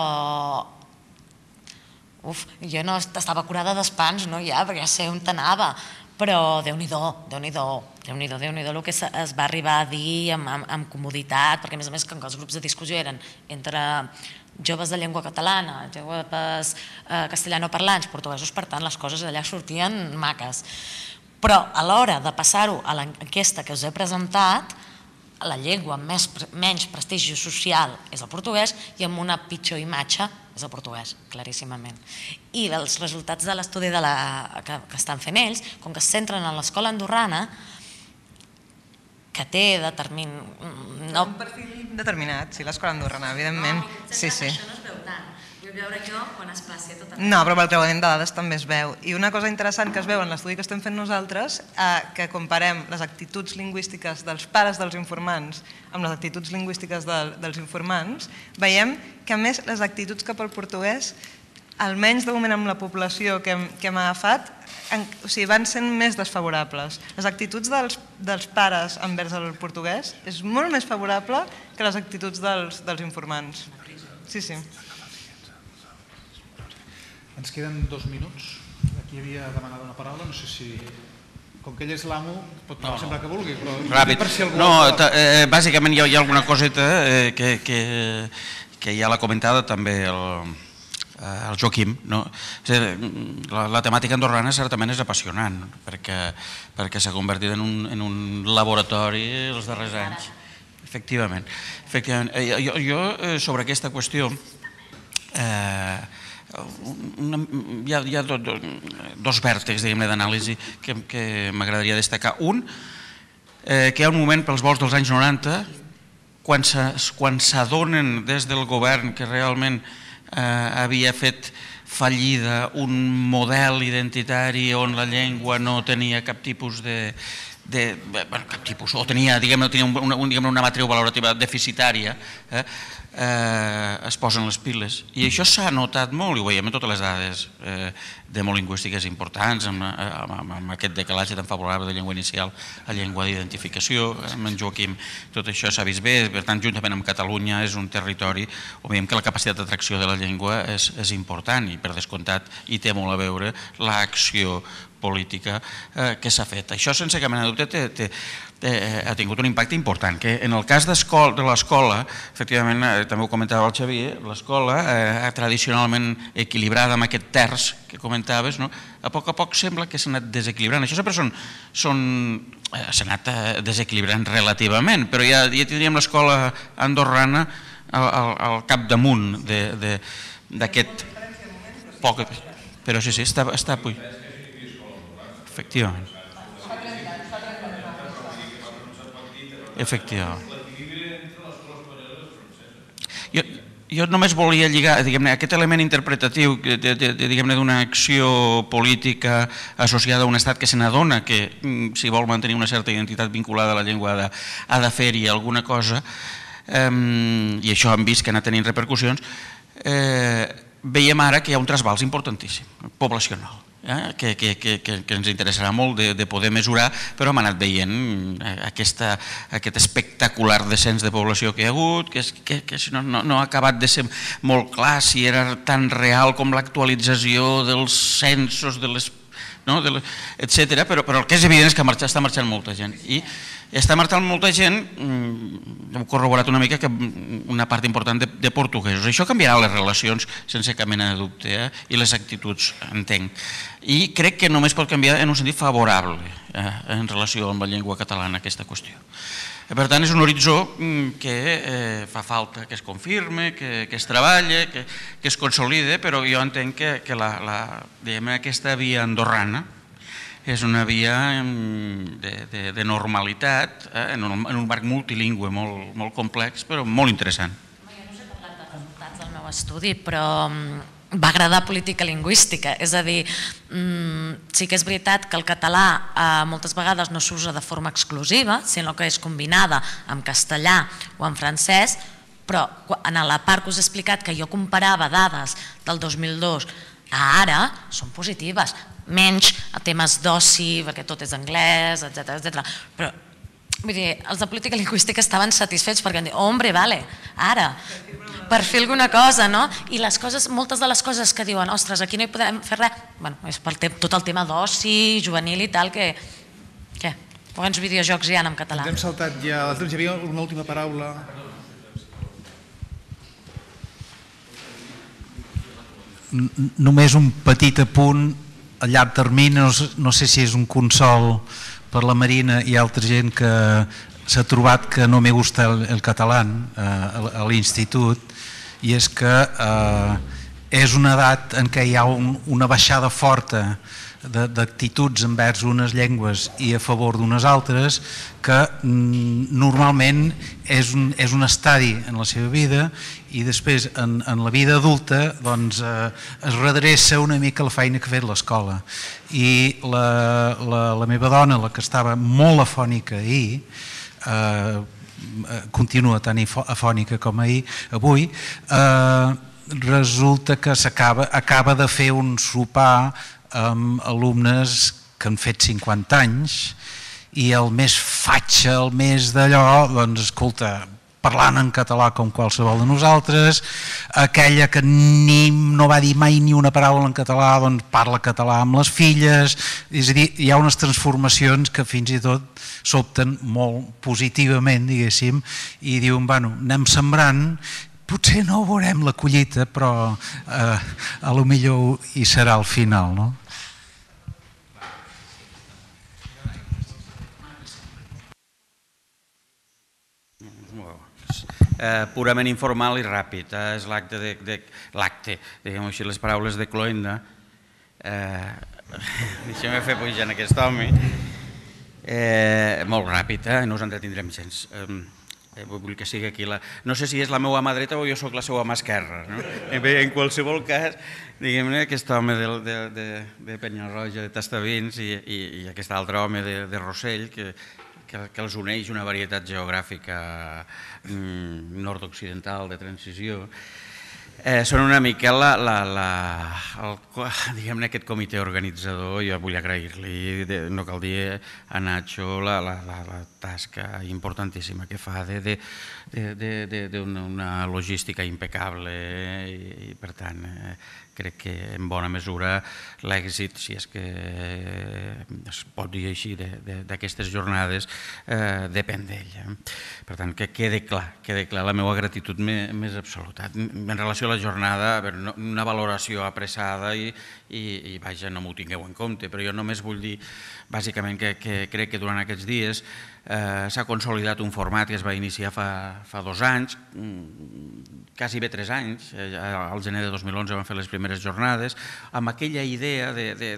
uf, jo no estava curada d'espants, no, ja, perquè ja sé on t'anava, però Déu-n'hi-do, Déu-n'hi-do, Déu-n'hi-do, Déu-n'hi-do el que es va arribar a dir amb comoditat, perquè a més a més que els grups de discussió eren entre joves de llengua catalana, joves castellanoparlants, portuguesos, per tant les coses allà sortien maques. Però a l'hora de passar-ho a l'enquesta que us he presentat, la llengua amb menys prestigi social és el portuguès i amb una pitjor imatge és el portuguès, claríssimament. I els resultats de l'estudi que estan fent ells, com que es centren en l'escola andorrana, que té determin... Un perfil determinat, sí, l'escola andorrana, evidentment. Sí, sí. Això no es veu tant. Vull veure jo quan es passi a tot el... No, però pel creuament de dades també es veu. I una cosa interessant que es veu en l'estudi que estem fent nosaltres, que comparem les actituds lingüístiques dels pares dels informants amb les actituds lingüístiques dels informants, veiem que a més les actituds cap al portuguès, almenys de moment amb la població que hem agafat, van sent més desfavorables. Les actituds dels pares envers el portuguès és molt més favorable que les actituds dels informants. Sí, sí. Ens queden dos minuts. Aquí havia demanat una paraula, no sé si... Com que ell és l'amo, pot parlar sempre que vulgui, però... Ràpid. No, bàsicament hi ha alguna coseta que ja l'ha comentada també el Joaquim. La temàtica andorrana certament és apassionant, perquè s'ha convertit en un laboratori els darrers anys. Efectivament. Jo, sobre aquesta qüestió, hi ha dos vèrtexs d'anàlisi que m'agradaria destacar. Un, que hi ha un moment pels vols dels anys noranta, quan s'adonen des del govern que realment havia fet fallida, un model identitari on la llengua no tenia cap tipus de... de bueno, cap tipus, o tenia, diguem-ne, tenia una, una, una matriu valorativa deficitària, eh, eh, es posen les piles. I això s'ha notat molt, i ho veiem en totes les dades eh, demolingüístiques importants, amb, amb, amb aquest decalatge tan favorable de llengua inicial a llengua d'identificació, amb en Joaquim, tot això s'ha vist bé, per tant, juntament amb Catalunya és un territori on veiem que la capacitat d'atracció de la llengua és, és important i, per descomptat, hi té molt a veure l'acció política eh, que s'ha fet. Això, sense cap mena de dubte, té, té, té, ha tingut un impacte important, que en el cas de l'escola, efectivament, eh, també ho comentava el Xavier, l'escola, eh, tradicionalment equilibrada amb aquest terç que comentaves, no? A poc a poc sembla que s'ha anat desequilibrant. Això sempre són... són eh, s'ha anat desequilibrant relativament, però ja, ja tindríem l'escola andorrana al, al, al capdamunt d'aquest poc... Però sí, sí, està, està puig. Efectivament. Efectivament. Jo, jo només volia lligar, diguem-ne, aquest element interpretatiu diguem-ne d'una acció política associada a un estat que se n'adona que si vol mantenir una certa identitat vinculada a la llengua ha de, ha de fer-hi alguna cosa, eh, i això hem vist que ha anat tenint repercussions, eh, veiem ara que hi ha un trasbals importantíssim, poblacional. Eh, que, que, que, que ens interessarà molt de, de poder mesurar, però hem anat veient aquesta, aquest espectacular descens de població que hi ha hagut, que, que, que no, no, no ha acabat de ser molt clar si era tan real com l'actualització dels censos, de les, no, de les, etcètera, però, però el que és evident és que marxa, està marxant molta gent. I està marxant molta gent, hem corroborat una mica que una part important de, de portuguesos. Això canviarà les relacions sense cap mena de dubte, eh? I les actituds, entenc. I crec que només pot canviar en un sentit favorable eh, en relació amb la llengua catalana aquesta qüestió. Per tant, és un horitzó que eh, fa falta que es confirme, que, que es treballe, que, que es consolide, però jo entenc que, que la, la, diguem, aquesta via andorrana és una via de, de, de normalitat, eh, en, un, en un marc multilingüe molt, molt complex, però molt interessant. Jo no sé parlar de resultats del meu estudi, però va agradar política lingüística, és a dir, sí que és veritat que el català moltes vegades no s'usa de forma exclusiva, sinó que és combinada amb castellà o amb francès, però en la part que us he explicat que jo comparava dades del dos mil dos a ara, són positives, menys a temes d'oci, perquè tot és anglès, etcètera. Però, vull dir, els de política lingüística estaven satisfets perquè han dit, hombre, vale, ara, per fer alguna cosa, no? I les coses, moltes de les coses que diuen, ostres, aquí no hi podem fer res, bueno, és per tot el tema d'oci, juvenil i tal, que, què? Quants videojocs hi ha en català? Ens hem saltat ja, hi havia una última paraula. Només un petit apunt a llarg termini, no sé si és un consol per la Marina i altra gent que s'ha trobat que no me gusta el, el català a l'institut, i és que eh, és una edat en què hi ha un, una baixada forta d'actituds envers unes llengües i a favor d'unes altres que mm, normalment és un, és un estadi en la seva vida, i després en, en la vida adulta doncs, eh, es redreça una mica la feina que ha fet l'escola. I la, la, la meva dona, la que estava molt afònica ahir, eh, continua tan afònica com ahir, avui, eh, resulta que s'acaba acaba de fer un sopar amb alumnes que han fet cinquanta anys, i el més fatxa, el més d'allò, doncs escolta, parlant en català com qualsevol de nosaltres, aquella que ni, no va dir mai ni una paraula en català, doncs parla català amb les filles, és a dir, hi ha unes transformacions que fins i tot sobten molt positivament, diguéssim, i diuen, bueno, anem sembrant, potser no veurem la collita, però eh, a lo millor hi serà al final, no? Eh, purament informal i ràpid, eh, és l'acte de, de l'acte, diguem-ho així, les paraules de Cloenda. Eh, deixem-me fer pujar en aquest home. Eh, molt ràpid, eh, no us entretindrem gens. Eh, vull que sigui aquí la... No sé si és la meva mà dreta o jo sóc la seva mà esquerra. En qualsevol cas, diguem-ne, aquest home de Penyarroja, de Tastavins, i aquest altre home de Rossell, que els uneix una varietat geogràfica nord-occidental de transició, són una mica aquest comitè organitzador. Jo vull agrair-li, no cal dir a Nacho, la tasca importantíssima que fa d'una logística impecable i, per tant, crec que en bona mesura l'èxit, si és que es pot dir així, d'aquestes jornades depèn d'ell. Per tant, que quede clar, quede clar la meva gratitud més absoluta. En relació a la jornada, una valoració apressada i, vaja, no m'ho tingueu en compte, però jo només vull dir, bàsicament, que crec que durant aquests dies s'ha consolidat un format que es va iniciar fa dos anys, quasi bé tres anys, al gener de dos mil onze van fer les primeres jornades, amb aquella idea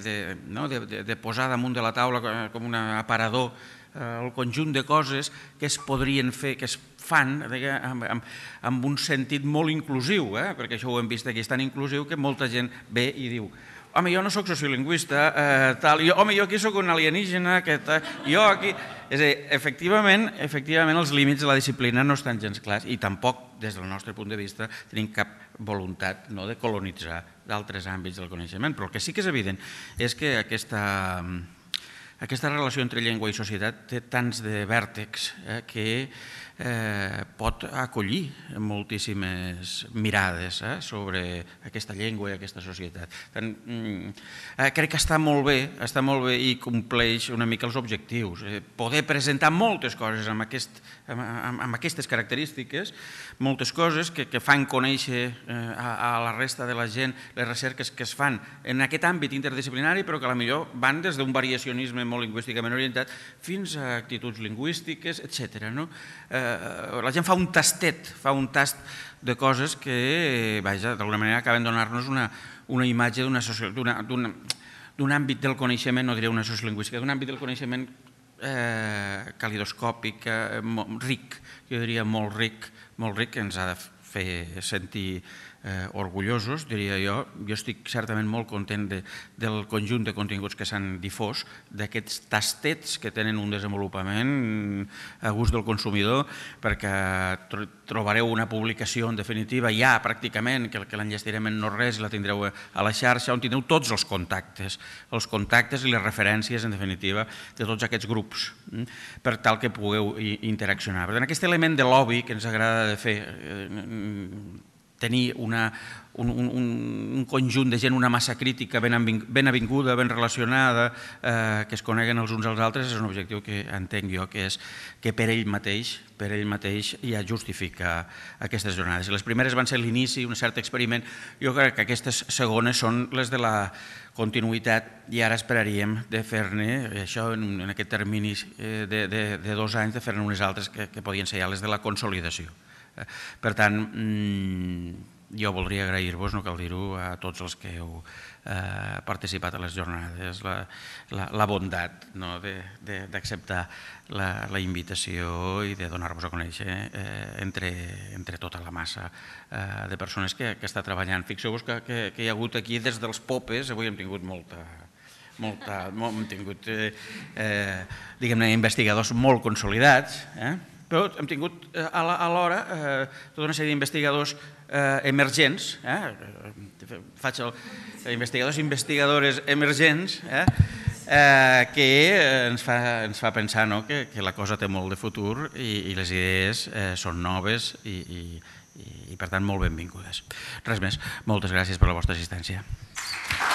de posar damunt de la taula com un aparador el conjunt de coses que es podrien fer, que es fan amb un sentit molt inclusiu, perquè això ho hem vist aquí, és tan inclusiu que molta gent ve i diu: home, jo no soc sociolingüista, home, jo aquí soc un alienígena, jo aquí... És a dir, efectivament, els límits de la disciplina no estan gens clars i tampoc, des del nostre punt de vista, tenim cap voluntat de colonitzar d'altres àmbits del coneixement, però el que sí que és evident és que aquesta... Aquesta relació entre llengua i societat té tants de vèrtexs que pot acollir moltíssimes mirades sobre aquesta llengua i aquesta societat. Crec que està molt bé, està molt bé i compleix una mica els objectius. Poder presentar moltes coses amb aquestes característiques, moltes coses que fan conèixer a la resta de la gent les recerques que es fan en aquest àmbit interdisciplinari, però que potser van des d'un variacionisme molt lingüísticament orientat fins a actituds lingüístiques, etcètera. La gent fa un tastet, fa un tast de coses que, vaja, d'alguna manera acaben de donar-nos una imatge d'un àmbit del coneixement, no diré una sociolingüística, d'un àmbit del coneixement calidoscòpic, ric, jo diria molt ric, molt ric, que ens ha de fer sentir orgullosos, diria jo. Jo estic certament molt content del conjunt de continguts que s'han difós, d'aquests tastets que tenen un desenvolupament a gust del consumidor, perquè trobareu una publicació, en definitiva, ja pràcticament, que l'enllestirem en no res i la tindreu a la xarxa, on tindreu tots els contactes, els contactes i les referències, en definitiva, de tots aquests grups, per tal que pugueu interaccionar. Per tant, aquest element de lobby que ens agrada de fer, tenir un conjunt de gent, una massa crítica ben avinguda, ben relacionada, que es coneguen els uns als altres, és un objectiu que entenc jo que és que per ell mateix, per ell mateix ja justifica aquestes jornades. Les primeres van ser l'inici, un cert experiment. Jo crec que aquestes segones són les de la continuïtat i ara esperaríem de fer-ne, això en aquest termini de dos anys, de fer-ne unes altres que podien ser ja les de la consolidació. Per tant, jo voldria agrair-vos, no cal dir-ho, a tots els que heu participat a les jornades, la bondat d'acceptar la invitació i de donar-vos a conèixer entre tota la massa de persones que està treballant. Fixeu-vos que hi ha hagut aquí des dels popes, avui hem tingut molta... hem tingut, diguem-ne, investigadors molt consolidats, però hem tingut alhora tota una sèrie d'investigadors emergents, faig investigadors i investigadores emergents, que ens fa pensar que la cosa té molt de futur i les idees són noves i, per tant, molt benvingudes. Res més. Moltes gràcies per la vostra assistència.